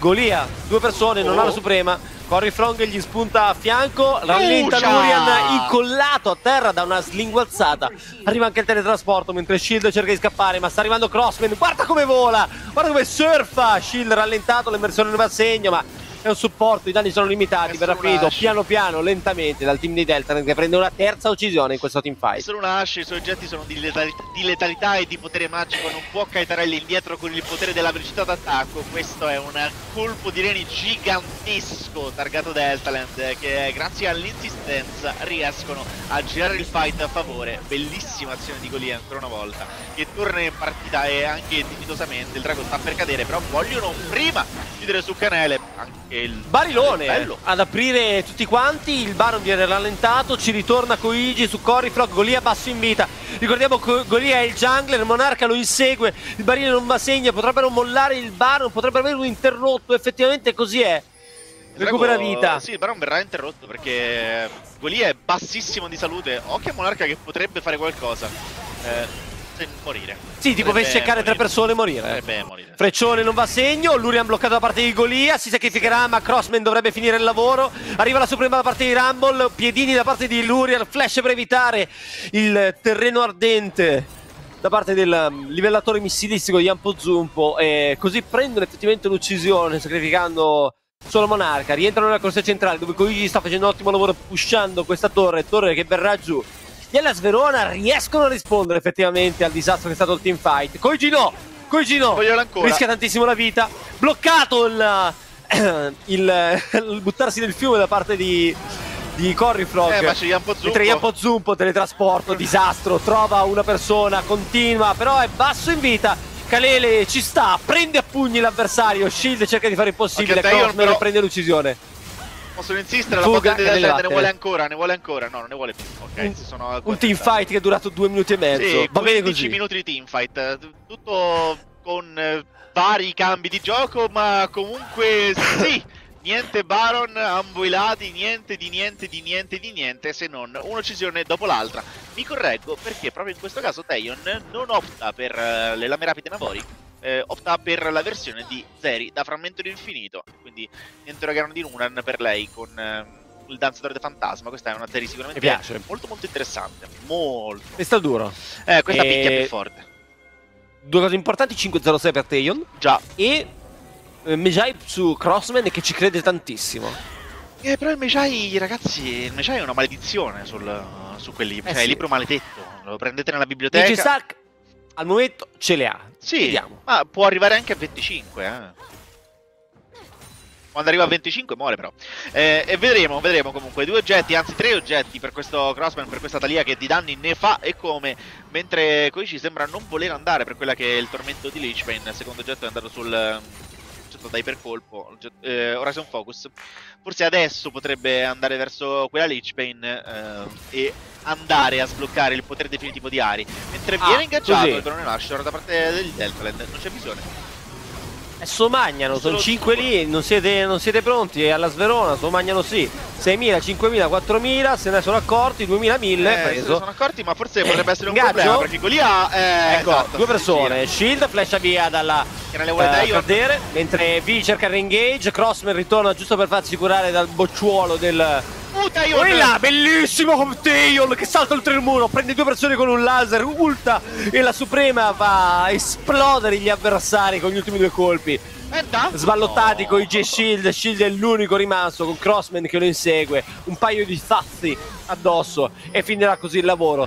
Golia, 2 persone, non ha la suprema. Corifrog gli spunta a fianco, rallenta Lurian, incollato a terra da una slinguazzata. Arriva anche il teletrasporto mentre Shield cerca di scappare, ma sta arrivando Crossman. Guarda come vola, guarda come surfa. Shield rallentato, l'immersione non va a segno, ma è un supporto, i danni sono limitati. Verrà finito piano piano, lentamente dal team di Delta, che prende una terza uccisione in questo teamfight. Solo una Ash, i suoi oggetti sono di letalità e di potere magico. Non può Kaitarelli indietro con il potere della velocità d'attacco. Questo è un colpo di reni gigantesco targato Deltaland, che grazie all'insistenza riescono a girare il fight a favore. Bellissima azione di Golia ancora una volta, che torna in partita e anche dignitosamente. Il drago sta per cadere, però vogliono prima chiudere su Canele. Anche il Barilone ad aprire tutti quanti. Il Baron viene rallentato, ci ritorna Koigi su Corifrog. Golia basso in vita, ricordiamo che Golia è il jungler, Monarca lo insegue, il barile non va a segno, potrebbero mollare il Baron, potrebbero averlo interrotto, effettivamente così è. Recupera vita. Sì, il Baron verrà interrotto perché Golia è bassissimo di salute. Occhio a Monarca che potrebbe fare qualcosa, morire. Sì, tipo per cercare 3 persone e morire. Freccione non va a segno, Lurian bloccato da parte di Golia, si sacrificherà ma Crossman dovrebbe finire il lavoro. Arriva la suprema da parte di Rumble, piedini da parte di Lurian, flash per evitare il terreno ardente da parte del livellatore missilistico di Ampo Zumpo, e così prendono effettivamente l'uccisione sacrificando solo Monarca. Rientrano nella corsia centrale dove Koigi sta facendo un ottimo lavoro pushando questa torre che verrà giù. Gli Hellas Verona riescono a rispondere effettivamente al disastro che è stato il teamfight. Koigi no, rischia tantissimo la vita. Bloccato il buttarsi nel fiume da parte di Corifrog. Mentre Yampo Zumpo, teletrasporto, disastro, trova una persona, continua, però è basso in vita. Kalele ci sta, prende a pugni l'avversario, Shield cerca di fare il possibile, Crossman prende l'uccisione. Possono insistere, la botta di Delta ne vuole ancora, no, non ne vuole più. Ok, un teamfight che è durato 2 minuti e mezzo. Sì, va bene 15 così. minuti di teamfight, tutto con vari cambi di gioco, ma comunque sì. Niente Baron, ambo i lati, niente di niente, se non un'uccisione dopo l'altra. Mi correggo perché proprio in questo caso Taion non opta per le lame rapide Navori, opta per la versione di Zeri da frammento d'infinito. Quindi niente Uragano di Nunan per lei con il danzatore del fantasma. Questa è una Zeri sicuramente molto interessante. Molto. E sta duro. Questa picchia più forte. 2 cose importanti, 5-0-6 per Taion. Già. E Mejai su Crossman che ci crede tantissimo. Però il Mejai, ragazzi, il Mejai è una maledizione su quel libro. Cioè, il libro maledetto. Lo prendete nella biblioteca. Dice Stark al momento ce le ha. Sì, vediamo. Ma può arrivare anche a 25, Quando arriva a 25 muore però. E vedremo comunque 2 oggetti, anzi 3 oggetti per questo Crossman, per questa Talia che di danni ne fa e come. Mentre Koichi sembra non voler andare per quella che è il tormento di Lichbane. Il secondo oggetto è andato sul da ipercolpo, Horizon Focus. Forse adesso potrebbe andare verso quella Lichbane e andare a sbloccare il potere definitivo di Ari. Mentre viene ingaggiato il Barone Nashor da parte del Deltaland, non c'è bisogno. Somagnano, sono 5 lì, non siete pronti, e alla Sverona Somagnano sì, 6.000, 5.000, 4.000, se ne sono accorti, 2.000, 1.000 preso. Se ne sono accorti, ma forse potrebbe essere un problema, perché Golia ecco, esatto, 2 persone, Shield flasha via dalla cadere, mentre V cerca il re-engage, Crossman ritorna giusto per farsi curare dal bocciuolo del... Quella, bellissimo con Taion che salta oltre il muro, prende 2 persone con un laser, ulta e la Suprema va a esplodere gli avversari con gli ultimi 2 colpi. Sballottati con i Shield è l'unico rimasto con Crossman che lo insegue, un paio di sassi addosso e finirà così il lavoro.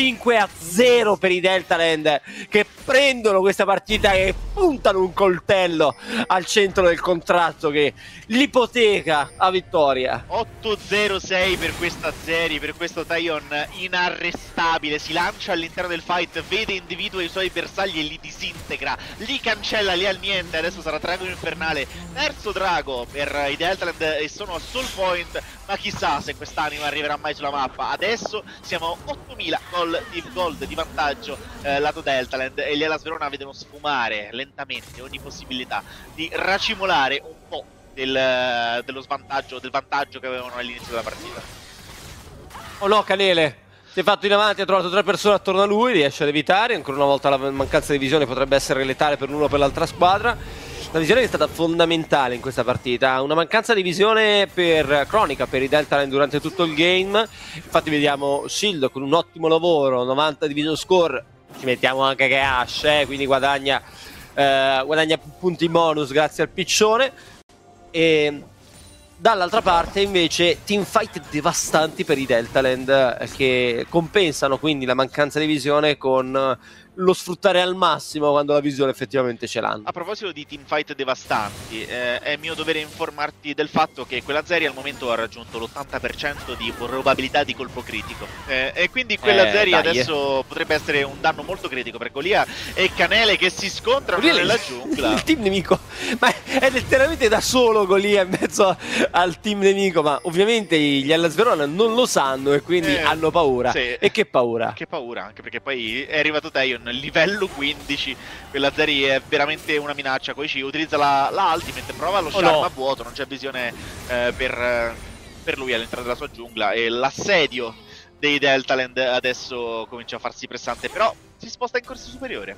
5-0 per i Deltaland che prendono questa partita e puntano un coltello al centro del contratto che l'ipoteca a vittoria. 8-0-6 per questa serie, per questo Taion inarrestabile, si lancia all'interno del fight, vede, individua i suoi bersagli e li disintegra, li cancella, li annienta. Adesso sarà Drago Infernale, terzo drago per i Deltaland e sono a soul point, ma chissà se quest'anima arriverà mai sulla mappa. Adesso siamo a 8000 gold di vantaggio lato Deltaland e gli Hellas Verona vedono sfumare lentamente ogni possibilità di racimolare un po' dello svantaggio, del vantaggio che avevano all'inizio della partita. Oh no, Canele, si è fatto in avanti, ha trovato 3 persone attorno a lui, riesce ad evitare, ancora una volta la mancanza di visione potrebbe essere letale per l'uno o per l'altra squadra. Una visione che è stata fondamentale in questa partita, una mancanza di visione cronica per i Deltaland durante tutto il game. Infatti vediamo Shield con un ottimo lavoro, 90 di vision score, ci mettiamo anche che Ash, quindi guadagna punti bonus grazie al piccione. E dall'altra parte invece teamfight devastanti per i Deltaland, che compensano quindi la mancanza di visione con lo sfruttare al massimo quando la visione effettivamente ce l'hanno. A proposito di teamfight devastanti, è mio dovere informarti del fatto che quella Zeri al momento ha raggiunto l'80% di probabilità di colpo critico, e quindi quella Zeri adesso potrebbe essere un danno molto critico per Golia e Canele che si scontrano nella giungla. Il team nemico, ma è letteralmente da solo Golia in mezzo al team nemico, ma ovviamente gli Hellas Verona non lo sanno e quindi hanno paura. Sì. E che paura? Che paura, anche perché poi è arrivato Taion livello 15, quella Zeri è veramente una minaccia. Koichi utilizza la ultimate, prova lo charm a vuoto, non c'è visione per lui all'interno della sua giungla, e l'assedio dei Deltaland adesso comincia a farsi pressante, però si sposta in corso superiore.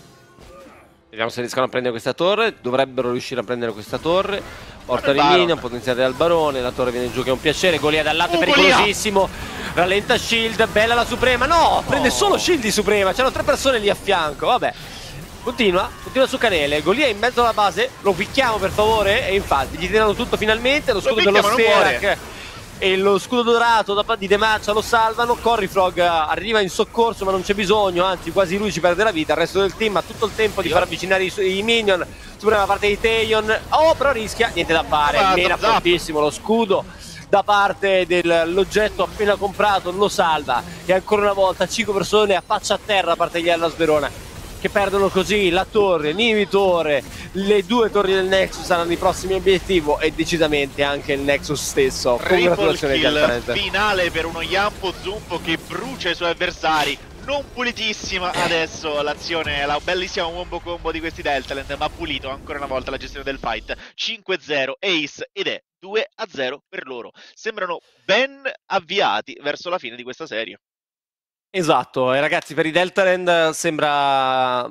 Vediamo se riescono a prendere questa torre, dovrebbero riuscire a prendere questa torre. Porta di minion, potenziate dal barone, la torre viene giù che è un piacere, Golia dal lato è pericolosissimo, rallenta Shield, bella la Suprema, no, prende solo Shield di Suprema, c'erano 3 persone lì a fianco, vabbè. Continua su Canele, Golia in mezzo alla base, lo picchiamo per favore, e infatti gli tirano tutto finalmente, lo scudo dello Sterak e lo scudo dorato di Demacia lo salvano. Corryfrog arriva in soccorso ma non c'è bisogno, anzi quasi lui ci perde la vita. Il resto del team ha tutto il tempo di far avvicinare i minion. Suprema parte di Taion, però rischia, niente da fare, mena fortissimo lo scudo da parte dell'oggetto appena comprato, lo salva, e ancora una volta 5 persone a faccia a terra a parte gli Hellas Verona, che perdono così la torre, l'inibitore, le 2 torri del Nexus saranno i prossimi obiettivi, e decisamente anche il Nexus stesso. Congratulazioni al finale per uno Yampo Zumpo che brucia i suoi avversari. Non pulitissima adesso l'azione, la bellissima wombo combo di questi Deltaland, ma pulito ancora una volta la gestione del fight. 5-0 Ace, ed è 2-0 per loro. Sembrano ben avviati verso la fine di questa serie. Esatto, e ragazzi, per i Deltaland sembra,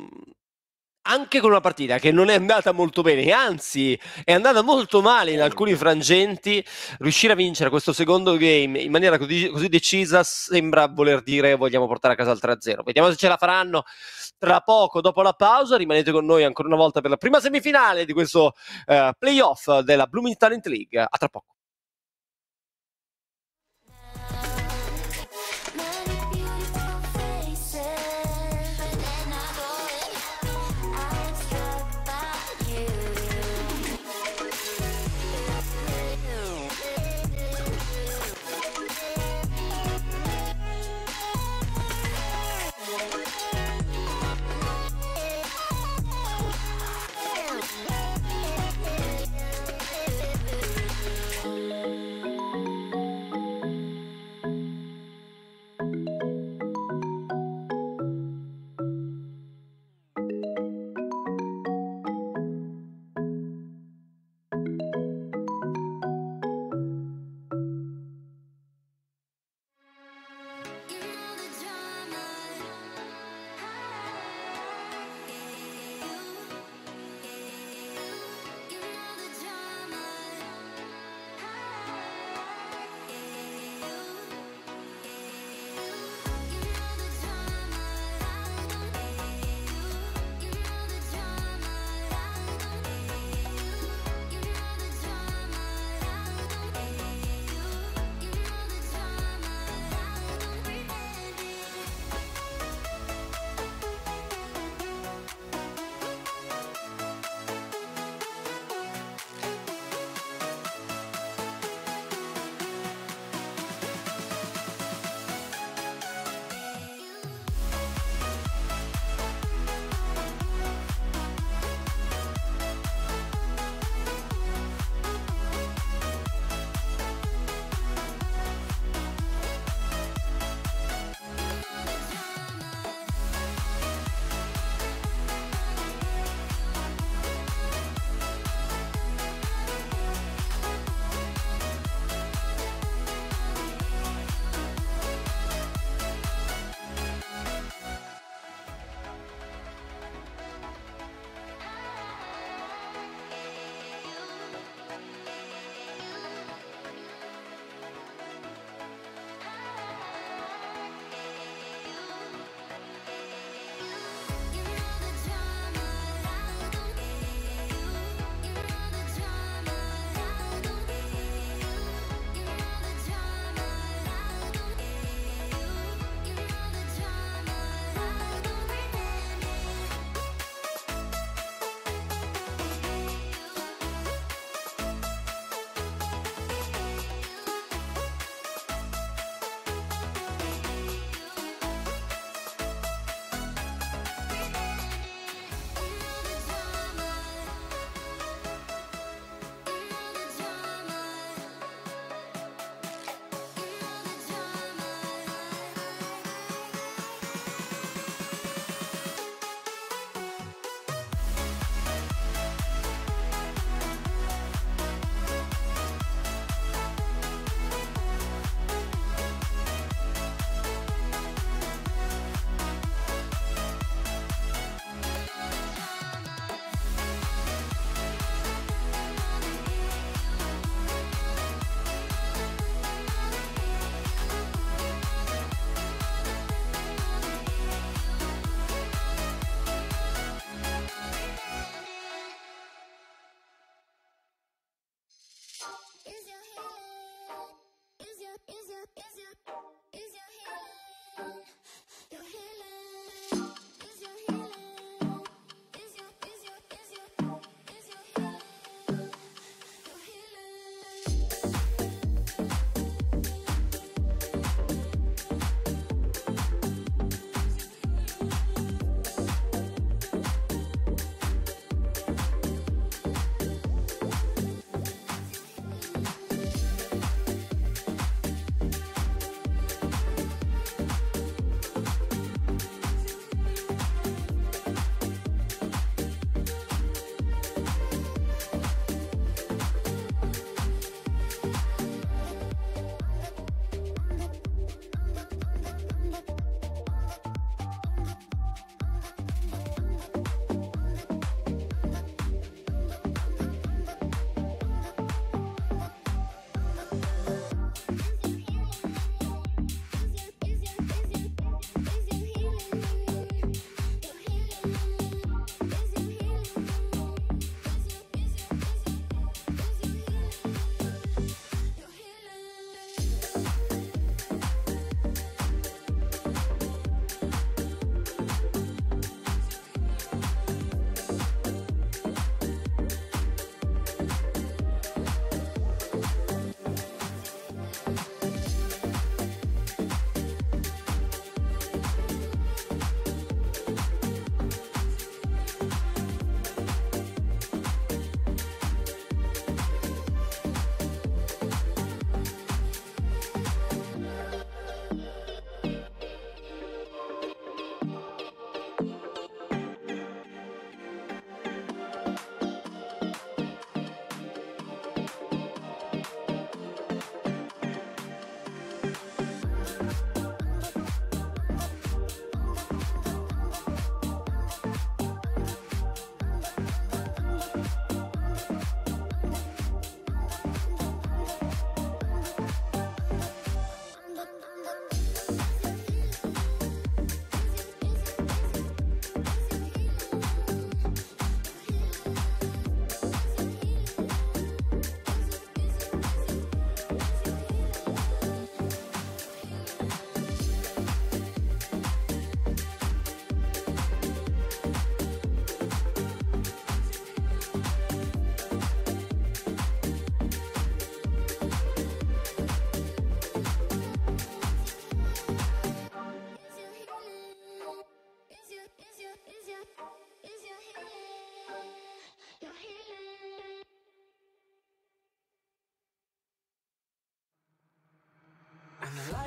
anche con una partita che non è andata molto bene, anzi è andata molto male in alcuni frangenti, riuscire a vincere questo secondo game in maniera così decisa sembra voler dire vogliamo portare a casa il 3-0. Vediamo se ce la faranno tra poco dopo la pausa. Rimanete con noi ancora una volta per la prima semifinale di questo playoff della Blooming Talent League. A tra poco.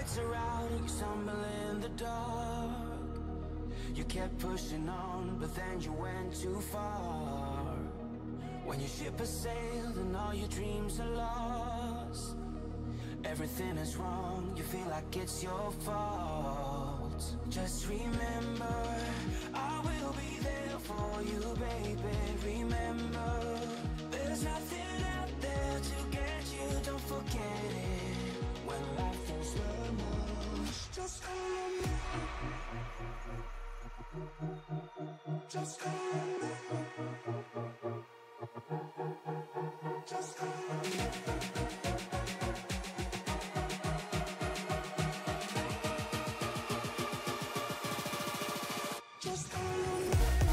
lights are out and you stumble in the dark. You kept pushing on, but then you went too far. When your ship has sailed and all your dreams are lost, everything is wrong, you feel like it's your fault. Just remember, I will be there for you, baby. Remember, there's nothing out there to get you, don't forget it. When life feels lemons, just remember. Just remember. Just remember. Just remember.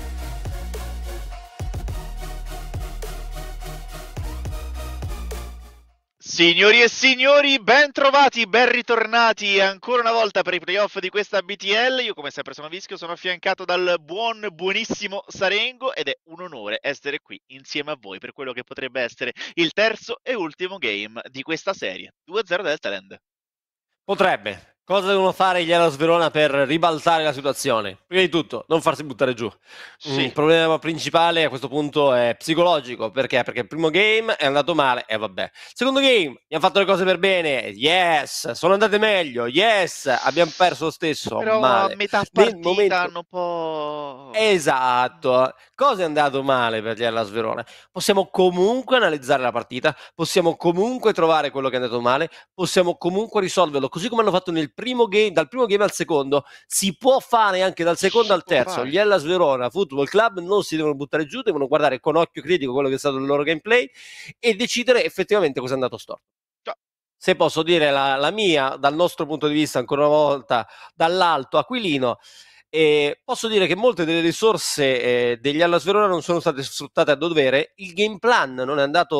Signori e signori, ben trovati, ben ritornati ancora una volta per i playoff di questa BTL. Io come sempre sono Vischio, sono affiancato dal buonissimo Sarengo ed è un onore essere qui insieme a voi per quello che potrebbe essere il terzo e ultimo game di questa serie. 2-0 Deltaland. Potrebbe. Cosa devono fare gli Hellas Verona per ribaltare la situazione? Prima di tutto, non farsi buttare giù. Sì. Il problema principale a questo punto è psicologico. Perché? Perché il primo game è andato male e vabbè. Secondo game, abbiamo fatto le cose per bene. Yes! Sono andate meglio. Yes! Abbiamo perso lo stesso. Però male. a metà Nel partita momento... hanno un po'... Esatto. Cosa è andato male per gli Hellas Verona? Possiamo comunque analizzare la partita, possiamo comunque trovare quello che è andato male, possiamo comunque risolverlo, così come hanno fatto nel primo game, dal primo game al secondo, si può fare anche dal secondo al terzo. Gli Hellas Verona Football Club non si devono buttare giù, devono guardare con occhio critico quello che è stato il loro gameplay e decidere effettivamente cosa è andato storto. Se posso dire la mia, dal nostro punto di vista, ancora una volta, dall'alto aquilino, posso dire che molte delle risorse degli Hellas Verona non sono state sfruttate a dovere, il game plan non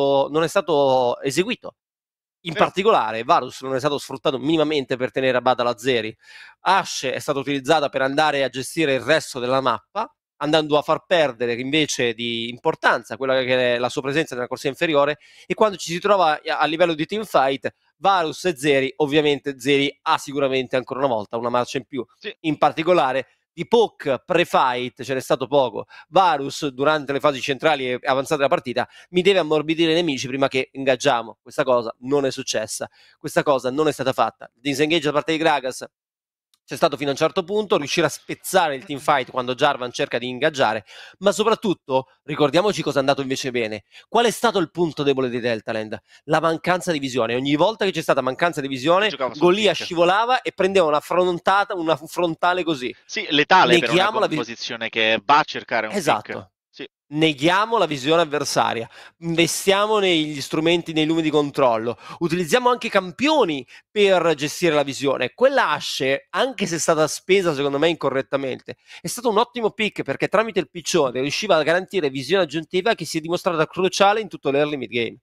è stato eseguito. In particolare, Varus non è stato sfruttato minimamente per tenere a bada la Zeri. Ashe è stata utilizzata per andare a gestire il resto della mappa, andando a far perdere invece di importanza quella che è la sua presenza nella corsia inferiore, e quando ci si trova a livello di teamfight, Varus e Zeri, ovviamente Zeri ha sicuramente ancora una volta una marcia in più. Sì. In particolare di poke pre-fight ce n'è stato poco. Varus durante le fasi centrali e avanzate della partita mi deve ammorbidire i nemici prima che ingaggiamo. Questa cosa non è successa, questa cosa non è stata fatta. Disengage da parte di Gragas c'è stato fino a un certo punto, riuscire a spezzare il teamfight quando Jarvan cerca di ingaggiare, ma soprattutto ricordiamoci cosa è andato invece bene. Qual è stato il punto debole di Deltaland? La mancanza di visione. Ogni volta che c'è stata mancanza di visione, Golia scivolava e prendeva una frontale così. Sì, letale per Neghiamo una composizione che va a cercare un esatto. pick. Sì. Neghiamo la visione avversaria, investiamo negli strumenti, nei lumi di controllo, utilizziamo anche i campioni per gestire la visione. Quella Ashe, anche se è stata spesa secondo me incorrettamente, è stato un ottimo pick perché tramite il piccione riusciva a garantire visione aggiuntiva che si è dimostrata cruciale in tutto l'early mid game.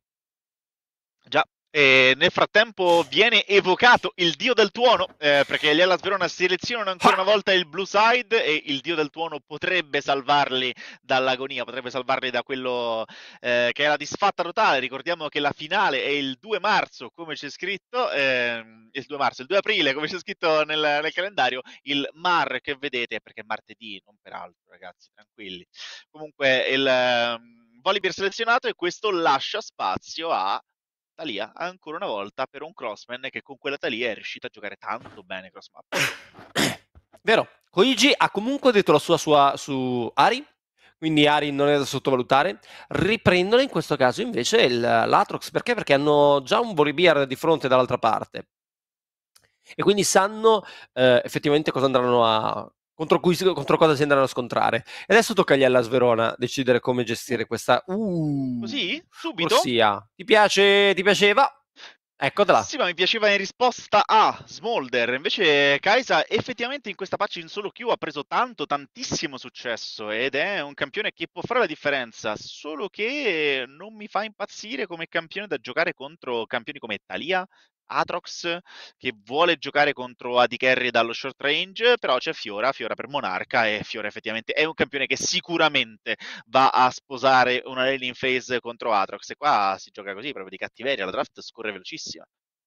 Già. E nel frattempo viene evocato il dio del tuono, perché gli Hellas Verona selezionano ancora una volta il blue side e il dio del tuono potrebbe salvarli dall'agonia, potrebbe salvarli da quello che è la disfatta totale. Ricordiamo che la finale è il 2 marzo, come c'è scritto, il 2 marzo, il 2 aprile, come c'è scritto nel calendario. Il Mar che vedete, perché è martedì, non per altro, ragazzi, tranquilli. Comunque il Volibear selezionato e questo lascia spazio a Taliyah ancora una volta per un crossman che con quella Taliyah è riuscito a giocare tanto bene cross map. Vero, Koigi ha comunque detto la sua su Ari, quindi Ari non è da sottovalutare. Riprendono in questo caso invece l'Atrox, perché? Perché hanno già un Volibear di fronte dall'altra parte e quindi sanno effettivamente cosa andranno a contro cosa si andranno a scontrare. E adesso tocca agli Hellas Verona decidere come gestire questa Così? Subito? corsia. Ti piaceva? Eccotela. Sì, ma mi piaceva in risposta a Smolder. Invece Kaisa effettivamente in questa patch in solo queue ha preso tantissimo successo ed è un campione che può fare la differenza, solo che non mi fa impazzire come campione da giocare contro campioni come Taliyah, Aatrox, che vuole giocare contro AD Carry dallo short range, però c'è Fiora per Monarca e Fiora effettivamente è un campione che sicuramente va a sposare una laning phase contro Aatrox e qua si gioca così, proprio di cattiveria, la draft scorre velocissima.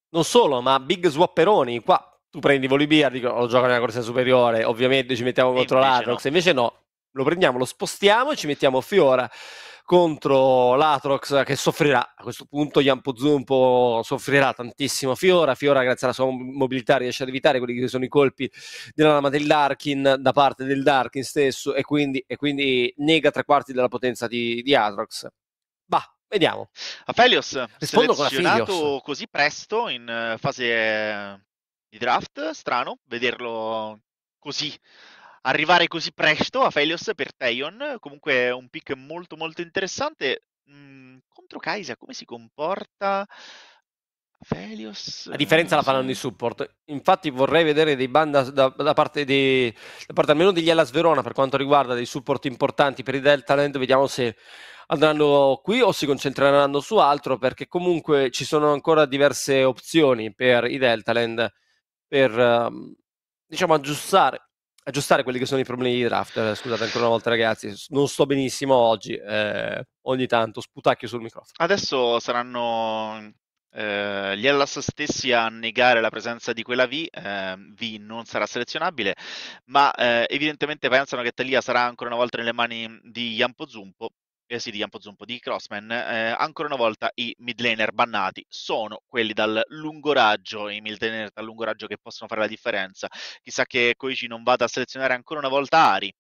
Non solo, ma big swapperoni. Qua tu prendi Volibear, dico, lo gioca nella corsia superiore, ovviamente ci mettiamo contro invece l'Atrox, no. invece no, lo prendiamo, lo spostiamo e ci mettiamo Fiora contro l'Atrox, che soffrirà. A questo punto Yampo Zumpo soffrirà tantissimo. Fiora grazie alla sua mobilità riesce ad evitare quelli che sono i colpi della lama del Darkin da parte del Darkin stesso, e quindi nega 3/4 della potenza di Atrox. Bah, vediamo. Aphelios Rispondo con selezionato Aphelios. così presto in fase di draft, strano vederlo così, arrivare così presto Aphelios per Teion, comunque un pick molto molto interessante. Contro Kai'Sa come si comporta Aphelios? La differenza la faranno i Sì. support. Infatti vorrei vedere dei ban da parte almeno degli Hellas Verona per quanto riguarda dei support importanti per i Deltaland. Vediamo se andranno qui o si concentreranno su altro, perché comunque ci sono ancora diverse opzioni per i Deltaland per diciamo aggiustare quelli che sono i problemi di draft. Scusate ancora una volta ragazzi, non sto benissimo oggi, ogni tanto sputacchio sul microfono. Adesso saranno gli Hellas stessi a negare la presenza di quella V non sarà selezionabile, ma evidentemente pensano che Talia sarà ancora una volta nelle mani di Yampo Zumpo, di Crossman. Ancora una volta i mid laner bannati sono quelli dal lungo raggio, i mid laner dal lungo raggio che possono fare la differenza. Chissà che Koichi non vada a selezionare ancora una volta Ari.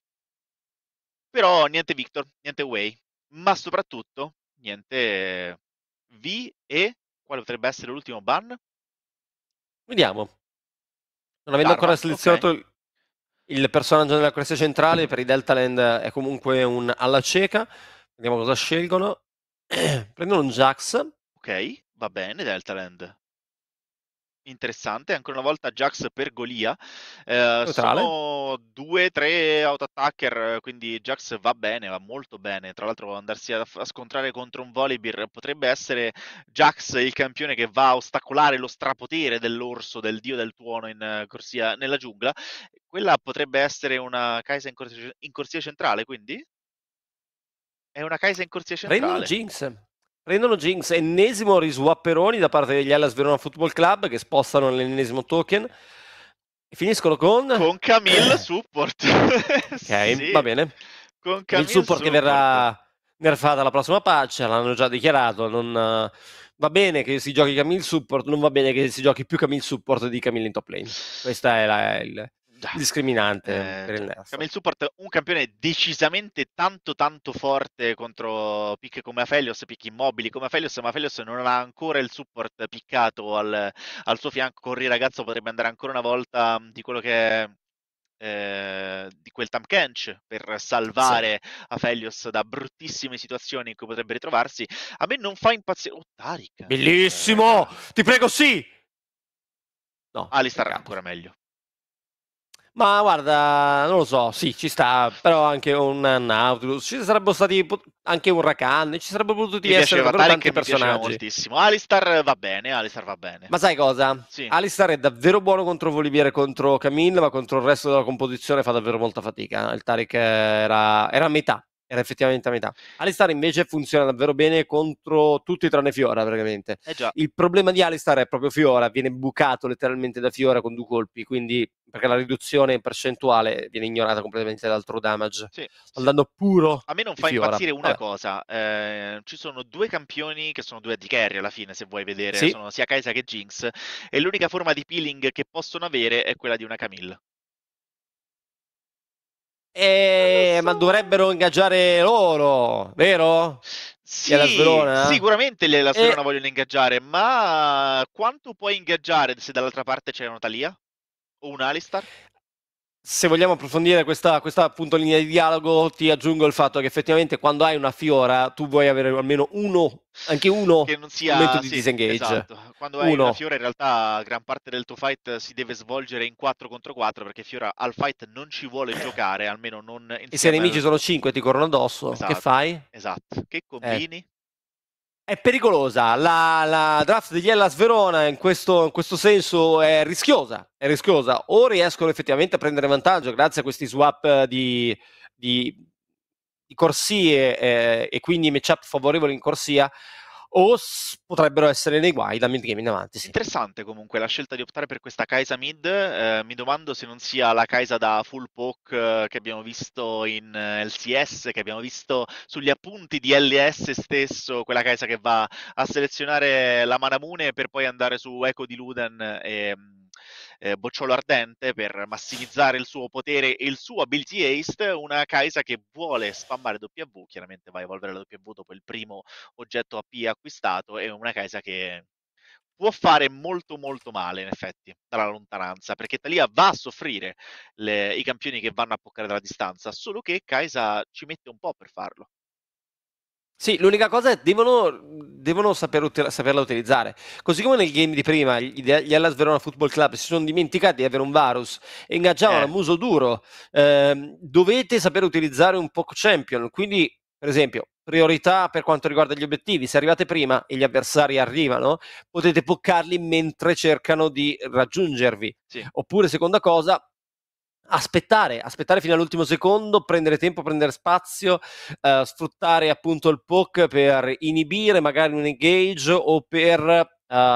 Però niente Victor, niente Way, ma soprattutto niente V e quale potrebbe essere l'ultimo ban? Vediamo. Non avendo Darva, ancora selezionato il personaggio nella corsia centrale, per i Deltaland è comunque un alla cieca. Vediamo cosa scelgono. Prendono un Jax. Ok, va bene Deltaland. Interessante, ancora una volta Jax per Golia. Neutrale. Sono 2-3 auto-attacker, quindi Jax va bene, va molto bene. Tra l'altro andarsi a scontrare contro un Volibear potrebbe essere Jax il campione che va a ostacolare lo strapotere dell'orso, del dio del tuono in corsia nella giungla. Quella potrebbe essere una Kai'Sa in corsia centrale, quindi? È una Kai'Sa in corsia centrale. Prendono Jinx, ennesimo riswapperoni da parte degli Hellas Verona Football Club che spostano l'ennesimo token e finiscono con Camille support. Ok, Sì, va bene. con Il Camille support che verrà nerfata la prossima patch, l'hanno già dichiarato, non va bene che si giochi Camille support, non va bene che si giochi più Camille support di Camille in top lane. Questa è il discriminante per il nerf. Camille support, un campione decisamente tanto tanto forte contro pick come Aphelios, pick immobili come Aphelios, ma Aphelios non ha ancora il support piccato al suo fianco. Corri ragazzo potrebbe andare ancora una volta di quello che è di quel Tahm Kench per salvare Aphelios da bruttissime situazioni in cui potrebbe ritrovarsi. A me non fa impazzire. Oh, Taric! Bellissimo! Ti prego, sì! No, Alistar peccato. ancora meglio. Ma guarda, non lo so, sì, ci sta, però anche un Nautilus, ci sarebbero stati anche un Rakan, ci sarebbero potuti essere davvero tanti personaggi. Moltissimo. Alistar va bene. Ma sai cosa? Sì. Alistar è davvero buono contro Volibear e contro Camille, ma contro il resto della composizione fa davvero molta fatica. Il Taric era a metà, era effettivamente a metà. Alistar invece funziona davvero bene contro tutti tranne Fiora, praticamente. Già. Il problema di Alistar è proprio Fiora, viene bucato letteralmente da Fiora con 2 colpi, quindi perché la riduzione percentuale viene ignorata completamente dal true damage. Sì. Andando puro. A me non fa Fiora. impazzire una cosa, ci sono 2 campioni che sono 2 AD carry alla fine, se vuoi vedere, Sì. sono sia Kai'Sa che Jinx, e l'unica forma di peeling che possono avere è quella di una Camille. Ma dovrebbero ingaggiare loro, vero? Sì, Verona? sicuramente le Hellas Verona vogliono ingaggiare, ma quanto puoi ingaggiare se dall'altra parte c'è una Talia? O un Alistar? Se vogliamo approfondire questa appunto linea di dialogo, ti aggiungo il fatto che effettivamente quando hai una Fiora tu vuoi avere almeno anche uno che non sia momento di disengage. Esatto. Quando hai una Fiora in realtà gran parte del tuo fight si deve svolgere in 4 contro 4 perché Fiora al fight non ci vuole giocare, almeno non insieme. E se i nemici sono 5 e ti corrono addosso, esatto. Che fai? Esatto. Che combini? È pericolosa, la draft degli Hellas Verona in questo senso è rischiosa, o riescono effettivamente a prendere vantaggio grazie a questi swap di corsie e quindi matchup favorevoli in corsia, o potrebbero essere nei guai da mid game in avanti. Sì. Interessante comunque la scelta di optare per questa Kai'Sa mid. Mi domando se non sia la Kai'Sa da full poke che abbiamo visto in LCS, che abbiamo visto sugli appunti di LS stesso, quella Kai'Sa che va a selezionare la Manamune per poi andare su Echo di Luden e Bocciolo Ardente per massimizzare il suo potere e il suo ability haste. Una Kai'Sa che vuole spammare W, chiaramente va a evolvere la W dopo il primo oggetto AP acquistato, e una Kai'Sa che può fare molto molto male in effetti dalla lontananza, perché Taliyah va a soffrire i campioni che vanno a poccare dalla distanza, solo che Kai'Sa ci mette un po' per farlo. Sì, l'unica cosa è devono saperla utilizzare. Così come nel game di prima, gli Hellas Verona Football Club si sono dimenticati di avere un Varus e ingaggiavano a muso duro. Dovete saper utilizzare un poco champion, quindi per esempio priorità per quanto riguarda gli obiettivi: se arrivate prima e gli avversari arrivano, potete poccarli mentre cercano di raggiungervi. Sì. Oppure, seconda cosa, aspettare fino all'ultimo secondo, prendere tempo, prendere spazio, sfruttare appunto il poke per inibire magari un engage o per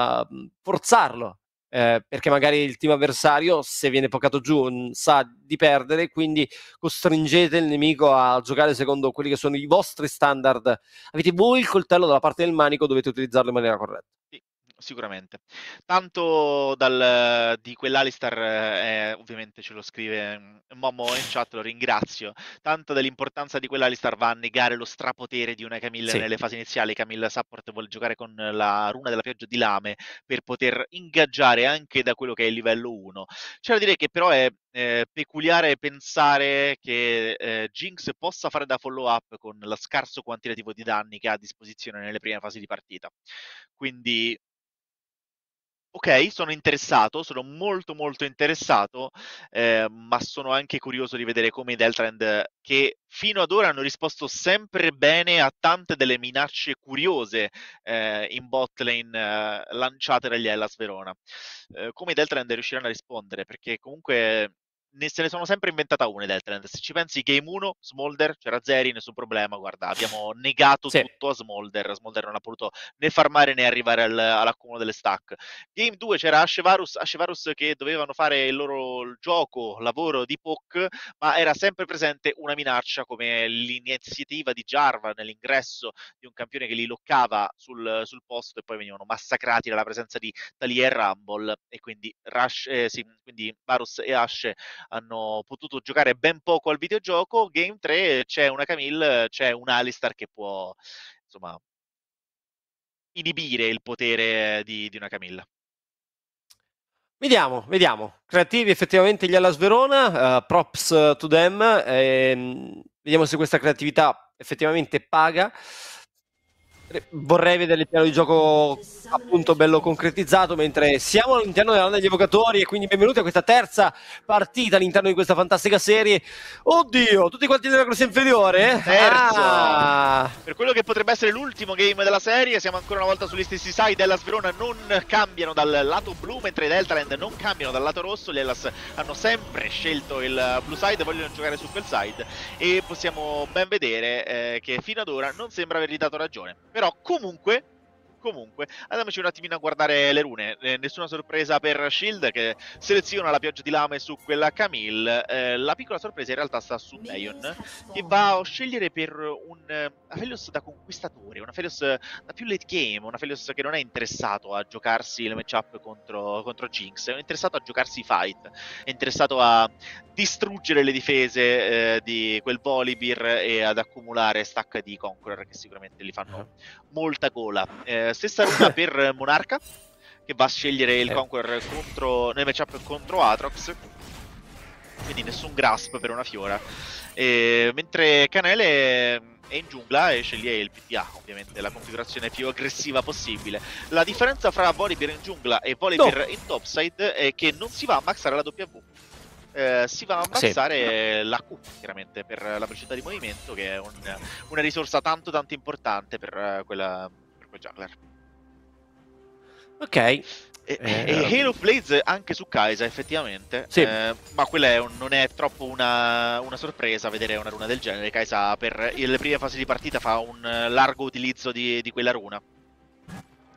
forzarlo, perché magari il team avversario, se viene pocato giù, sa di perdere, quindi costringete il nemico a giocare secondo quelli che sono i vostri standard. Avete voi il coltello dalla parte del manico, dovete utilizzarlo in maniera corretta. Sì, sicuramente. Tanto di quell'Alistar, ovviamente ce lo scrive Momo in chat, lo ringrazio, tanto dell'importanza di quell'Alistar va a negare lo strapotere di una Camille Sì. nelle fasi iniziali. Camille Support vuole giocare con la runa della pioggia di lame per poter ingaggiare anche da quello che è il livello 1. C'è da dire che però è peculiare pensare che Jinx possa fare da follow up con lo scarso quantitativo di danni che ha a disposizione nelle prime fasi di partita. Quindi ok, sono interessato, sono molto molto interessato, ma sono anche curioso di vedere come i Deltrand, che fino ad ora hanno risposto sempre bene a tante delle minacce curiose in bot lane lanciate dagli Hellas Verona, come i Deltrand riusciranno a rispondere, perché comunque se ne sono sempre inventata una i Deltrand. Se ci pensi, Game 1, Smolder, c'era Zeri, nessun problema, guarda, abbiamo negato Sì. tutto a Smolder non ha potuto né farmare né arrivare all'accumulo delle stack. Game 2 c'era Ashevarus che dovevano fare il loro gioco, lavoro di poke, ma era sempre presente una minaccia come l'iniziativa di Jarvan nell'ingresso di un campione che li loccava sul posto, e poi venivano massacrati dalla presenza di Taliyah e Rumble, e quindi quindi Varus e Ashe hanno potuto giocare ben poco al videogioco. Game 3 c'è una Camille, c'è un Alistar che può insomma inibire il potere di una Camilla. Vediamo. Creativi effettivamente gli Hellas Verona, props to them. Vediamo se questa creatività effettivamente paga. Vorrei vedere il piano di gioco appunto bello concretizzato, mentre siamo all'interno della Landa degli Evocatori, e quindi benvenuti a questa terza partita all'interno di questa fantastica serie. Oddio, tutti quanti nella classe inferiore? Terzo! Per quello che potrebbe essere l'ultimo game della serie, siamo ancora una volta sugli stessi side. Hellas Verona non cambiano dal lato blu, mentre i Deltaland non cambiano dal lato rosso. Gli Hellas hanno sempre scelto il blue side, vogliono giocare su quel side, e possiamo ben vedere che fino ad ora non sembra avergli dato ragione. Però comunque, andiamoci un attimino a guardare le rune. Nessuna sorpresa per Shield, che seleziona la pioggia di lame su quella Camille. La piccola sorpresa in realtà sta su Dayon, che va a scegliere per un Aphelios da conquistatore, un Aphelios da più late game, un Aphelios che non è interessato a giocarsi le matchup contro Jinx, è interessato a giocarsi i fight, è interessato a distruggere le difese di quel Volibear e ad accumulare stack di Conqueror che sicuramente gli fanno molta gola. Stessa runa per Monarca, che va a scegliere il Conqueror nel matchup contro Aatrox, quindi nessun grasp per una Fiora, mentre Canele è in giungla e sceglie il PTA, ovviamente la configurazione più aggressiva possibile. La differenza fra Volibear in giungla e Volibear in topside è che non si va a maxare la W, si va a ammazzare la Q, chiaramente, per la velocità di movimento, che è una risorsa tanto importante per quel jungler. Ok. E Halo of Blades anche su Kai'Sa, effettivamente, ma quella non è troppo una sorpresa vedere una runa del genere. Kai'Sa per le prime fasi di partita fa un largo utilizzo di quella runa.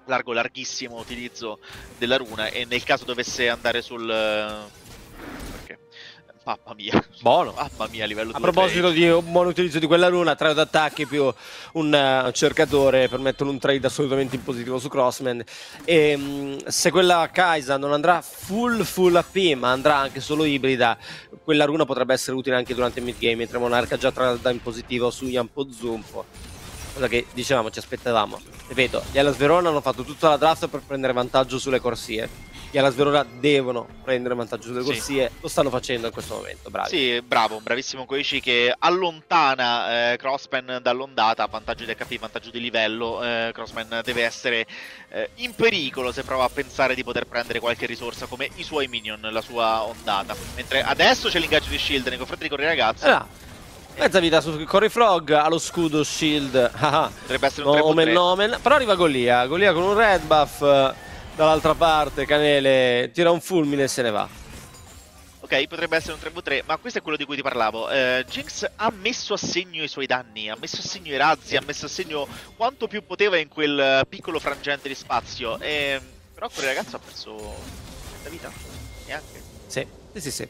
larghissimo utilizzo della runa, e nel caso dovesse andare sul... perché? Mamma mia. Buono. Mamma mia, a livello A 2 proposito di un buon utilizzo di quella runa, trio d'attacchi più un cercatore permettono un trade assolutamente impositivo su Crossman. E se quella Kaisa non andrà full AP, ma andrà anche solo ibrida, quella runa potrebbe essere utile anche durante il mid game, mentre Monarca già trada in positivo su Yampo Zumpo. Cosa che dicevamo, ci aspettavamo. Ripeto, gli Hellas Verona hanno fatto tutta la draft per prendere vantaggio sulle corsie. Gli Hellas Verona devono prendere vantaggio sulle corsie, lo stanno facendo in questo momento, bravi. Sì, bravo, bravissimo Koichi, che allontana Crossman dall'ondata, vantaggio di HP, vantaggio di livello. Crossman deve essere in pericolo se prova a pensare di poter prendere qualche risorsa come i suoi minion, la sua ondata. Mentre adesso c'è l'ingaggio di Shield nei confronti di Corri Ragazzi. Mezza vita su Cory Frog, allo scudo Shield. Potrebbe essere un 3v3. Nomen. Però arriva Golia con un red buff dall'altra parte. Canele tira un fulmine e se ne va. Ok, potrebbe essere un 3v3, ma questo è quello di cui ti parlavo. Jinx ha messo a segno i suoi danni, ha messo a segno i razzi, ha messo a segno quanto più poteva in quel piccolo frangente di spazio. Però quel ragazzo ha perso la vita. Neanche. Sì.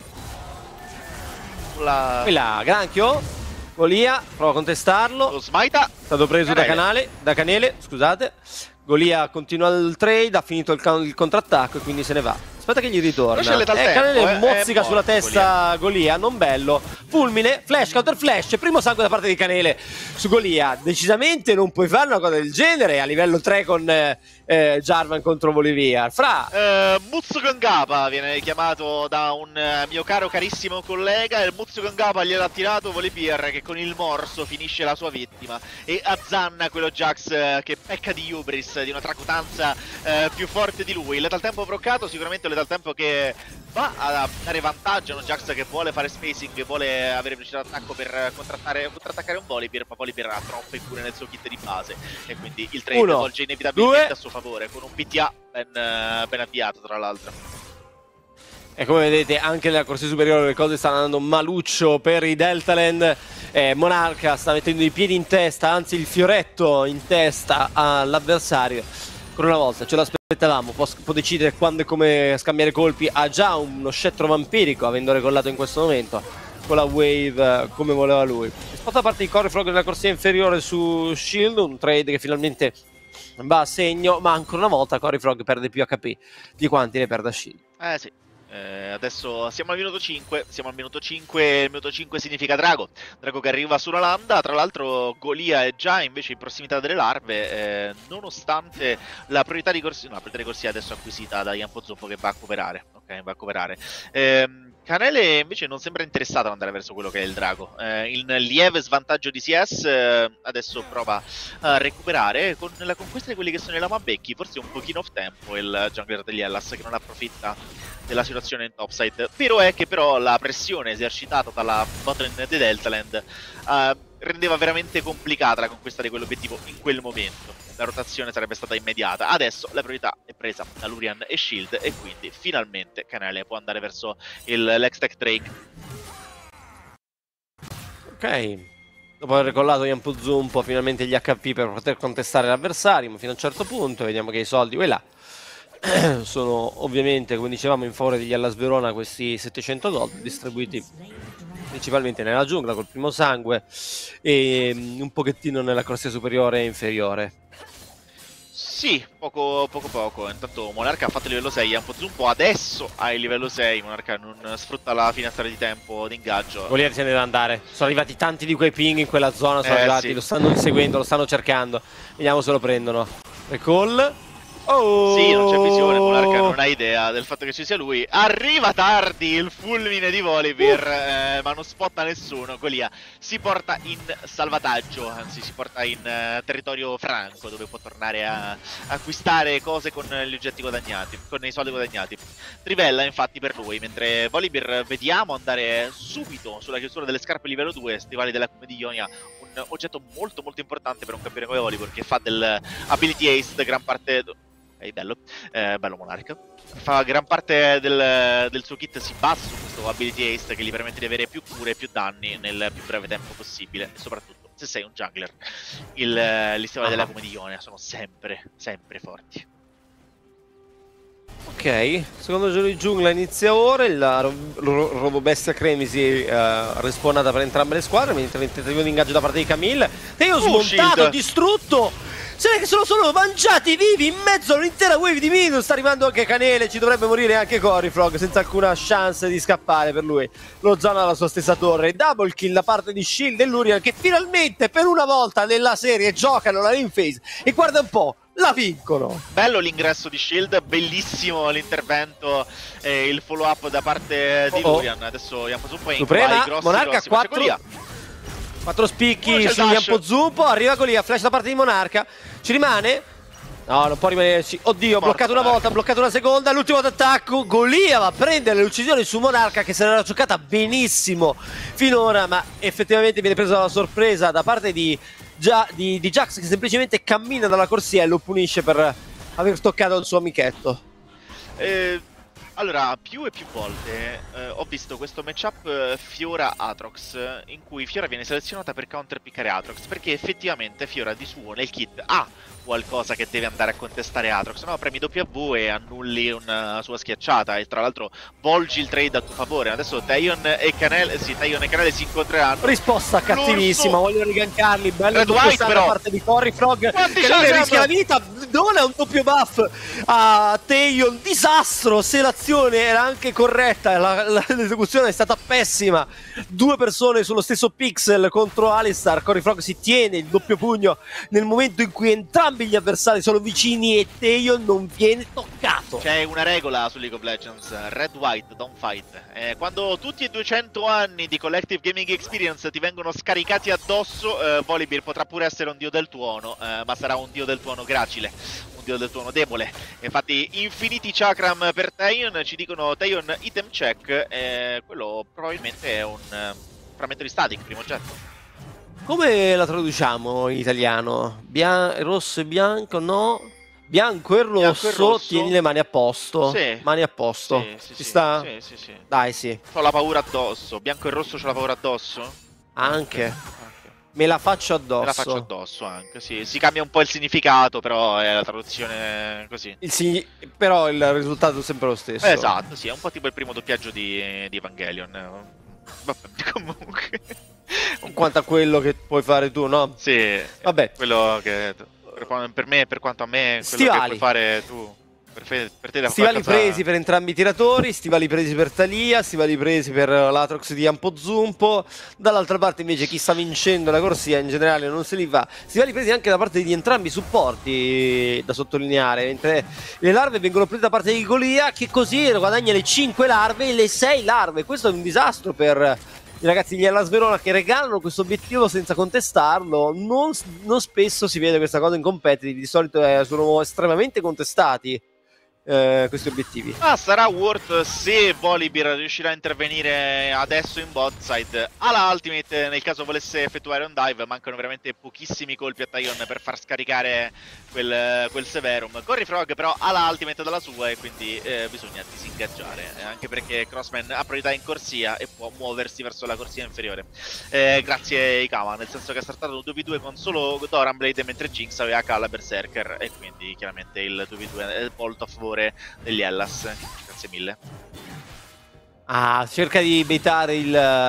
Qui là, Granchio, Golia, prova a contestarlo. Lo smite. È stato preso da Canele, scusate. Golia continua il trade, ha finito il contrattacco e quindi se ne va. Aspetta che gli ritorna. Canele mozzica sulla testa Golia, non bello. Fulmine, flash, counter flash, primo sangue da parte di Canele su Golia. Decisamente non puoi fare una cosa del genere a livello 3 con Jarvan contro Bolivia. Mutsukongapa viene chiamato da un mio caro carissimo collega, e Mutsukongapa gliel'ha attirato Volibear, che con il morso finisce la sua vittima e azzanna quello Jax che pecca di hubris, di una tracotanza più forte di lui. Letal tempo broccato, sicuramente letal tempo che va a dare vantaggio a uno Jax che vuole fare spacing, vuole avere velocità d'attacco per contrattaccare un Volibear, ma Volibear ha troppe cure nel suo kit di base e quindi il trade volge inevitabilmente a suo favore, con un PTA ben avviato tra l'altro. E come vedete anche nella corsia superiore le cose stanno andando maluccio per i Deltaland. Monarca sta mettendo i piedi in testa, anzi il fioretto in testa all'avversario. Ancora una volta ce l'aspettavamo, può decidere quando e come scambiare colpi, ha già uno scettro vampirico avendo recollato in questo momento con la wave come voleva lui. Spotta a parte di Cory Frog nella corsia inferiore su Shield, un trade che finalmente va a segno, ma ancora una volta Cory Frog perde più HP di quanti ne perda Shield. Sì. Adesso siamo al minuto 5, il minuto 5 significa Drago che arriva sulla landa. Tra l'altro Golia è già invece in prossimità delle larve, nonostante la priorità di corsia, la priorità di corsia adesso acquisita da Yampo Zumpo, che va a cooperare. Ok, va a cooperare. Canele invece non sembra interessato ad andare verso quello che è il drago. In lieve svantaggio di CS, adesso prova a recuperare con la conquista di quelli che sono i Lamabecchi, forse un pochino off tempo il jungler degli Hellas, che non approfitta della situazione in topside. Vero è che però la pressione esercitata dalla botlane dei Deltaland rendeva veramente complicata la conquista di quell'obiettivo in quel momento. La rotazione sarebbe stata immediata. Adesso la priorità è presa da Lurian e Shield, e quindi finalmente Canele può andare verso l'Hextech Drake. Ok, dopo aver recollato Yampo Zumpo finalmente gli HP per poter contestare l'avversario, ma fino a un certo punto vediamo che i soldi là sono ovviamente, come dicevamo, in favore degli Hellas Verona, questi 700 gold distribuiti principalmente nella giungla col primo sangue e un pochettino nella corsia superiore e inferiore. Sì, poco. Intanto Monarca ha fatto il livello 6, Yampo Zumpo adesso ha il livello 6. Monarca non sfrutta la finestra di tempo di ingaggio. Golier se ne deve andare. Sono arrivati tanti di quei ping in quella zona, sono arrivati, sì. Lo stanno inseguendo, lo stanno cercando. Vediamo se lo prendono. Recall. Oh! Sì, non c'è visione, Monarca non ha idea del fatto che ci sia lui. Arriva tardi il fulmine di Volibear, ma non spotta nessuno. Golia si porta in salvataggio, anzi si porta in territorio franco, dove può tornare a acquistare cose con gli oggetti guadagnati, con i soldi guadagnati. Trivella infatti per lui, mentre Volibear vediamo andare subito sulla chiusura delle scarpe livello 2, stivali della Come di Ionia, un oggetto molto importante per un campione come Volibear, che fa del ability haste gran parte... bello Monarca. Fa gran parte del suo kit, si basa su questo ability haste che gli permette di avere più cure e più danni nel più breve tempo possibile, e soprattutto se sei un jungler. Gli stivali della Ah. come di Ionia sono sempre forti. Ok, secondo giro di giungla inizia ora, il Robobestia Cremisi respawnata per entrambe le squadre, mentre il tentativo di ingaggio da parte di Camille. Teo smontato, Shield. distrutto! Se ne che se lo sono mangiati vivi in mezzo all'intera wave di Minion. Sta arrivando anche Canele, ci dovrebbe morire anche Corifrog senza alcuna chance di scappare per lui. Lo Zana alla sua stessa torre. Double kill da parte di Shield e Lurian, che finalmente per una volta nella serie giocano la lane phase e guarda un po', la vincono. Bello l'ingresso di Shield, bellissimo l'intervento e il follow up da parte di Lurian. Adesso Yampo Zumpo è in Suprema, grossi, Monarca grossi 4 spicchi c'è su il dash. Yampo Zumpo, arriva Golia, flash da parte di Monarca, ci rimane? No, non può rimanerci. Oddio, bloccato una volta, bloccato una seconda, l'ultimo d'attacco, Golia va a prendere l'uccisione su Monarca che se l'era giocata benissimo finora, ma effettivamente viene presa la sorpresa da parte di Jax, che semplicemente cammina dalla corsia e lo punisce per aver toccato il suo amichetto. Allora, più e più volte ho visto questo matchup Fiora-Atrox, in cui Fiora viene selezionata per counterpiccare Atrox, perché effettivamente Fiora di suo nel kit ha qualcosa che deve andare a contestare Atrox, no? Premi W e annulli una sua schiacciata, e tra l'altro volgi il trade a tuo favore. Adesso Taion e Canele si incontreranno. Risposta cattivissima, voglio rigancarli, bello Red White, da però. parte di Corifrog, Quanti che shotgun? rischia la vita, dona un doppio buff a Taion, disastro, se l'azione era anche corretta, l'esecuzione è stata pessima, 2 persone sullo stesso pixel contro Alistar. Corifrog si tiene il doppio pugno nel momento in cui entrambi gli avversari sono vicini e Taion non viene toccato. C'è una regola su League of Legends, Red White, don't fight. Quando tutti i 200 anni di Collective Gaming Experience ti vengono scaricati addosso, Volibear potrà pure essere un dio del tuono, ma sarà un dio del tuono gracile, un dio del tuono debole. Infatti infiniti chakram per Taion, ci dicono Taion item check, quello probabilmente è un frammento di static, primo oggetto. Come la traduciamo in italiano? Rosso e bianco? No. Bianco e rosso, tieni le mani a posto. Sì. Mani a posto. Sì, Ci sta? Sì. Dai, sì. Ho la paura addosso. Bianco e rosso c'ho la paura addosso? Anche. Me la faccio addosso. Me la faccio addosso anche, sì. Si cambia un po' il significato, però è la traduzione così. Però il risultato è sempre lo stesso. Esatto, sì, è un po' tipo il primo doppiaggio di Evangelion. Vabbè, comunque. Quanto a quello che puoi fare tu, no? Sì, Vabbè. Quello che per me, per quanto a me, quello Stivali. che puoi fare tu. Per te da Stivali presi per entrambi i tiratori, stivali presi per Talia, stivali presi per l'Atrox di Yampo Zumpo. Dall'altra parte invece chi sta vincendo la corsia in generale non se li va. Stivali presi anche da parte di entrambi i supporti, da sottolineare, mentre le larve vengono prese da parte di Golia, che così guadagna le 5 larve e le 6 larve. Questo è un disastro per i ragazzi di Hellas Verona, che regalano questo obiettivo senza contestarlo. Non spesso si vede questa cosa in competitive, di solito sono estremamente contestati questi obiettivi. Sarà worth se Volibear riuscirà a intervenire adesso in bot side. Alla ultimate, nel caso volesse effettuare un dive, mancano veramente pochissimi colpi a Taion per far scaricare quel Severum. Corifrog però ha la ultimate dalla sua e quindi bisogna disingaggiare, anche perché Crossman ha priorità in corsia e può muoversi verso la corsia inferiore. Grazie Ikama, nel senso che ha startato un 2v2 con solo Doranblade, mentre Jinx aveva Kala Berserker, e quindi chiaramente il 2v2 è molto a favore degli Hellas. Grazie mille. Cerca di baitare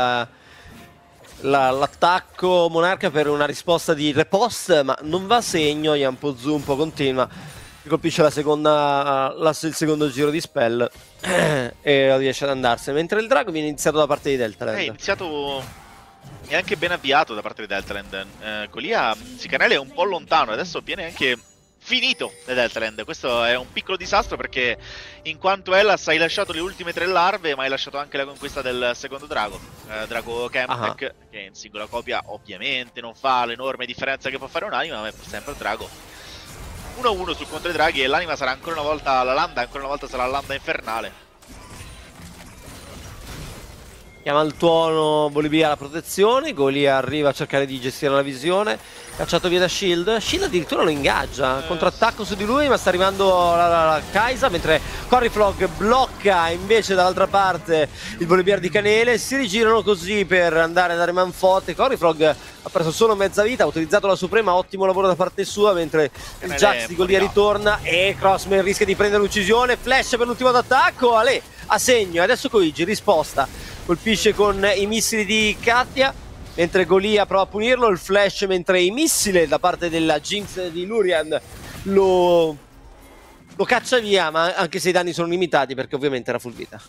l'attacco Monarca per una risposta di repost, ma non va a segno. Yampo Zumpo continua, colpisce il secondo giro di spell e riesce ad andarsene, mentre il drago viene iniziato da parte di Deltaland. È iniziato e anche ben avviato da parte di Deltaland. Golia Sicanelli è un po' lontano, adesso viene anche finito da Deltaland. Questo è un piccolo disastro, perché in quanto Hellas hai lasciato le ultime 3 larve, ma hai lasciato anche la conquista del secondo drago, Drago Campek, che in singola copia ovviamente non fa l'enorme differenza che può fare un'anima, ma è sempre il drago. 1-1 sul contro i draghi, e l'anima sarà ancora una volta la landa, ancora una volta sarà la landa infernale. chiama il tuono Bolivia alla protezione, Golia arriva a cercare di gestire la visione, cacciato via da Shield, Shield addirittura lo ingaggia, contrattacco su di lui ma sta arrivando la Kaisa, mentre Corifrog blocca invece dall'altra parte il Bolivia di Canele, si rigirano così per andare a dare manforte. Corifrog ha perso solo mezza vita, ha utilizzato la Suprema, ottimo lavoro da parte sua, mentre il Jax di Golia ritorna e Crossman rischia di prendere l'uccisione, flash per l'ultimo d'attacco, Ale a segno, e adesso Koigi risposta, colpisce con i missili di Katia, mentre Golia prova a punirlo, il flash mentre i missili da parte della Jinx di Lurian lo caccia via, ma anche se i danni sono limitati perché ovviamente era full vita.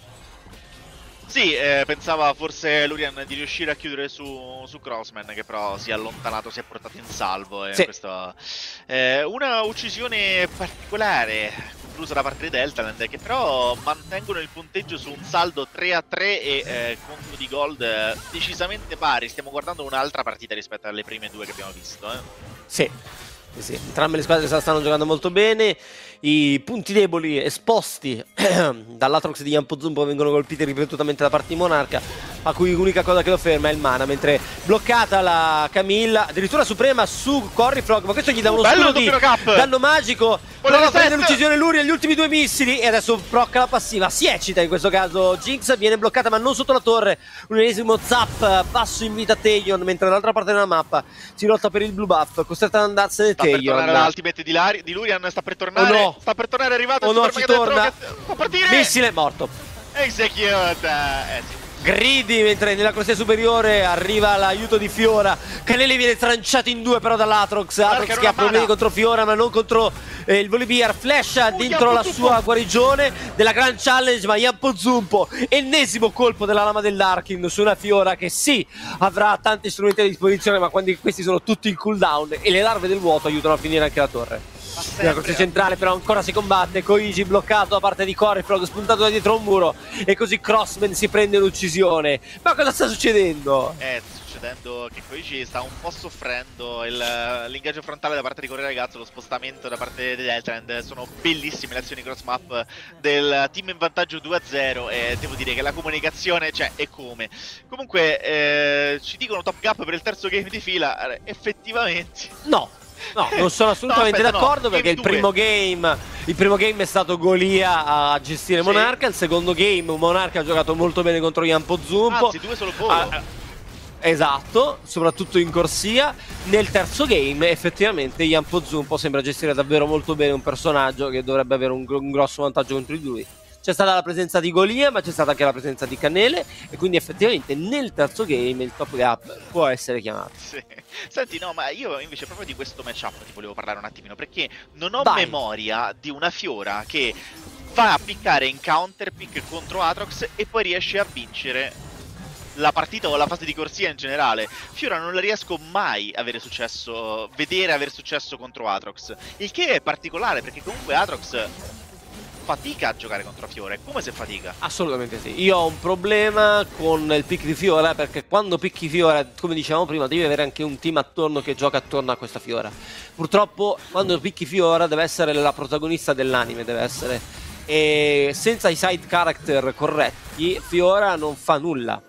Sì, pensava forse Lurian di riuscire a chiudere su Crossman, che però si è allontanato, si è portato in salvo. Sì. Questa, una uccisione particolare conclusa da parte di Deltaland, che però mantengono il punteggio su un saldo 3-3 e conto di gold decisamente pari. Stiamo guardando un'altra partita rispetto alle prime due che abbiamo visto. Sì. Sì, entrambe le squadre stanno giocando molto bene. I punti deboli esposti dall'Atrox di Yampo Zumpo vengono colpiti ripetutamente da parte di Monarca, a cui l'unica cosa che lo ferma è il mana, mentre bloccata la Camilla, addirittura Suprema su Corifrog, ma questo gli dà uno scudo di danno magico, prova a prendere l'uccisione Luria, gli ultimi due missili e adesso procca la passiva, si eccita in questo caso Jinx, viene bloccata ma non sotto la torre, un ennesimo zap, basso in vita Taeyon, mentre dall'altra parte della mappa si lotta per il blue buff, costretta ad andarsene Taeyon. Sta per tornare l'ultimate di Lurian, sta per tornare, no. Sta per tornare, è arrivato, o no, ci torna, può partire, missile, morto. Execute, sì. Gridi, mentre nella corsia superiore arriva l'aiuto di Fiora. Canele viene tranciato in due però dall'Atrox. Atrox che ha problemi contro Fiora ma non contro il Volibear. Flash dentro la sua guarigione della Grand Challenge, ma Yampo Zumpo, ennesimo colpo della lama dell'Arkin su una Fiora che sì, avrà tanti strumenti a disposizione, ma quando questi sono tutti in cooldown e le larve del vuoto aiutano a finire anche la torre. La corsia centrale però ancora si combatte, Koigi bloccato da parte di Corifrog, spuntato da dietro un muro, e così Crossman si prende l'uccisione. Ma cosa sta succedendo? Sta succedendo che Koigi sta un po' soffrendo l'ingaggio frontale da parte di Corriere Ragazzo, lo spostamento da parte di Deltaland. Sono bellissime le azioni cross map del team in vantaggio 2-0 e devo dire che la comunicazione c'è, e come. Comunque ci dicono top gap per il terzo game di fila, effettivamente no, non sono assolutamente d'accordo, perché il primo game è stato Golia a gestire Monarca, il secondo game Monarca ha giocato molto bene contro Yampo Zumpo. Anzi, due solo volo. Esatto, soprattutto in corsia. Nel terzo game effettivamente Yampo Zumpo sembra gestire davvero molto bene un personaggio che dovrebbe avere un grosso vantaggio contro di lui. C'è stata la presenza di Golia, ma c'è stata anche la presenza di Canele, e quindi effettivamente nel terzo game il top gap può essere chiamato. Sì. Senti, no, ma io invece proprio di questo matchup ti volevo parlare un attimino, perché non ho memoria di una Fiora che va a piccare in counter pick contro Atrox e poi riesce a vincere la partita o la fase di corsia in generale. Fiora non la riesco mai a vedere aver successo contro Atrox, il che è particolare perché comunque Atrox fatica a giocare contro Fiora, è come se fatica. Assolutamente sì. Io ho un problema con il pick di Fiora, perché quando picchi Fiora, come dicevamo prima, devi avere anche un team attorno che gioca attorno a questa Fiora. Purtroppo quando picchi Fiora deve essere la protagonista dell'anime, deve essere, e senza i side character corretti Fiora non fa nulla,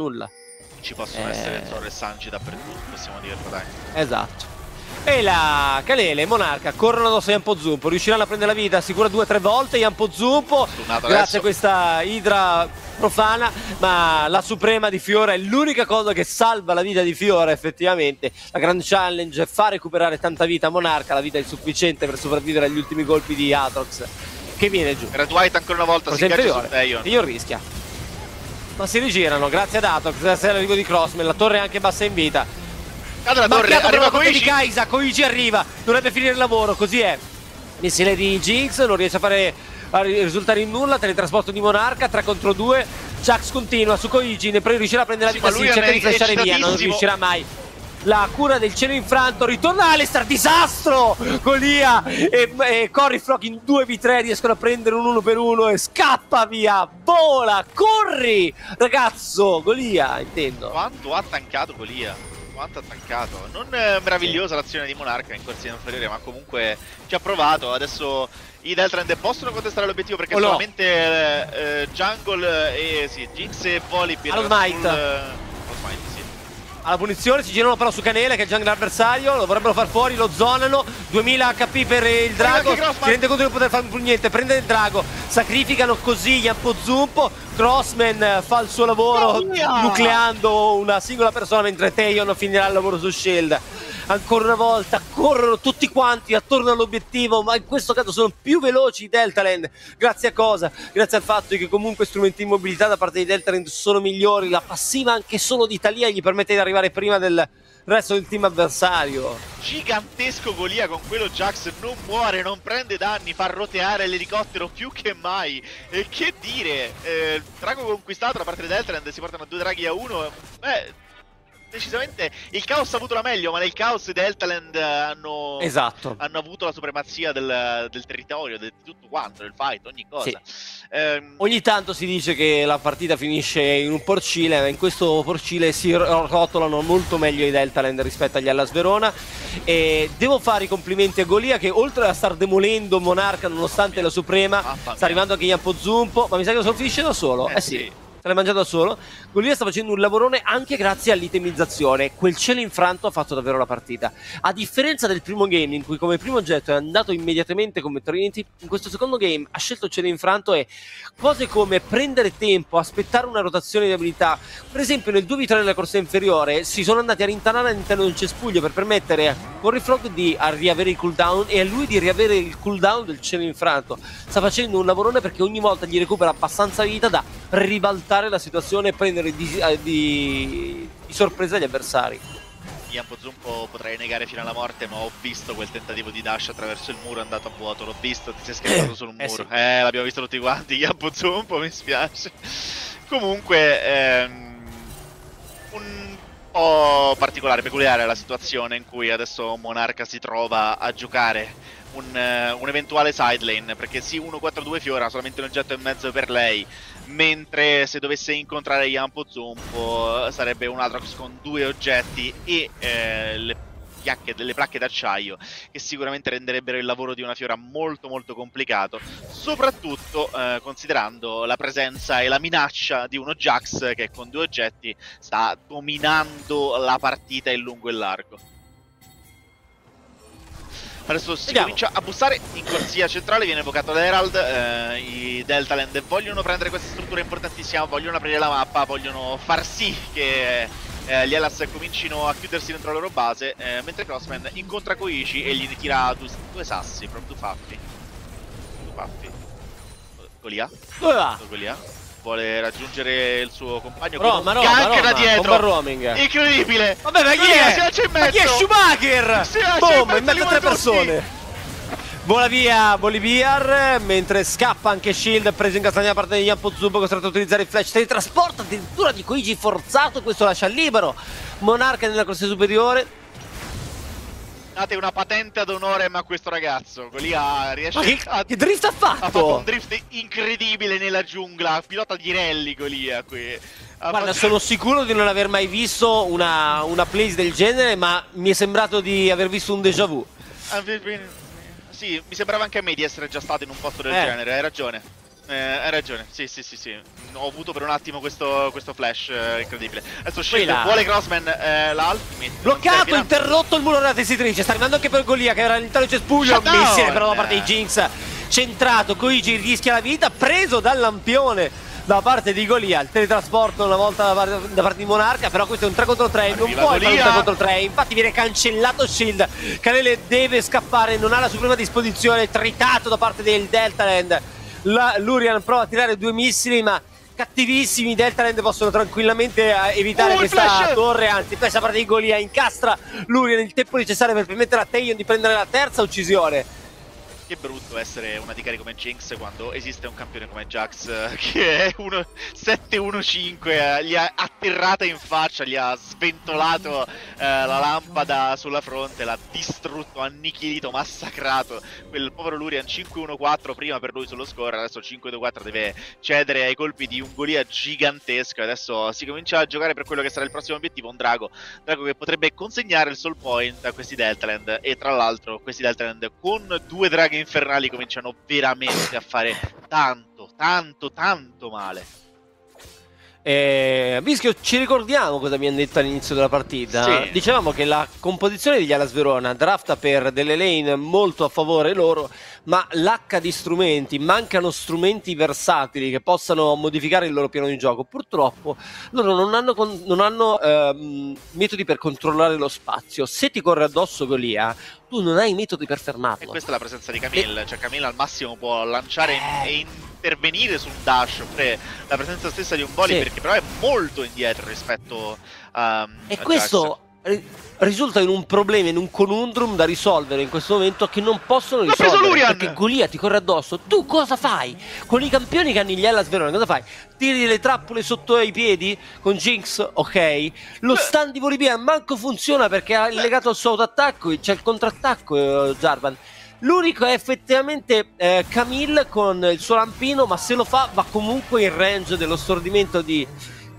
Ci possono essere Zoro e Sanji dappertutto, possiamo dirlo, dai. Esatto. E la Canele e Monarca corrono addosso a Yampo Zumpo, riusciranno a prendere la vita sicura 2 o 3 volte. Yampo Zumpo, grazie a questa idra profana, ma la Suprema di Fiora è l'unica cosa che salva la vita di Fiora effettivamente. La Grand Challenge fa recuperare tanta vita a Monarca, la vita è insufficiente per sopravvivere agli ultimi colpi di Atrox, che viene giù. Red White ancora una volta si ingaggia su Taeyon. Taeyon rischia, ma si rigirano grazie ad Atrox, grazie all'arrivo di Crossman. La torre è anche bassa in vita. La torre, arriva Koigi. Koigi arriva, dovrebbe finire il lavoro, così è. Missile di Jinx, non riesce a risultare in nulla. Teletrasporto di Monarca, 3 contro 2. Jax continua su Koigi, ne riuscirà a prendere la vita, sì, cerca di flashare via, non riuscirà mai. La cura del cielo infranto, ritorna Alistar, disastro! Golia e Corifrog in 2v3 riescono a prendere un 1 per 1 e scappa via, vola, corri! Ragazzo, Golia, intendo. Quanto ha tankato Golia? quanto attaccato. Non meravigliosa l'azione di Monarca in corsia inferiore, ma comunque ci ha provato. Adesso i Deltarune possono contestare l'obiettivo perché solamente Jungle e Jinx e Volibear allo smite. Alla punizione, si girano però su Canele che è il jungle avversario, lo vorrebbero far fuori, lo zonano, 2000 HP per il drago, si rende conto di non poter fare niente, prende il drago, sacrificano così Yampo Zumpo, Crossman fa il suo lavoro nucleando una singola persona mentre Taeyon finirà il lavoro su Shield. Ancora una volta corrono tutti quanti attorno all'obiettivo, ma in questo caso sono più veloci i Deltaland. Grazie a cosa? Grazie al fatto che comunque strumenti di mobilità da parte dei Deltaland sono migliori, la passiva anche solo di Thalia gli permette di arrivare prima del resto del team avversario. Gigantesco Golia con quello Jax, non muore, non prende danni, fa roteare l'elicottero più che mai. E che dire, drago conquistato da parte dei Deltaland, si portano 2 draghi a 1. Decisamente il Chaos ha avuto la meglio, ma nel Chaos i Deltaland hanno avuto la supremazia del territorio, di tutto quanto, del fight, ogni cosa. Ogni tanto si dice che la partita finisce in un porcile, ma in questo porcile si rotolano molto meglio i Deltaland rispetto agli Hellas Verona. E devo fare i complimenti a Golia che oltre a star demolendo Monarca nonostante la suprema, sta arrivando anche Yampo Zumpo, ma mi sa che lo finisce da solo. Sì. Se l'è mangiato da solo. Golia sta facendo un lavorone anche grazie all'itemizzazione. Quel cielo infranto ha fatto davvero la partita. A differenza del primo game in cui come primo oggetto è andato immediatamente come Trinity, in questo secondo game ha scelto il cielo infranto e cose come prendere tempo, aspettare una rotazione di abilità. Per esempio nel 2v3 nella corsa inferiore si sono andati a rintanare all'interno del cespuglio per permettere a Corrifrog di riavere il cooldown e a lui di riavere il cooldown del cielo infranto. Sta facendo un lavorone perché ogni volta gli recupera abbastanza vita da ribaltare la situazione e prendere di sorpresa gli avversari. Yampo Zumpo potrei negare fino alla morte, ma ho visto quel tentativo di dash attraverso il muro andato a vuoto, l'ho visto, ti sei schiacciato sul muro. Sì. L'abbiamo visto tutti quanti, Yampo Zumpo, mi spiace. Comunque un po' particolare, peculiare la situazione in cui adesso Monarca si trova a giocare un eventuale side lane, perché sì, 1-4-2 Fiora, solamente un oggetto e mezzo per lei, mentre se dovesse incontrare Yampo Zumpo sarebbe un Aatrox con 2 oggetti e delle placche d'acciaio, che sicuramente renderebbero il lavoro di una Fiora molto molto complicato, soprattutto considerando la presenza e la minaccia di uno Jax che con 2 oggetti sta dominando la partita in lungo e largo. Adesso si comincia a bussare in corsia centrale, viene evocato l'Herald, i Deltaland vogliono prendere questa struttura importantissima, vogliono aprire la mappa, vogliono far sì che gli Hellas comincino a chiudersi dentro la loro base, mentre Crossman incontra Koichi e gli tira 2 sassi, proprio 2 paffi. Golia? Dove va? Golia vuole raggiungere il suo compagno Roma, con un gank da dietro. Roaming. Incredibile. Vabbè, ma chi è? Ma chi è Schumacher? Boom, in mezzo a 3 persone. Vola via Volibear, mentre scappa anche Shield, preso in castagna da parte di Yampo Zumpo, costretto a utilizzare il flash teletrasporto addirittura di Koichi forzato, questo lascia libero Monarca nella corsia superiore. Date una patente ad onore ma questo ragazzo, Golia riesce che drift ha fatto? Ha fatto un drift incredibile nella giungla, pilota di rally Golia qui. Guarda, sono sicuro di non aver mai visto una place del genere, ma mi è sembrato di aver visto un déjà vu. Sì, mi sembrava anche a me di essere già stato in un posto del genere, hai ragione. Hai ragione, sì. Ho avuto per un attimo questo flash incredibile. Adesso Shield vuole Crossman, l'ultimate. Bloccato, interrotto il muro della tessitrice. Sta arrivando anche per Golia che era all'interno del cespuglio. Missile però da parte di Jinx. Centrato, Koichi rischia la vita, preso dal lampione da parte di Golia. Il teletrasporto una volta da parte di Monarca, però questo è un 3 contro 3, non può fare un 3 contro 3. Infatti viene cancellato Shield. Canele deve scappare, non ha la suprema disposizione, tritato da parte del Deltaland. Lurian prova a tirare 2 missili, ma cattivissimi. I Deltaland possono tranquillamente evitare questa torre, anzi flash da parte di Golia, incastra Lurian il tempo necessario per permettere a Taeyon di prendere la terza uccisione. Che brutto essere una di carry come Jinx quando esiste un campione come Jax che è 7-1-5, gli ha atterrata in faccia, gli ha sventolato la lampada sulla fronte, l'ha distrutto, annichilito, massacrato. Quel povero Lurian 5-1-4 prima per lui sullo score, adesso 5-2-4 deve cedere ai colpi di un Golia gigantesco. Adesso si comincia a giocare per quello che sarà il prossimo obiettivo, un drago che potrebbe consegnare il soul point a questi Deltaland. E tra l'altro questi Deltaland con 2 draghi infernali cominciano veramente a fare tanto male. Vischio, ci ricordiamo cosa mi hanno detto all'inizio della partita? Sì. Dicevamo che la composizione degli Hellas Verona drafta per delle lane molto a favore loro, ma l'H di strumenti, mancano strumenti versatili che possano modificare il loro piano di gioco. Purtroppo loro non hanno metodi per controllare lo spazio. Se ti corre addosso Golia, tu non hai metodi per fermarlo. E questa è la presenza di Camille, cioè Camille al massimo può lanciare e intervenire su un dash, oppure la presenza stessa di un volley, sì, perché però è molto indietro rispetto a questo risulta in un problema, in un conundrum da risolvere in questo momento che non possono risolvere, perché Golia ti corre addosso. Tu cosa fai? Con i campioni che hanno gli Hellas Verona cosa fai? Tiri le trappole sotto ai piedi con Jinx? Ok. Lo stand di Volibear manco funziona perché è legato al suo autoattacco, c'è il contrattacco Jarvan. L'unico è effettivamente Camille con il suo lampino, ma se lo fa va comunque in range dello stordimento di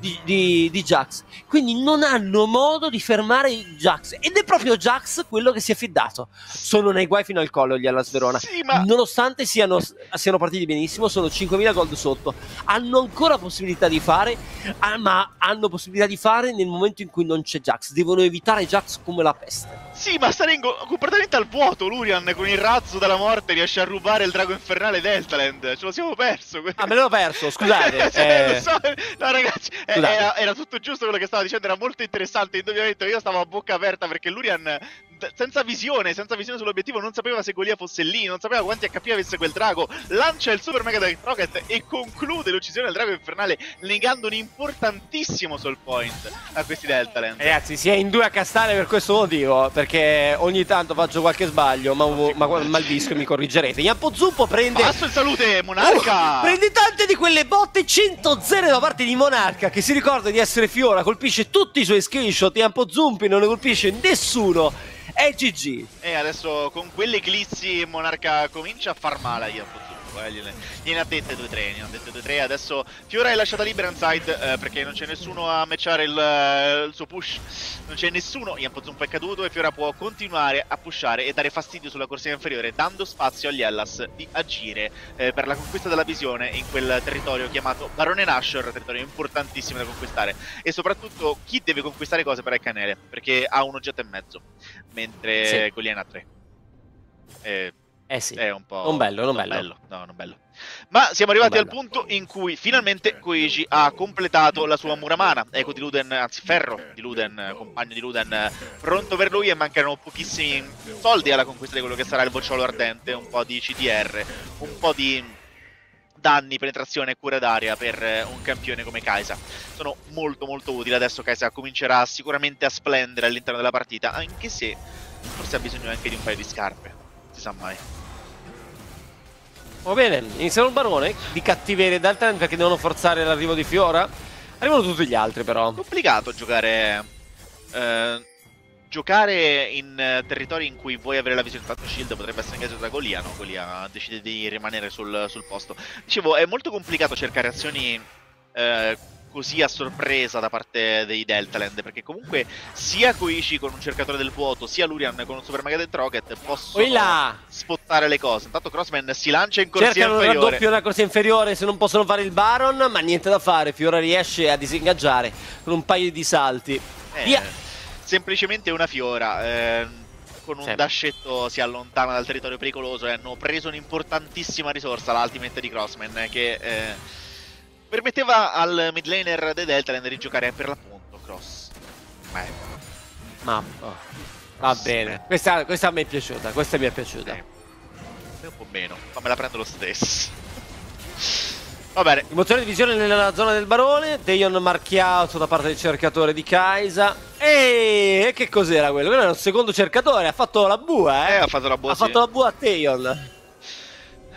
Jax. Quindi non hanno modo di fermare Jax, ed è proprio Jax quello che si è fiddato. Sono nei guai fino al collo gli Hellas Verona, sì, ma nonostante siano partiti benissimo, sono 5.000 gold sotto, hanno ancora possibilità di fare, ma hanno possibilità di fare nel momento in cui non c'è Jax. Devono evitare Jax come la peste. sì, ma stare completamente al vuoto. Lurian con il razzo della morte riesce a rubare il drago infernale Deltaland. Ce lo siamo perso. Ah, me l'ho perso, scusate. Lo so. No ragazzi, era tutto giusto quello che stava dicendo, era molto interessante. Indubbiamente io stavo a bocca aperta perché Lurian senza visione sull'obiettivo non sapeva se Golia fosse lì, non sapeva quanti HP avesse quel drago, lancia il super mega Direct Rocket e conclude l'uccisione del drago infernale, negando un importantissimo soul point a questi Deltaland. Ragazzi, si è in 2 a castare per questo motivo, perché ogni tanto faccio qualche sbaglio, ma il Vischio mi corrigerete. Yampo Zuppo prende... Passo in salute, Monarca! Prende tante di quelle botte 100-0 da parte di Monarca, che si ricorda di essere Fiora, colpisce tutti i suoi screenshot. Yampo Zumpi non ne colpisce nessuno. È GG. E adesso con quelle eclissi Monarca comincia a far male a Yampo Zuppo. Gliene ha dette 2-3, adesso Fiora è lasciata libera inside perché non c'è nessuno a matchare il suo push, non c'è nessuno. Yampo Zumpo è caduto e Fiora può continuare a pushare e dare fastidio sulla corsia inferiore, dando spazio agli Hellas di agire per la conquista della visione in quel territorio chiamato Barone Nashor, territorio importantissimo da conquistare. E soprattutto chi deve conquistare cose per Canele, perché ha un oggetto e mezzo, mentre Golia ne ha 3. Sì, è un po' non bello. No, non bello. Ma siamo arrivati al punto in cui finalmente Koichi ha completato la sua Muramana. Eco di Luden, anzi Ferro di Luden, compagno di Luden, pronto per lui, e mancano pochissimi soldi alla conquista di quello che sarà il bocciolo ardente, un po' di CTR, un po' di danni, penetrazione e cura d'aria per un campione come Kai'Sa. Sono molto utili. Adesso Kai'Sa comincerà sicuramente a splendere all'interno della partita, anche se forse ha bisogno anche di un paio di scarpe, non si sa mai. Va bene, iniziamo il barone di cattiveria Deltaland perché devono forzare l'arrivo di Fiora. Arrivano tutti gli altri però. Complicato giocare in territori in cui vuoi avere la visione. Tanto Shield potrebbe essere ingaggiato da Golia, no? Golia decide di rimanere sul posto. Dicevo, è molto complicato cercare azioni così a sorpresa da parte dei Deltaland, perché comunque sia Koichi con un cercatore del vuoto, sia Lurian con un super mega Direct Rocket possono spottare le cose. Intanto Crossman si lancia in corsia inferiore. Cercano un raddoppio, una corsia inferiore se non possono fare il Baron, ma niente da fare. Fiora riesce a disingaggiare con un paio di salti. Via. Semplicemente una Fiora con un dashetto si allontana dal territorio pericoloso e hanno preso un'importantissima risorsa, l'ultimate di Crossman, che permetteva al mid laner dei Deltaland di giocare per l'appunto Cross. Va bene, questa a me è piaciuta, questa mi è piaciuta. Un po' meno, ma me la prendo lo stesso. Va bene. Rimozione di visione nella zona del barone. Teion marchiato da parte del cercatore di Kai'Sa. E che cos'era quello? Quello era un secondo cercatore, ha fatto la bua, ha fatto la bua, fatto la bua a Teion.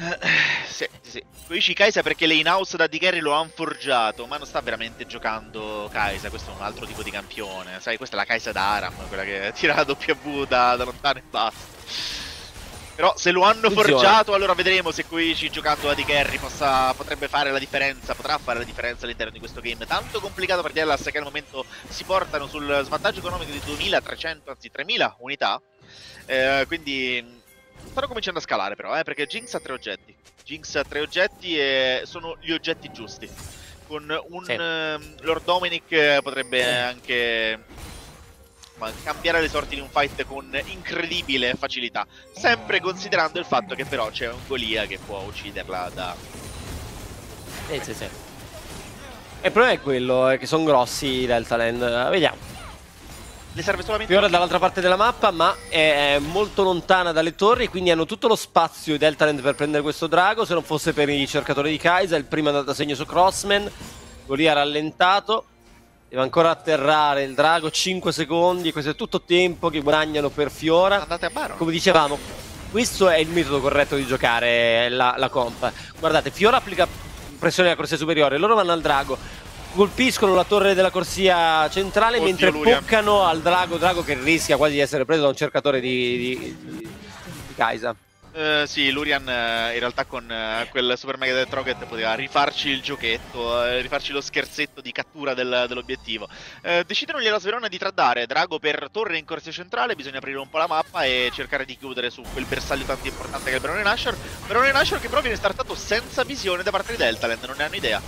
Sì. Koichi Kaisa perché le in-house da D-Carry lo hanno forgiato, ma non sta veramente giocando Kaisa, questo è un altro tipo di campione. Sai, questa è la Kaisa da Aram, quella che tira la W da lontano e basta. Però se lo hanno forgiato, allora vedremo se Koichi giocando a D-Carry potrebbe fare la differenza, potrà fare la differenza all'interno di questo game tanto complicato per Hellas, che al momento si portano sul svantaggio economico di 2300, anzi 3000 unità. Quindi stanno cominciando a scalare però, perché Jinx ha 3 oggetti. Jinx ha 3 oggetti e sono gli oggetti giusti. Con un Lord Dominic potrebbe anche cambiare le sorti di un fight con incredibile facilità. Sempre considerando il fatto che però c'è un Golia che può ucciderla da... Sì. E il problema è quello, che sono grossi i Deltaland. Vediamo. Le serve solamente... Fiora è dall'altra parte della mappa, ma è molto lontana dalle torri, quindi hanno tutto lo spazio i Deltaland per prendere questo drago. Se non fosse per i cercatori di Kaisa, il primo è andato a segno su Crossman. Golia rallentato. Deve ancora atterrare il drago, 5 secondi. Questo è tutto tempo che guadagnano per Fiora. Andate a Baron. Come dicevamo, questo è il metodo corretto di giocare la comp. Guardate, Fiora applica pressione alla corsia superiore, loro vanno al drago, colpiscono la torre della corsia centrale. Oddio, mentre poccano al drago che rischia quasi di essere preso da un cercatore di Kaisa. Sì, Lurian in realtà con quel Super Mega Death Rocket poteva rifarci il giochetto, rifarci lo scherzetto di cattura dell'obiettivo. Decidono gli Hellas Verona di tradare drago per torre in corsia centrale, bisogna aprire un po' la mappa e cercare di chiudere su quel bersaglio tanto importante che è il Barone Nashor. Barone Nashor che però viene startato senza visione da parte di Deltaland, non ne hanno idea.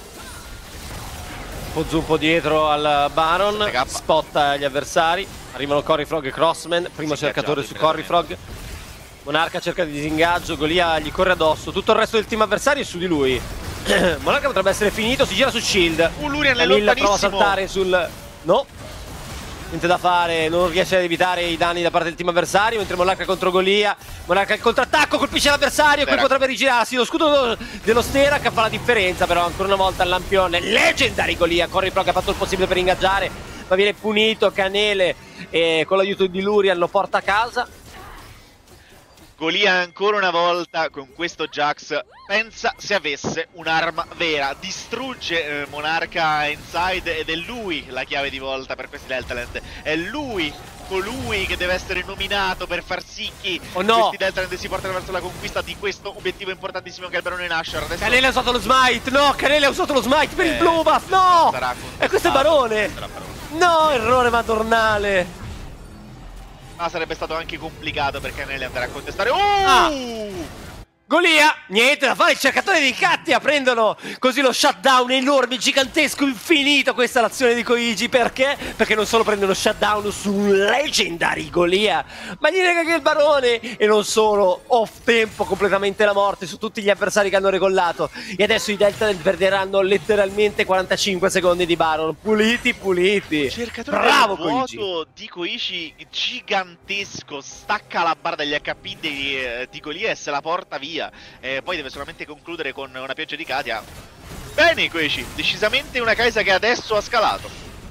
Pozzo un po' dietro al Baron, spotta gli avversari, arrivano Corifrog e Crossman, primo cercatore su Corifrog. Monarca cerca di disingaggio, Golia gli corre addosso, tutto il resto del team avversario è su di lui. Monarca potrebbe essere finito, si gira su Shield. Lurian è lontanissimo. Prova a lontanissimo. saltare sul... No. Niente da fare, non riesce ad evitare i danni da parte del team avversario, mentre Monarca contro Golia. Monarca il contrattacco, colpisce l'avversario, qui potrebbe rigirarsi. Lo scudo dello Sterak fa la differenza, però ancora una volta il lampione. Legendary Golia, Corifrog ha fatto il possibile per ingaggiare, ma viene punito. Canele e con l'aiuto di Lurian lo porta a casa. Golia ancora una volta con questo Jax pensa se avesse un'arma vera, distrugge Monarca inside ed è lui la chiave di volta per questi Deltaland, è lui colui che deve essere nominato per far sì che questi Deltaland si portano verso la conquista di questo obiettivo importantissimo che è il Barone Nashor. Adesso... Canele ha usato lo smite, no, Canele ha usato lo smite per il blue buff, no! E questo è Barone! No, errore madornale! Ma sarebbe stato anche complicato per Canele andare a contestare. Golia, niente da fare, il cercatore di Kattia prendono così lo shutdown enorme, gigantesco, infinito. Questa è l'azione di Koichi, perché? Perché non solo prendono shutdown su un legendary Golia, ma gli nega che il Barone, e non solo, off tempo completamente la morte su tutti gli avversari che hanno regollato. E adesso i Deltaland perderanno letteralmente 45 secondi di Baron, puliti. Cercatore bravo del vuoto Koichi. di Koichi gigantesco, stacca la barra degli HP di Golia e se la porta via. Poi deve solamente concludere con una pioggia di Katia. Bene Koichi, decisamente una Kaisa che adesso ha scalato.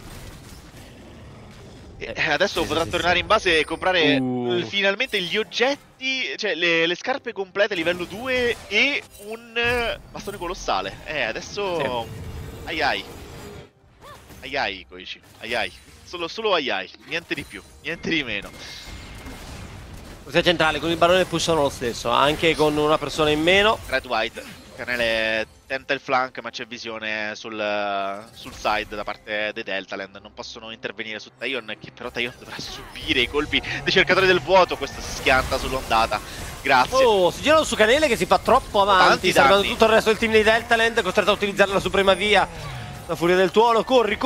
Adesso potrà tornare in base e comprare finalmente gli oggetti, cioè le scarpe complete livello 2 e un bastone colossale. Adesso ai Koichi, ai. Solo ai, niente di più, niente di meno. Corsia centrale, con il Barone pushano lo stesso, anche con una persona in meno. Red White, Canele tenta il flank ma c'è visione sul side da parte dei Deltaland. Non possono intervenire su Taion, che però Taion dovrà subire i colpi dei cercatori del vuoto. Questo si schianta sull'ondata. Grazie. Si girano su Canele che si fa troppo avanti, salvando tutto il resto del team dei Deltaland, costretto a utilizzare la suprema via. La furia del tuono, corri.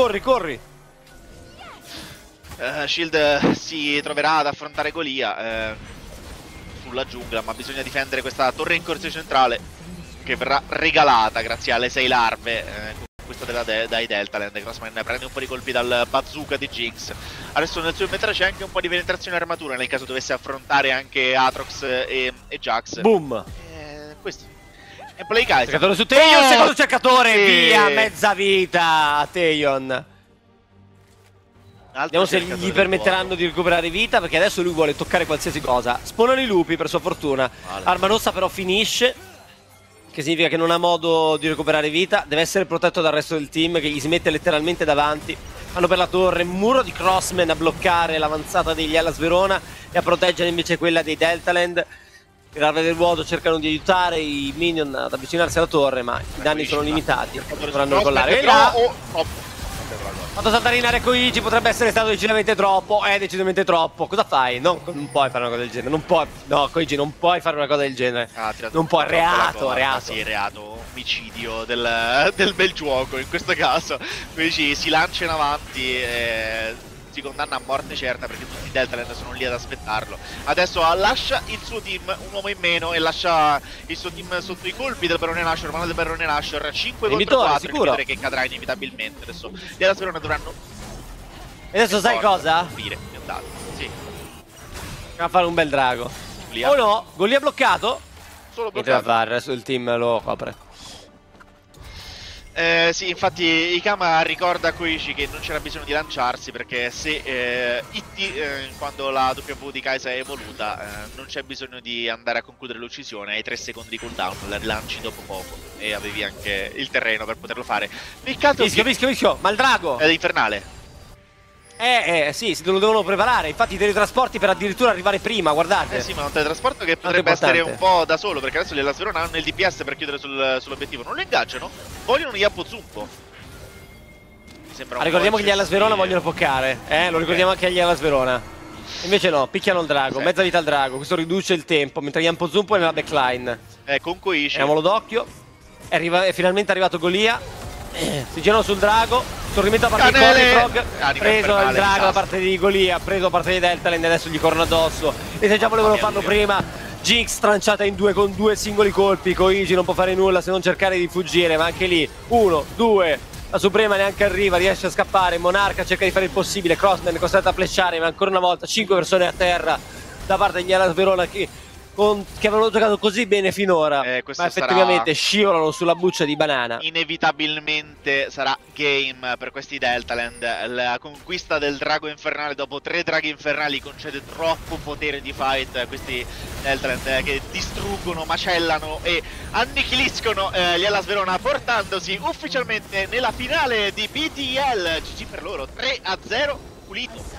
Shield si troverà ad affrontare Golia sulla giungla, ma bisogna difendere questa torre in corsia centrale che verrà regalata grazie alle 6 larve. Questo dai Deltaland. Crossman prende un po' di colpi dal bazooka di Jinx. Adesso nel suo inventario c'è anche un po' di penetrazione armatura nel caso dovesse affrontare anche Aatrox e Jax. Boom! Questo è play Kaisa. Cercatore su Taion, secondo cercatore, via, mezza vita a Taion. Vediamo se gli permetteranno di recuperare vita, perché adesso lui vuole toccare qualsiasi cosa. Spawnano i lupi, per sua fortuna. Arma rossa però finisce, che significa che non ha modo di recuperare vita. Deve essere protetto dal resto del team, che gli si mette letteralmente davanti. Vanno per la torre, muro di Crossman a bloccare l'avanzata degli Hellas Verona e a proteggere invece quella dei Deltaland. Le larve del vuoto cercano di aiutare i minion ad avvicinarsi alla torre, ma i danni sono limitati. Dovranno decollare. E là, fatto saltare in area Koigi, potrebbe essere stato decisamente troppo. È decisamente troppo. Cosa fai? Non puoi fare una cosa del genere. Non puoi. No, Koigi, non puoi fare una cosa del genere. Non puoi. Reato. Sì, reato. Omicidio del bel gioco in questo caso. Koigi si lancia in avanti e si condanna a morte certa, perché tutti i Deltaland sono lì ad aspettarlo. Adesso lascia il suo team un uomo in meno e lascia il suo team sotto i colpi del Barone Nashor, mano del Barone Nashor, 5 contro 4, vedere che cadrà inevitabilmente. Adesso gli Hellas Verona dovranno... E adesso sai cosa? Sì. A fare un bel drago. Golia. Oh no, Golia bloccato. Solo Niente da bloccato. fare, il resto del team lo copre. Sì, infatti Ikama ricorda a Koichi che non c'era bisogno di lanciarsi, perché se Itti, quando la W di Kaisa è evoluta, non c'è bisogno di andare a concludere l'uccisione, hai 3 secondi di cooldown, la rilanci dopo poco e avevi anche il terreno per poterlo fare. Rischio, ma il drago! È infernale. Sì, lo devono preparare. Infatti i teletrasporti per addirittura arrivare prima, guardate. Sì, ma un teletrasporto che potrebbe essere un po' da solo, perché adesso le Hellas Verona hanno il DPS per chiudere sull'obiettivo. Non lo ingaggiano, vogliono Yappo Zumpo. Ricordiamo che gli Hellas Verona vogliono poccare. Lo ricordiamo anche agli Hellas Verona. Invece no, picchiano il drago, mezza vita al drago. Questo riduce il tempo, mentre Yampo Zumpo è nella backline. Con Koichi. Teniamolo d'occhio. È finalmente arrivato Golia. Si girano sul drago. Torrimento da parte di Corrifrog. Preso il drago da parte di Golia. Preso da parte di Deltaland. Adesso gli corrono addosso. E se già volevano farlo prima, Jinx tranciata in 2 con 2 singoli colpi. Koichi non può fare nulla se non cercare di fuggire. Ma anche lì 1, 2. La Suprema neanche arriva, riesce a scappare. Monarca cerca di fare il possibile. Crossman è costretto a flashare, ma ancora una volta 5 persone a terra da parte degli Hellas Verona che avevano giocato così bene finora, ma effettivamente scivolano sulla buccia di banana. Inevitabilmente sarà game per questi Deltaland. La conquista del drago infernale dopo 3 draghi infernali concede troppo potere di fight a questi Deltaland, che distruggono, macellano e annichiliscono gli Hellas Verona, portandosi ufficialmente nella finale di BTL. GG per loro, 3-0, pulito.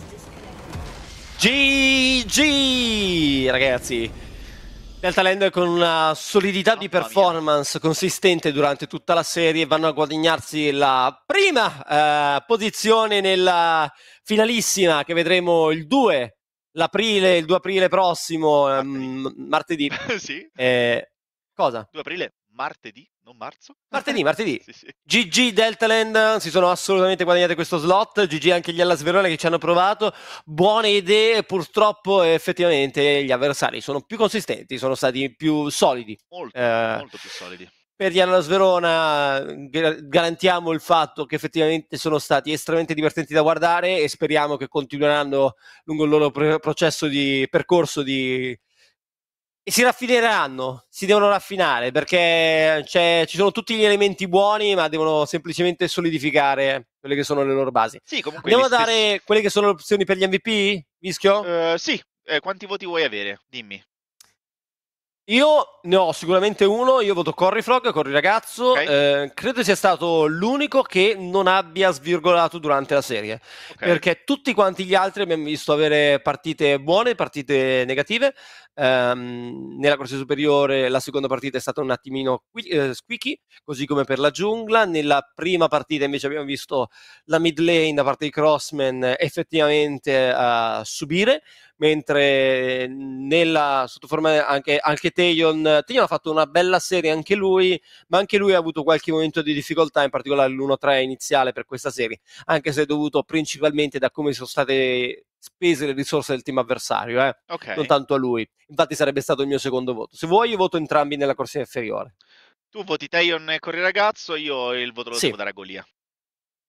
GG ragazzi. Deltaland con una solidità di performance consistente durante tutta la serie vanno a guadagnarsi la prima posizione nella finalissima che vedremo il 2 aprile prossimo, martedì. Sì. Cosa? 2 aprile, martedì, non marzo? Martedì. Sì. GG Deltaland, si sono assolutamente guadagnate questo slot. GG anche gli Hellas Verona che ci hanno provato. Buone idee, purtroppo effettivamente gli avversari sono più consistenti, sono stati più solidi. Molto più solidi. Per gli Hellas Verona garantiamo il fatto che effettivamente sono stati estremamente divertenti da guardare e speriamo che continueranno lungo il loro processo di percorso e si raffineranno, si devono raffinare, perché ci sono tutti gli elementi buoni, ma devono semplicemente solidificare quelle che sono le loro basi. Sì, comunque andiamo a dare quelle che sono le opzioni per gli MVP, Vischio? Sì, quanti voti vuoi avere? Dimmi. Io ne ho sicuramente uno, io voto Corrifrog, Corriragazzo, Okay. credo sia stato l'unico che non abbia svirgolato durante la serie, perché tutti quanti gli altri abbiamo visto avere partite buone, partite negative. Nella corsia superiore la seconda partita è stata un attimino squeaky, così come per la giungla. Nella prima partita invece abbiamo visto la mid lane da parte di Crossman effettivamente subire, mentre sotto forma anche Taeyeon ha fatto una bella serie anche lui, ma anche lui ha avuto qualche momento di difficoltà, in particolare l'1-3 iniziale per questa serie, anche se è dovuto principalmente da come sono state spese le risorse del team avversario, non tanto a lui. Infatti sarebbe stato il mio secondo voto. Se vuoi io voto entrambi nella corsia inferiore. Tu voti Taeyeon e Corriragazzo, io il voto lo devo dare a Golia.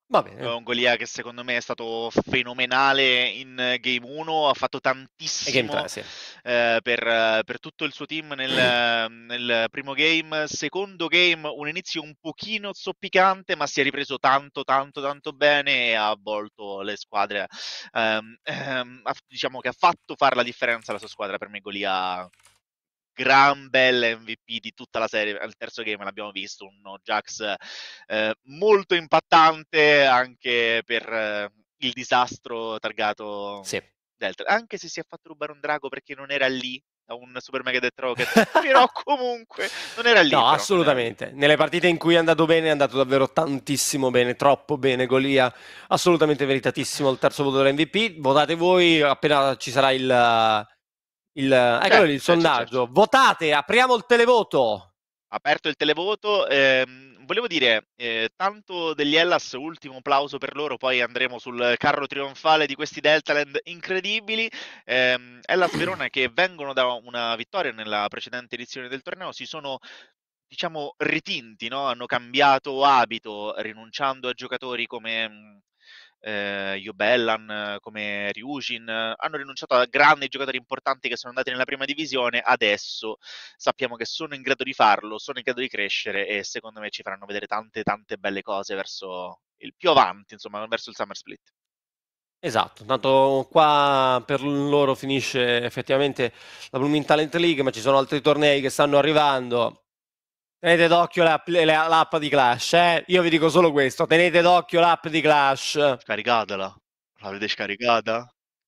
Va bene. Un Golia che secondo me è stato fenomenale in Game 1, ha fatto E Game tantissimo 3, sì. per tutto il suo team nel primo game. Secondo game un inizio un pochino zoppicante, ma si è ripreso tanto bene e ha avvolto le squadre. Diciamo che ha fatto fare la differenza alla sua squadra. Per me Golia, gran bel MVP di tutta la serie. Al terzo game l'abbiamo visto, uno Jax molto impattante anche per il disastro targato Sì. Delta, anche se si è fatto rubare un drago perché non era lì da un Super Mega Death Rocket, però comunque non era lì. No, Però, non era lì. assolutamente. Nelle partite in cui è andato bene, è andato davvero tantissimo bene, troppo bene. Golia, assolutamente meritatissimo il terzo voto dell'MVP. Votate voi appena ci sarà eccolo lì, il sondaggio. Certo. Votate, apriamo il televoto. Aperto il televoto, volevo dire tanto degli Hellas, ultimo applauso per loro, poi andremo sul carro trionfale di questi Deltaland incredibili. Hellas Verona, che vengono da una vittoria nella precedente edizione del torneo, si sono, diciamo, ritinti, no? Hanno cambiato abito, rinunciando a giocatori come Yobellan, come Ryujin, hanno rinunciato a grandi giocatori importanti che sono andati nella prima divisione. Adesso sappiamo che sono in grado di farlo, sono in grado di crescere e secondo me ci faranno vedere tante belle cose verso il più avanti, insomma, verso il Summer Split. Esatto, tanto qua per loro finisce effettivamente la Blooming Talent League, ma ci sono altri tornei che stanno arrivando. Tenete d'occhio l'app di Clash, Io vi dico solo questo, tenete d'occhio l'app di Clash. Scaricatela, l'avete scaricata?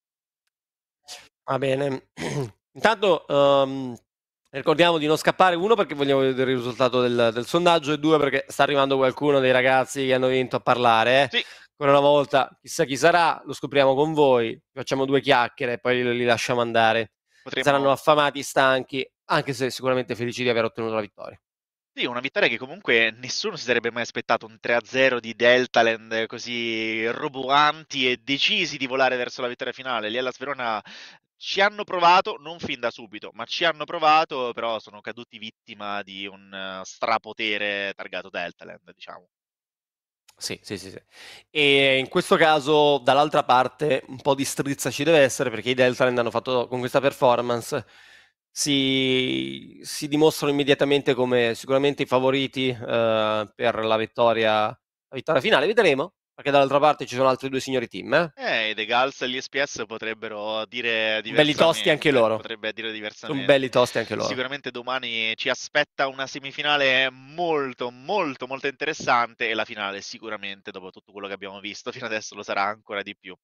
Va bene. Intanto ricordiamo di non scappare, uno perché vogliamo vedere il risultato del sondaggio e due perché sta arrivando qualcuno dei ragazzi che hanno vinto a parlare. Sì. Ancora una volta, chissà chi sarà, lo scopriamo con voi, facciamo due chiacchiere e poi li lasciamo andare. Saranno affamati, stanchi, anche se sicuramente felici di aver ottenuto la vittoria. Sì, una vittoria che comunque nessuno si sarebbe mai aspettato, un 3-0 di Deltaland così roboanti e decisi di volare verso la vittoria finale. Lì alla Sverona ci hanno provato, non fin da subito, ma ci hanno provato, però sono caduti vittima di un strapotere targato Deltaland, diciamo. Sì. E in questo caso, dall'altra parte, un po' di strizza ci deve essere perché i Deltaland hanno fatto con questa performance. Si dimostrano immediatamente come sicuramente i favoriti per la vittoria finale. Vedremo, perché dall'altra parte ci sono altri due signori team. I The Gals e gli SPS potrebbero dire Belli tosti anche loro. Potrebbe dire diversamente. Sono belli tosti anche loro. Sicuramente domani ci aspetta una semifinale molto interessante e la finale sicuramente, dopo tutto quello che abbiamo visto fino adesso, lo sarà ancora di più.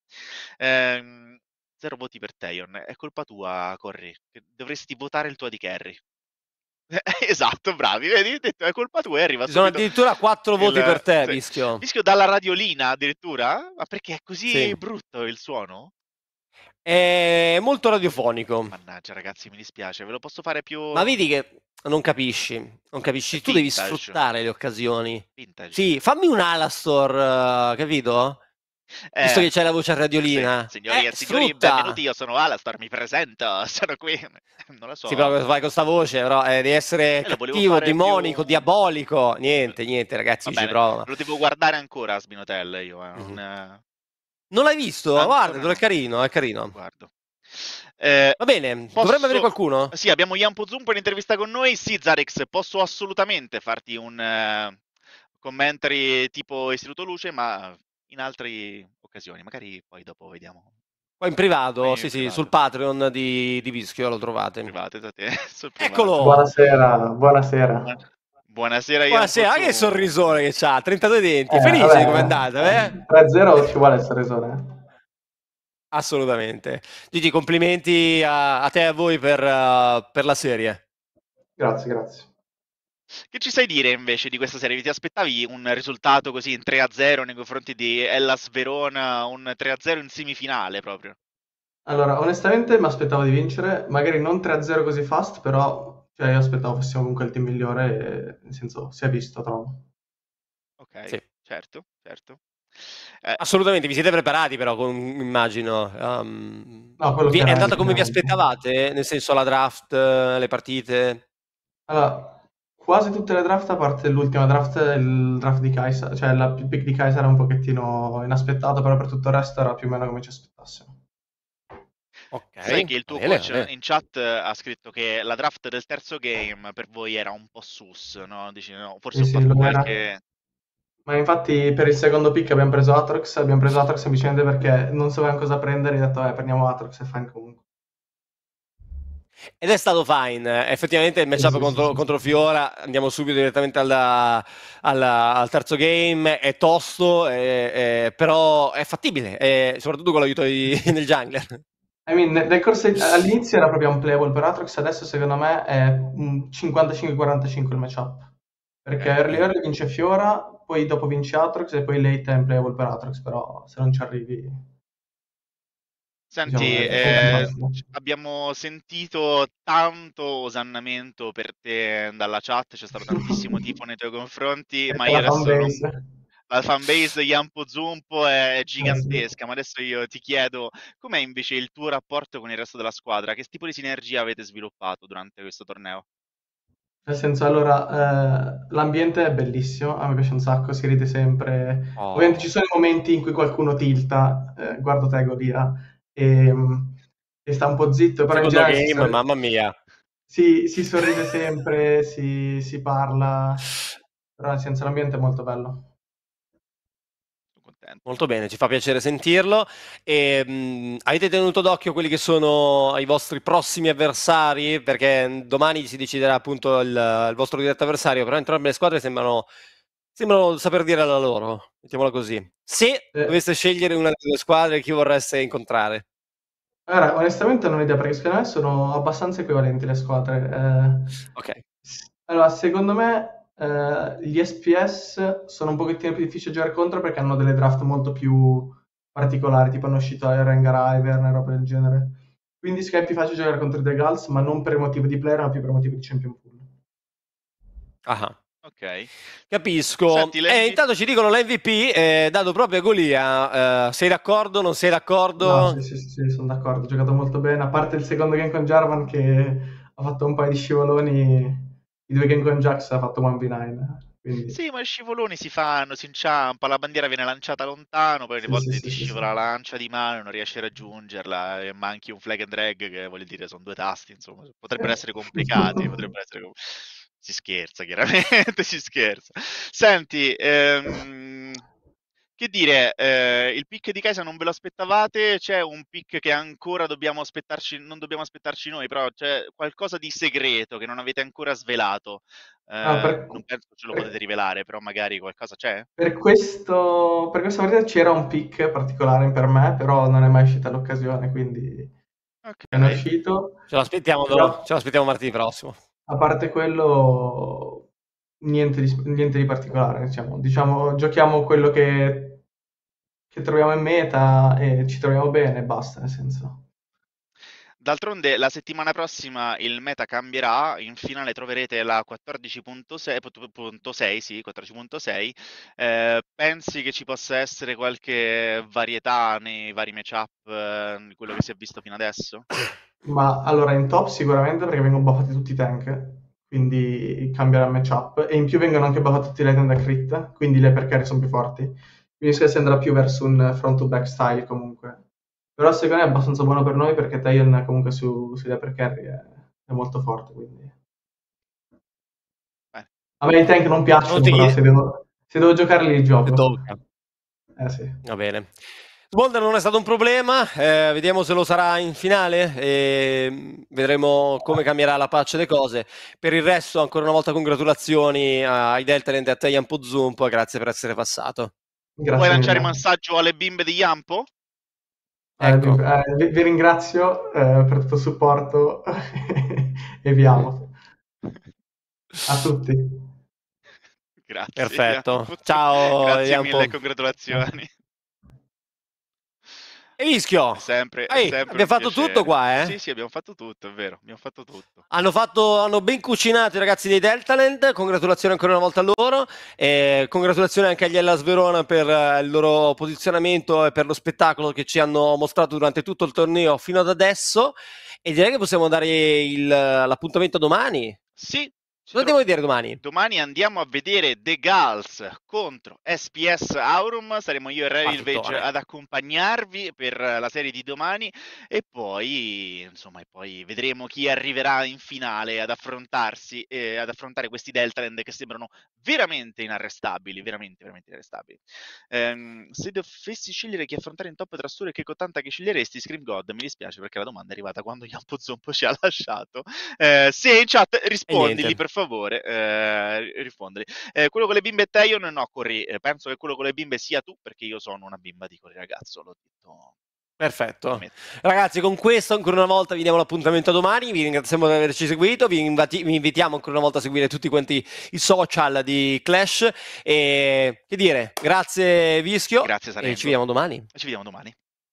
0 voti per Teion, è colpa tua, Corri. Dovresti votare il tuo AD Carry. Esatto, bravi, vedi? Detto, è colpa tua e arriva Ci sono subito addirittura 4 voti per te, sì. Vischio. Vischio dalla radiolina addirittura? Ma perché è così Sì. brutto il suono? È molto radiofonico. Mannaggia ragazzi, mi dispiace, ve lo posso fare più... Ma vedi che non capisci. Tu devi sfruttare le occasioni. Vintage. Sì, fammi un Alastor, capito? Visto che c'hai la voce a radiolina. Sì. Signori e signori, benvenuti, io sono Alastor, mi presento, sono qui. Non lo so. Sì, però vai con sta voce, però devi essere cattivo, demonico, diabolico. Niente, ragazzi, ci prova. Lo devo guardare ancora a Sbinotel, io. Non l'hai visto? Guarda, è carino. Guardo. Va bene, dovrebbe avere qualcuno? Sì, abbiamo Ian Pozumpo in intervista con noi. Sì, Zarex, posso assolutamente farti un commentary tipo Istituto Luce, ma in altre occasioni. Magari poi dopo vediamo. Poi in privato, sì, sul Patreon di Vischio lo trovate. Privato, Eccolo! Buonasera. Buonasera, Ian Buonasera, che sorrisone che c'ha, 32 denti. Felice vabbè, di come è andata, 3-0 ci vuole il sorrisone. Assolutamente. Gigi, complimenti a te e a voi per la serie. Grazie. Che ci sai dire invece di questa serie? Ti aspettavi un risultato così in 3-0 nei confronti di Hellas Verona, un 3-0 in semifinale proprio? Allora, onestamente mi aspettavo di vincere, magari non 3-0 così fast, però io aspettavo fossimo comunque il team migliore, e, nel senso, si è visto, trovo. Ok, sì. certo. Assolutamente, vi siete preparati però, immagino. No, quello è andata come vi chiaramente. aspettavate? Nel senso, la draft, le partite? Allora, quasi tutte le draft, a parte l'ultima draft, il draft di Kaiser, cioè il pick di Kaiser era un pochettino inaspettato, però per tutto il resto era più o meno come ci aspettassimo. Ok, Sai che il tuo va bene, coach va bene. in chat ha scritto che la draft del terzo game per voi era un po' sus, no? Dici no, forse Sì, ho sì, fatto lo era. qualche... Ma infatti per il secondo pick abbiamo preso Atrox semplicemente perché non sapevamo cosa prendere, e ho detto prendiamo Atrox e fine comunque. Ed è stato fine. Effettivamente il Sì, matchup sì, sì, sì, contro sì. Fiora, andiamo subito direttamente al terzo game, è tosto, però è fattibile, soprattutto con l'aiuto del jungler. I mean, nel corso all'inizio era proprio un playable per Atrox, adesso secondo me è un 55-45 il matchup. Perché Ok. early vince Fiora, poi dopo vince Atrox e poi late è un playable per Atrox, però se non ci arrivi, diciamo, Senti, è comunque facile. abbiamo sentito tanto osannamento per te dalla chat, c'è stato tantissimo tifo nei tuoi confronti, ma Questa è io la adesso non... fanbase. La fanbase di Yampo Zumpo è Sì. gigantesca, ma adesso io ti chiedo com'è invece il tuo rapporto con il resto della squadra? Che tipo di sinergia avete sviluppato durante questo torneo? Nel senso, allora, l'ambiente è bellissimo, a me piace un sacco, si ride sempre. Ovviamente ci Oh, sono i momenti in cui qualcuno tilta, guardo te Golia, e, e sta un po' zitto, però in secondo generale game, mamma mia. si sorride sempre, si parla, però nel senso l'ambiente è molto bello. Sono contento. Molto bene, ci fa piacere sentirlo. E, avete tenuto d'occhio quelli che sono i vostri prossimi avversari? Perché domani si deciderà appunto il vostro diretto avversario, però entrambe le squadre sembrano saper dire la loro, mettiamola così. Se Eh, doveste scegliere una delle due squadre, chi vorreste incontrare? Guarda, onestamente non ho idea perché secondo me sono abbastanza equivalenti le squadre. Ok. Allora, secondo me gli SPS sono un pochettino più difficili da giocare contro perché hanno delle draft molto più particolari, tipo hanno uscito Rengar, Ivern e roba del genere. Quindi secondo me è più facile giocare contro i The Gulls, ma non per motivo di player, ma più per motivo di champion pool. Ah. Ok. Capisco. Senti, E intanto ci dicono l'MVP è dato proprio a Golia. Sei d'accordo? Non sei No, sì, d'accordo? sì, sì, sì, sono d'accordo, ha giocato molto bene, a parte il secondo game con Jarvan che ha fatto un paio di scivoloni, i due game con Jax ha fatto 1v9, quindi Sì, ma i scivoloni si fanno, si inciampa, la bandiera viene lanciata lontano, poi alle sì, sì, volte sì, ti sì, sì. scivola la lancia di mano e non riesci a raggiungerla, e manchi un flag and drag, che voglio dire sono due tasti, insomma, potrebbero essere complicati, potrebbero essere... Si scherza, chiaramente, si scherza. Senti, che dire, il pick di Kaisa non ve lo aspettavate? C'è un pick che ancora dobbiamo aspettarci, non dobbiamo aspettarci noi, però c'è qualcosa di segreto che non avete ancora svelato. Ah, Non penso ce lo potete rivelare, però magari qualcosa c'è? per questa partita c'era un pick particolare per me, però non è mai uscita l'occasione, quindi non è Ok. uscito. Ce l'aspettiamo martedì prossimo. A parte quello, niente di particolare, diciamo. Diciamo, giochiamo quello che troviamo in meta e ci troviamo bene e basta, nel senso. D'altronde la settimana prossima il meta cambierà, in finale troverete la 14.6, sì, 14.6. Pensi che ci possa essere qualche varietà nei vari matchup di quello che si è visto fino adesso? Ma allora in top sicuramente perché vengono buffati tutti i tank, quindi cambierà il matchup. E in più vengono anche buffati tutti i legend da crit, quindi le per carry sono più forti. Quindi si andrà più verso un front to back style comunque. Però secondo me è abbastanza buono per noi perché Taion comunque sui upper carry è molto forte, quindi... Beh, A me i tank non Non piacciono, ti però chiede, se devo giocarli li se gioco. tocca. Sì. Va bene. Smolder non è stato un problema, vediamo se lo sarà in finale e vedremo come cambierà la pace delle cose. Per il resto, ancora una volta congratulazioni ai Deltalent e a te Ian Pozzumpo e grazie per essere passato. vuoi Grazie lanciare un mille. messaggio alle bimbe di Yampo? Ecco, Vi ringrazio per tutto il supporto e vi amo a tutti. Grazie, perfetto. Yampo. Ciao Grazie Ian mille e Po. congratulazioni. E Ischio, È sempre abbiamo un fatto tutto piacere. qua, Sì, eh? sì, abbiamo fatto tutto, è vero, abbiamo fatto tutto. Hanno ben cucinato i ragazzi dei Deltalent, congratulazioni ancora una volta a loro, e congratulazioni anche agli Hellas Verona per il loro posizionamento e per lo spettacolo che ci hanno mostrato durante tutto il torneo fino ad adesso, e direi che possiamo dare l'appuntamento domani. Sì, Cosa devo vedere domani? Domani andiamo a vedere The Gulls contro SPS Aurum. Saremo io e Railvage Partitone. ad accompagnarvi per la serie di domani e poi, insomma, vedremo chi arriverà in finale ad affrontare questi Deltaland che sembrano veramente inarrestabili, veramente inarrestabili. Se dovessi scegliere chi affrontare in top tra Sura e che Cottanta che sceglieresti, Scream God, mi dispiace perché la domanda è arrivata quando Yampo Zompo ci ha lasciato. Se in chat rispondili per favore, rispondili. Quello con le bimbe è Teion, no, Corri, penso che quello con le bimbe sia tu, perché io sono una bimba di Corri ragazzo, l'ho detto. Perfetto. Ragazzi, con questo ancora una volta vi diamo l'appuntamento domani, vi ringraziamo di averci seguito, vi invitiamo ancora una volta a seguire tutti quanti i social di Clash e che dire, grazie Vischio. Grazie Sarengo. E ci vediamo domani. Ci vediamo domani.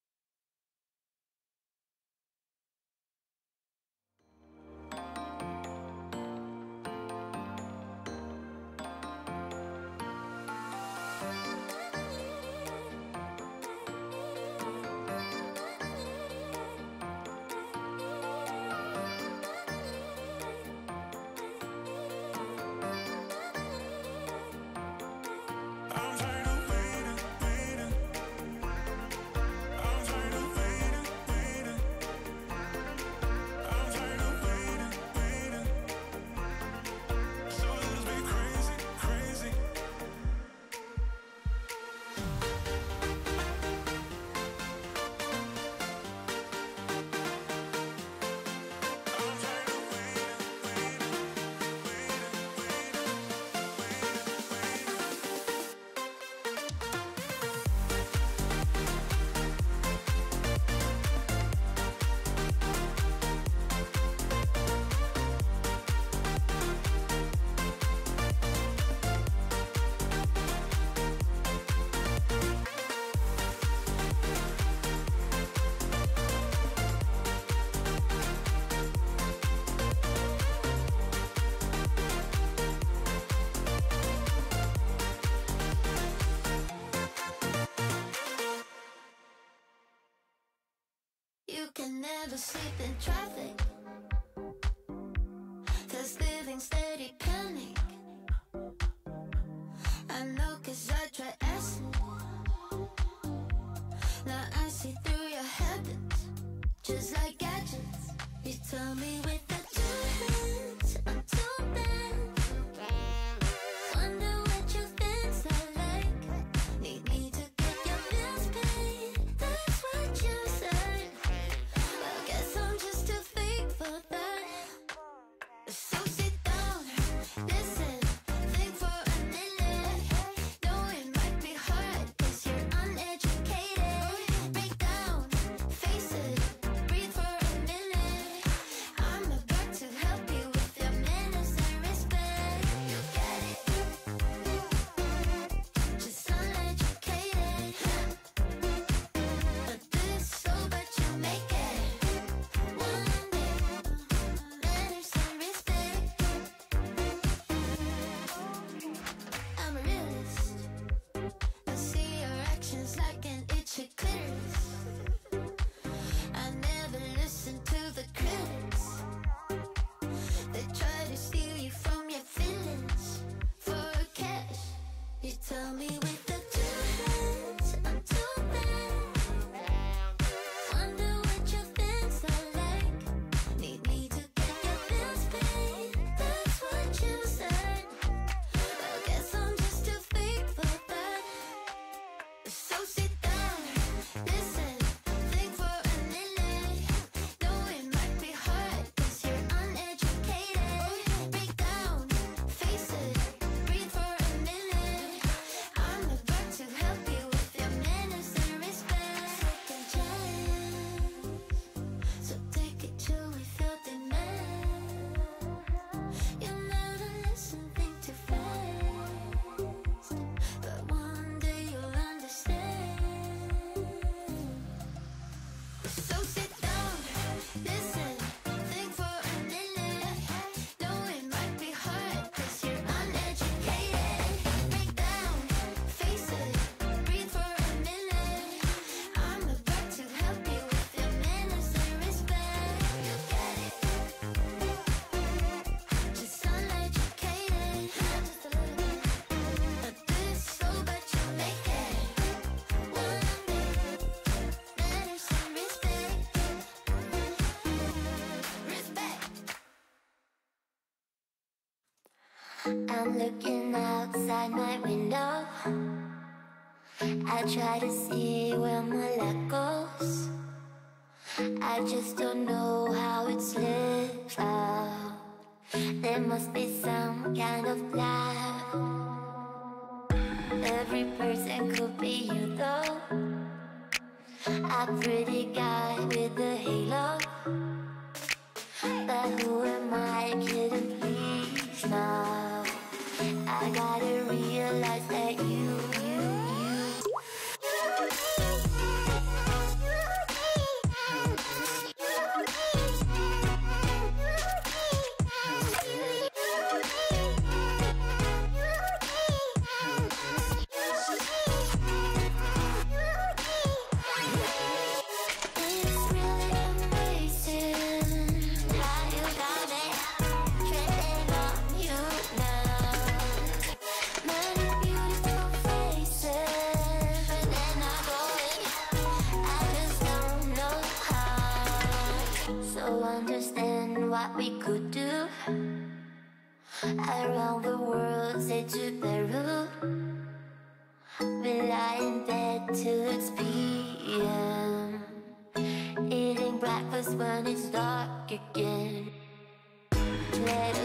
You can never sleep in traffic. There's living steady panic. I know 'cause I try acid. Now I see through your habits, just like gadgets. You tell me with the two hands, I'm too bad. Wonder what you think's I like. Need me to get your bills paid. That's what you said. I guess I'm just too fake for that. So sit down, listen, think for a minute. Know it might be hard 'cause you're uneducated. Break down, face it, breathe for a minute. I I'm looking outside my window. I try to see where my luck goes. I just don't know how it slips out. There must be some kind of plan. Every person could be you though. A pretty guy with a halo. But who am I kidding, please now? I gotta realize that you what we could do. Around the world, say to Peru. We lie in bed till it's PM, eating breakfast when it's dark again. Let us